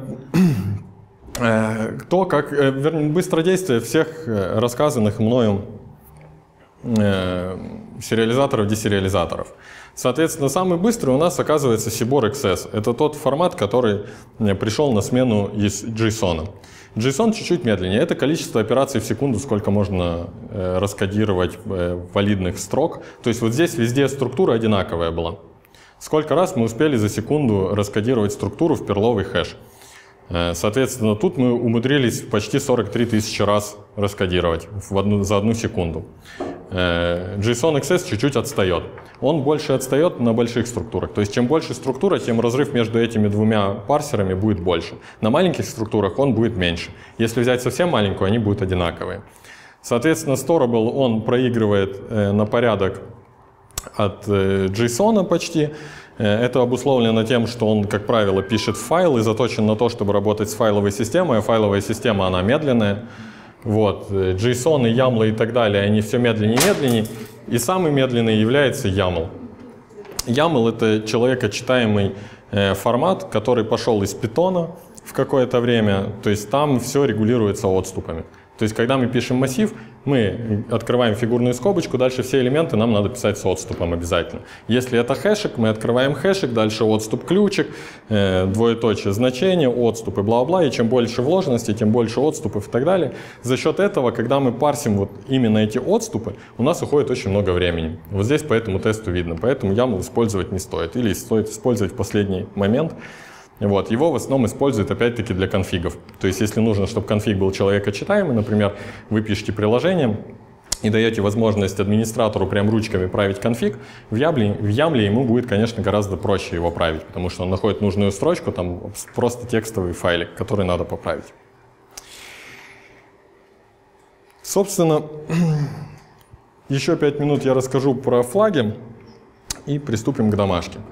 A: то, как быстродействие всех рассказанных мною сериализаторов, десериализаторов. Соответственно, самый быстрый у нас оказывается Seaborg XS. Это тот формат, который пришел на смену из JSON. JSON чуть-чуть медленнее. Это количество операций в секунду, сколько можно раскодировать валидных строк. То есть вот здесь везде структура одинаковая была. Сколько раз мы успели за секунду раскодировать структуру в перловый хэш. Соответственно, тут мы умудрились почти 43 тысячи раз раскодировать за одну секунду. JSON XS чуть-чуть отстает. Он больше отстает на больших структурах. То есть, чем больше структура, тем разрыв между этими двумя парсерами будет больше. На маленьких структурах он будет меньше. Если взять совсем маленькую, они будут одинаковые. Соответственно, Storable он проигрывает на порядок от JSON почти. Это обусловлено тем, что он, как правило, пишет файл и заточен на то, чтобы работать с файловой системой, а файловая система, она медленная. Вот. JSON, YAML и так далее, они все медленнее и медленнее. И самый медленный является YAML. YAML — это человекочитаемый формат, который пошел из Python в какое-то время. То есть там все регулируется отступами. То есть когда мы пишем массив, мы открываем фигурную скобочку, дальше все элементы нам надо писать с отступом обязательно. Если это хэшик, мы открываем хэшик, дальше отступ ключик, двоеточие значение, отступ и бла-бла. И чем больше вложенности, тем больше отступов и так далее. За счет этого, когда мы парсим вот именно эти отступы, у нас уходит очень много времени. Вот здесь по этому тесту видно. Поэтому YAML использовать не стоит. Или стоит использовать в последний момент. Вот. Его в основном используют опять-таки для конфигов. То есть если нужно, чтобы конфиг был человекочитаемый, например, вы пишете приложение и даете возможность администратору прям ручками править конфиг, в YAML ему будет, конечно, гораздо проще его править, потому что он находит нужную строчку, там просто текстовый файлик, который надо поправить. Собственно, еще 5 минут я расскажу про флаги и приступим к домашке.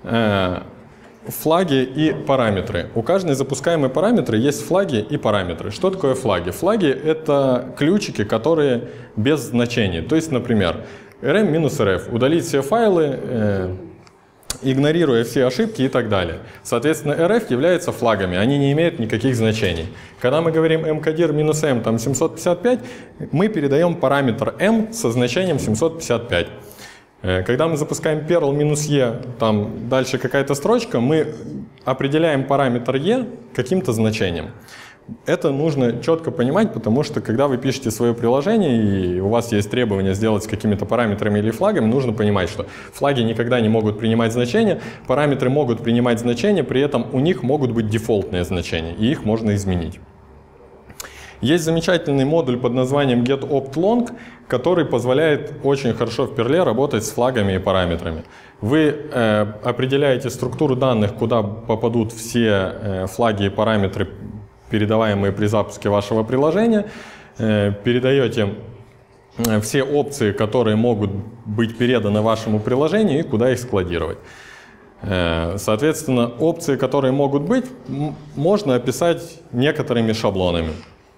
A: Флаги и параметры. У каждой запускаемой параметры есть флаги и параметры. Что такое флаги? Флаги — это ключики, которые без значений. То есть, например, rm-rf, удалить все файлы, игнорируя все ошибки и так далее. Соответственно, rf являются флагами, они не имеют никаких значений. Когда мы говорим mkadir-m там 755, мы передаем параметр m со значением 755. Когда мы запускаем perl-e, там дальше какая-то строчка, мы определяем параметр e каким-то значением. Это нужно четко понимать, потому что когда вы пишете свое приложение и у вас есть требования сделать с какими-то параметрами или флагами, нужно понимать, что флаги никогда не могут принимать значения, параметры могут принимать значения, при этом у них могут быть дефолтные значения, и их можно изменить. Есть замечательный модуль под названием getOptLong, который позволяет очень хорошо в перле работать с флагами и параметрами. Вы определяете структуру данных, куда попадут все флаги и параметры, передаваемые при запуске вашего приложения, передаете все опции, которые могут быть переданы вашему приложению, и куда их складировать. Соответственно, опции, которые могут быть, можно описать некоторыми шаблонами.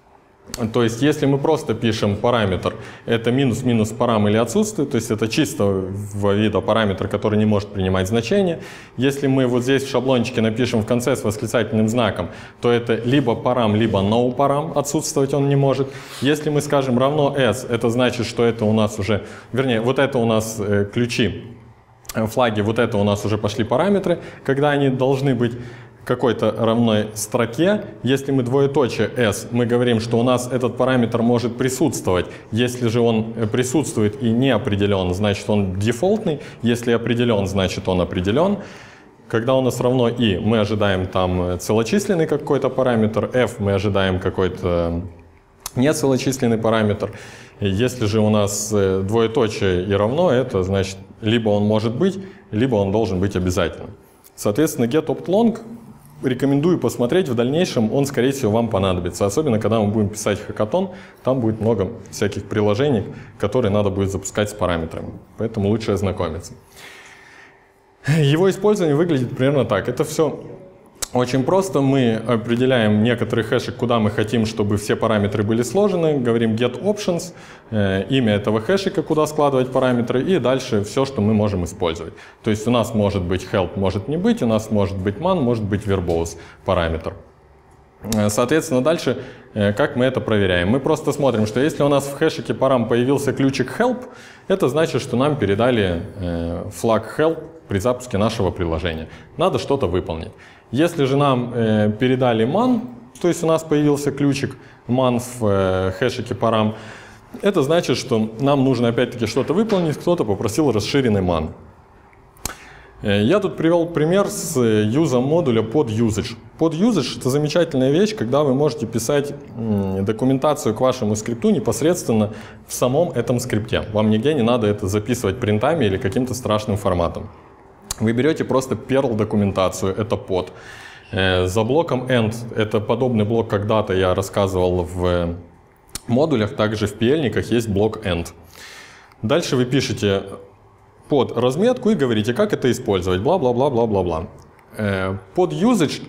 A: То есть, если мы просто пишем параметр, это минус-минус парам или отсутствие, то есть это чистого вида параметр, который не может принимать значение. Если мы вот здесь в шаблончике напишем в конце с восклицательным знаком, то это либо парам, либо no парам, отсутствовать он не может. Если мы скажем равно s, это значит, что это у нас уже, вернее, вот это у нас ключи, флаги, вот это у нас уже пошли параметры, когда они должны быть какой-то равной строке. Если мы двоеточие s, мы говорим, что у нас этот параметр может присутствовать. Если же он присутствует и не определен, значит он дефолтный. Если определен, значит он определен. Когда у нас равно i, мы ожидаем там целочисленный какой-то параметр, f мы ожидаем какой-то нецелочисленный параметр. Если же у нас двоеточие и равно, это значит либо он может быть, либо он должен быть обязательно. Соответственно, getOptLong рекомендую посмотреть в дальнейшем, он, скорее всего, вам понадобится. Особенно, когда мы будем писать хакатон, там будет много всяких приложений, которые надо будет запускать с параметрами. Поэтому лучше ознакомиться. Его использование выглядит примерно так. Это все Очень просто, мы определяем некоторый хэшик, куда мы хотим, чтобы все параметры были сложены, говорим get options, имя этого хэшика, куда складывать параметры, и дальше все, что мы можем использовать. То есть у нас может быть help, может не быть, у нас может быть man, может быть verbose параметр. Соответственно, дальше как мы это проверяем? Мы просто смотрим, что если у нас в хэшике парам появился ключик help, это значит, что нам передали флаг help при запуске нашего приложения. Надо что-то выполнить. Если же нам передали man, то есть у нас появился ключик man в хэшике парам, это значит, что нам нужно опять-таки что-то выполнить, кто-то попросил расширенный man. Я тут привел пример с юзом модуля под usage. Под usage — это замечательная вещь, когда вы можете писать документацию к вашему скрипту непосредственно в самом этом скрипте. Вам нигде не надо это записывать принтами или каким-то страшным форматом. Вы берете просто Perl документацию, это под. За блоком end, это подобный блок, когда-то я рассказывал в модулях, также в PL-никах есть блок end. Дальше вы пишете под разметку и говорите, как это использовать, бла-бла-бла-бла-бла-бла. Под usage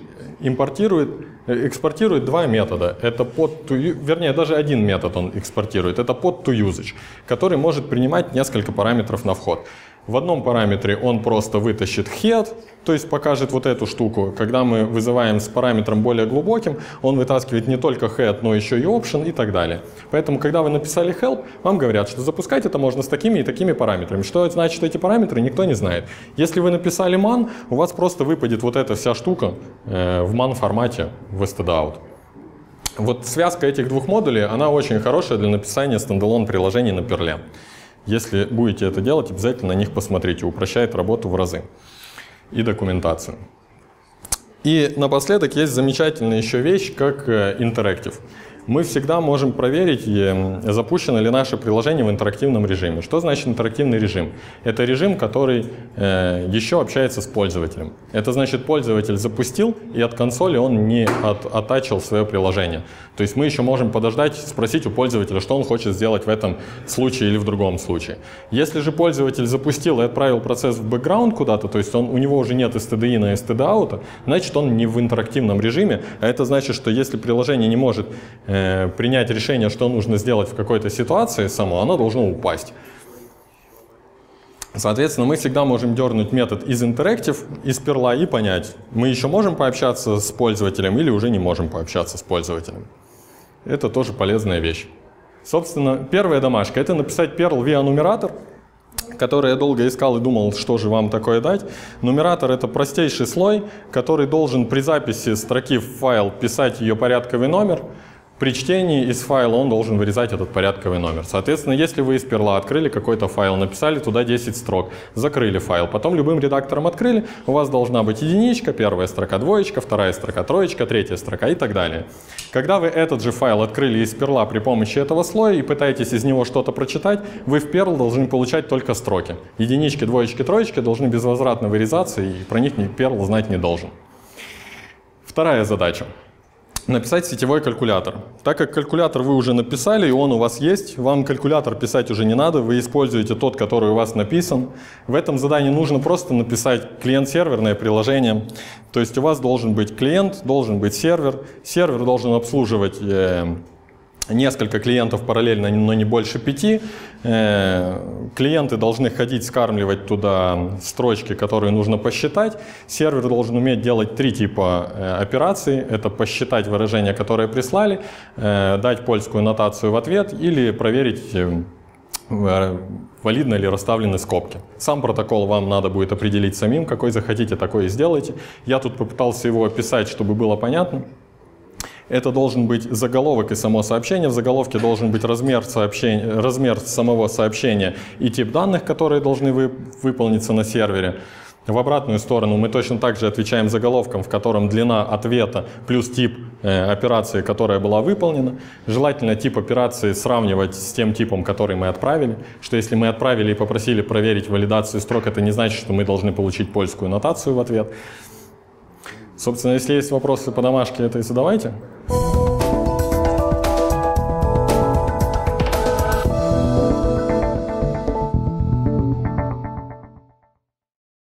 A: экспортирует два метода. Это под to, вернее, даже один метод он экспортирует. Это под to usage, который может принимать несколько параметров на вход. В одном параметре он просто вытащит head, то есть покажет вот эту штуку. Когда мы вызываем с параметром более глубоким, он вытаскивает не только head, но еще и option и так далее. Поэтому, когда вы написали help, вам говорят, что запускать это можно с такими и такими параметрами. Что значит эти параметры, никто не знает. Если вы написали man, у вас просто выпадет вот эта вся штука в man формате в stdout. Вот связка этих двух модулей, она очень хорошая для написания стендалон приложений на Perl. Если будете это делать, обязательно на них посмотрите. Упрощает работу в разы. И документацию. И напоследок есть замечательная еще вещь, как интерактив. Мы всегда можем проверить, запущено ли наше приложение в интерактивном режиме. Что значит интерактивный режим? Это режим, который еще общается с пользователем. Это значит, пользователь запустил, и от консоли он не оттачил свое приложение. То есть мы еще можем подождать, спросить у пользователя, что он хочет сделать в этом случае или в другом случае. Если же пользователь запустил и отправил процесс в бэкграунд куда-то, то есть у него уже нет stdi и stdout, значит он не в интерактивном режиме, а это значит, что если приложение не может принять решение, что нужно сделать в какой-то ситуации само, оно должно упасть. Соответственно, мы всегда можем дернуть метод из interactive, из Perl и понять, мы еще можем пообщаться с пользователем или уже не можем пообщаться с пользователем. Это тоже полезная вещь. Собственно, первая домашка — это написать Perl via нумератор, который я долго искал и думал, что же вам такое дать. Нумератор — это простейший слой, который должен при записи строки в файл писать ее порядковый номер. При чтении из файла он должен вырезать этот порядковый номер. Соответственно, если вы из Perl открыли какой-то файл, написали туда 10 строк, закрыли файл, потом любым редактором открыли, у вас должна быть единичка, первая строка двоечка, вторая строка троечка, третья строка и так далее. Когда вы этот же файл открыли из Perl при помощи этого слоя и пытаетесь из него что-то прочитать, вы в Perl должны получать только строки. Единички, двоечки, троечки должны безвозвратно вырезаться, и про них Perl знать не должен. Вторая задача. Написать сетевой калькулятор. Так как калькулятор вы уже написали, и он у вас есть, вам калькулятор писать уже не надо, вы используете тот, который у вас написан. В этом задании нужно просто написать клиент-серверное приложение. То есть у вас должен быть клиент, должен быть сервер. Сервер должен обслуживать несколько клиентов параллельно, но не больше 5. Клиенты должны ходить, скармливать туда строчки, которые нужно посчитать. Сервер должен уметь делать 3 типа операций. Это посчитать выражения, которые прислали, дать польскую нотацию в ответ или проверить, валидно ли расставлены скобки. Сам протокол вам надо будет определить самим, какой захотите, такой и сделайте. Я тут попытался его описать, чтобы было понятно. Это должен быть заголовок и само сообщение. В заголовке должен быть размер самого сообщения и тип данных, которые должны выполниться на сервере. В обратную сторону мы точно так же отвечаем заголовком, в котором длина ответа плюс тип операции, которая была выполнена. Желательно тип операции сравнивать с тем типом, который мы отправили. Что если мы отправили и попросили проверить валидацию строк, это не значит, что мы должны получить польскую нотацию в ответ. Собственно, если есть вопросы по домашке, это и задавайте.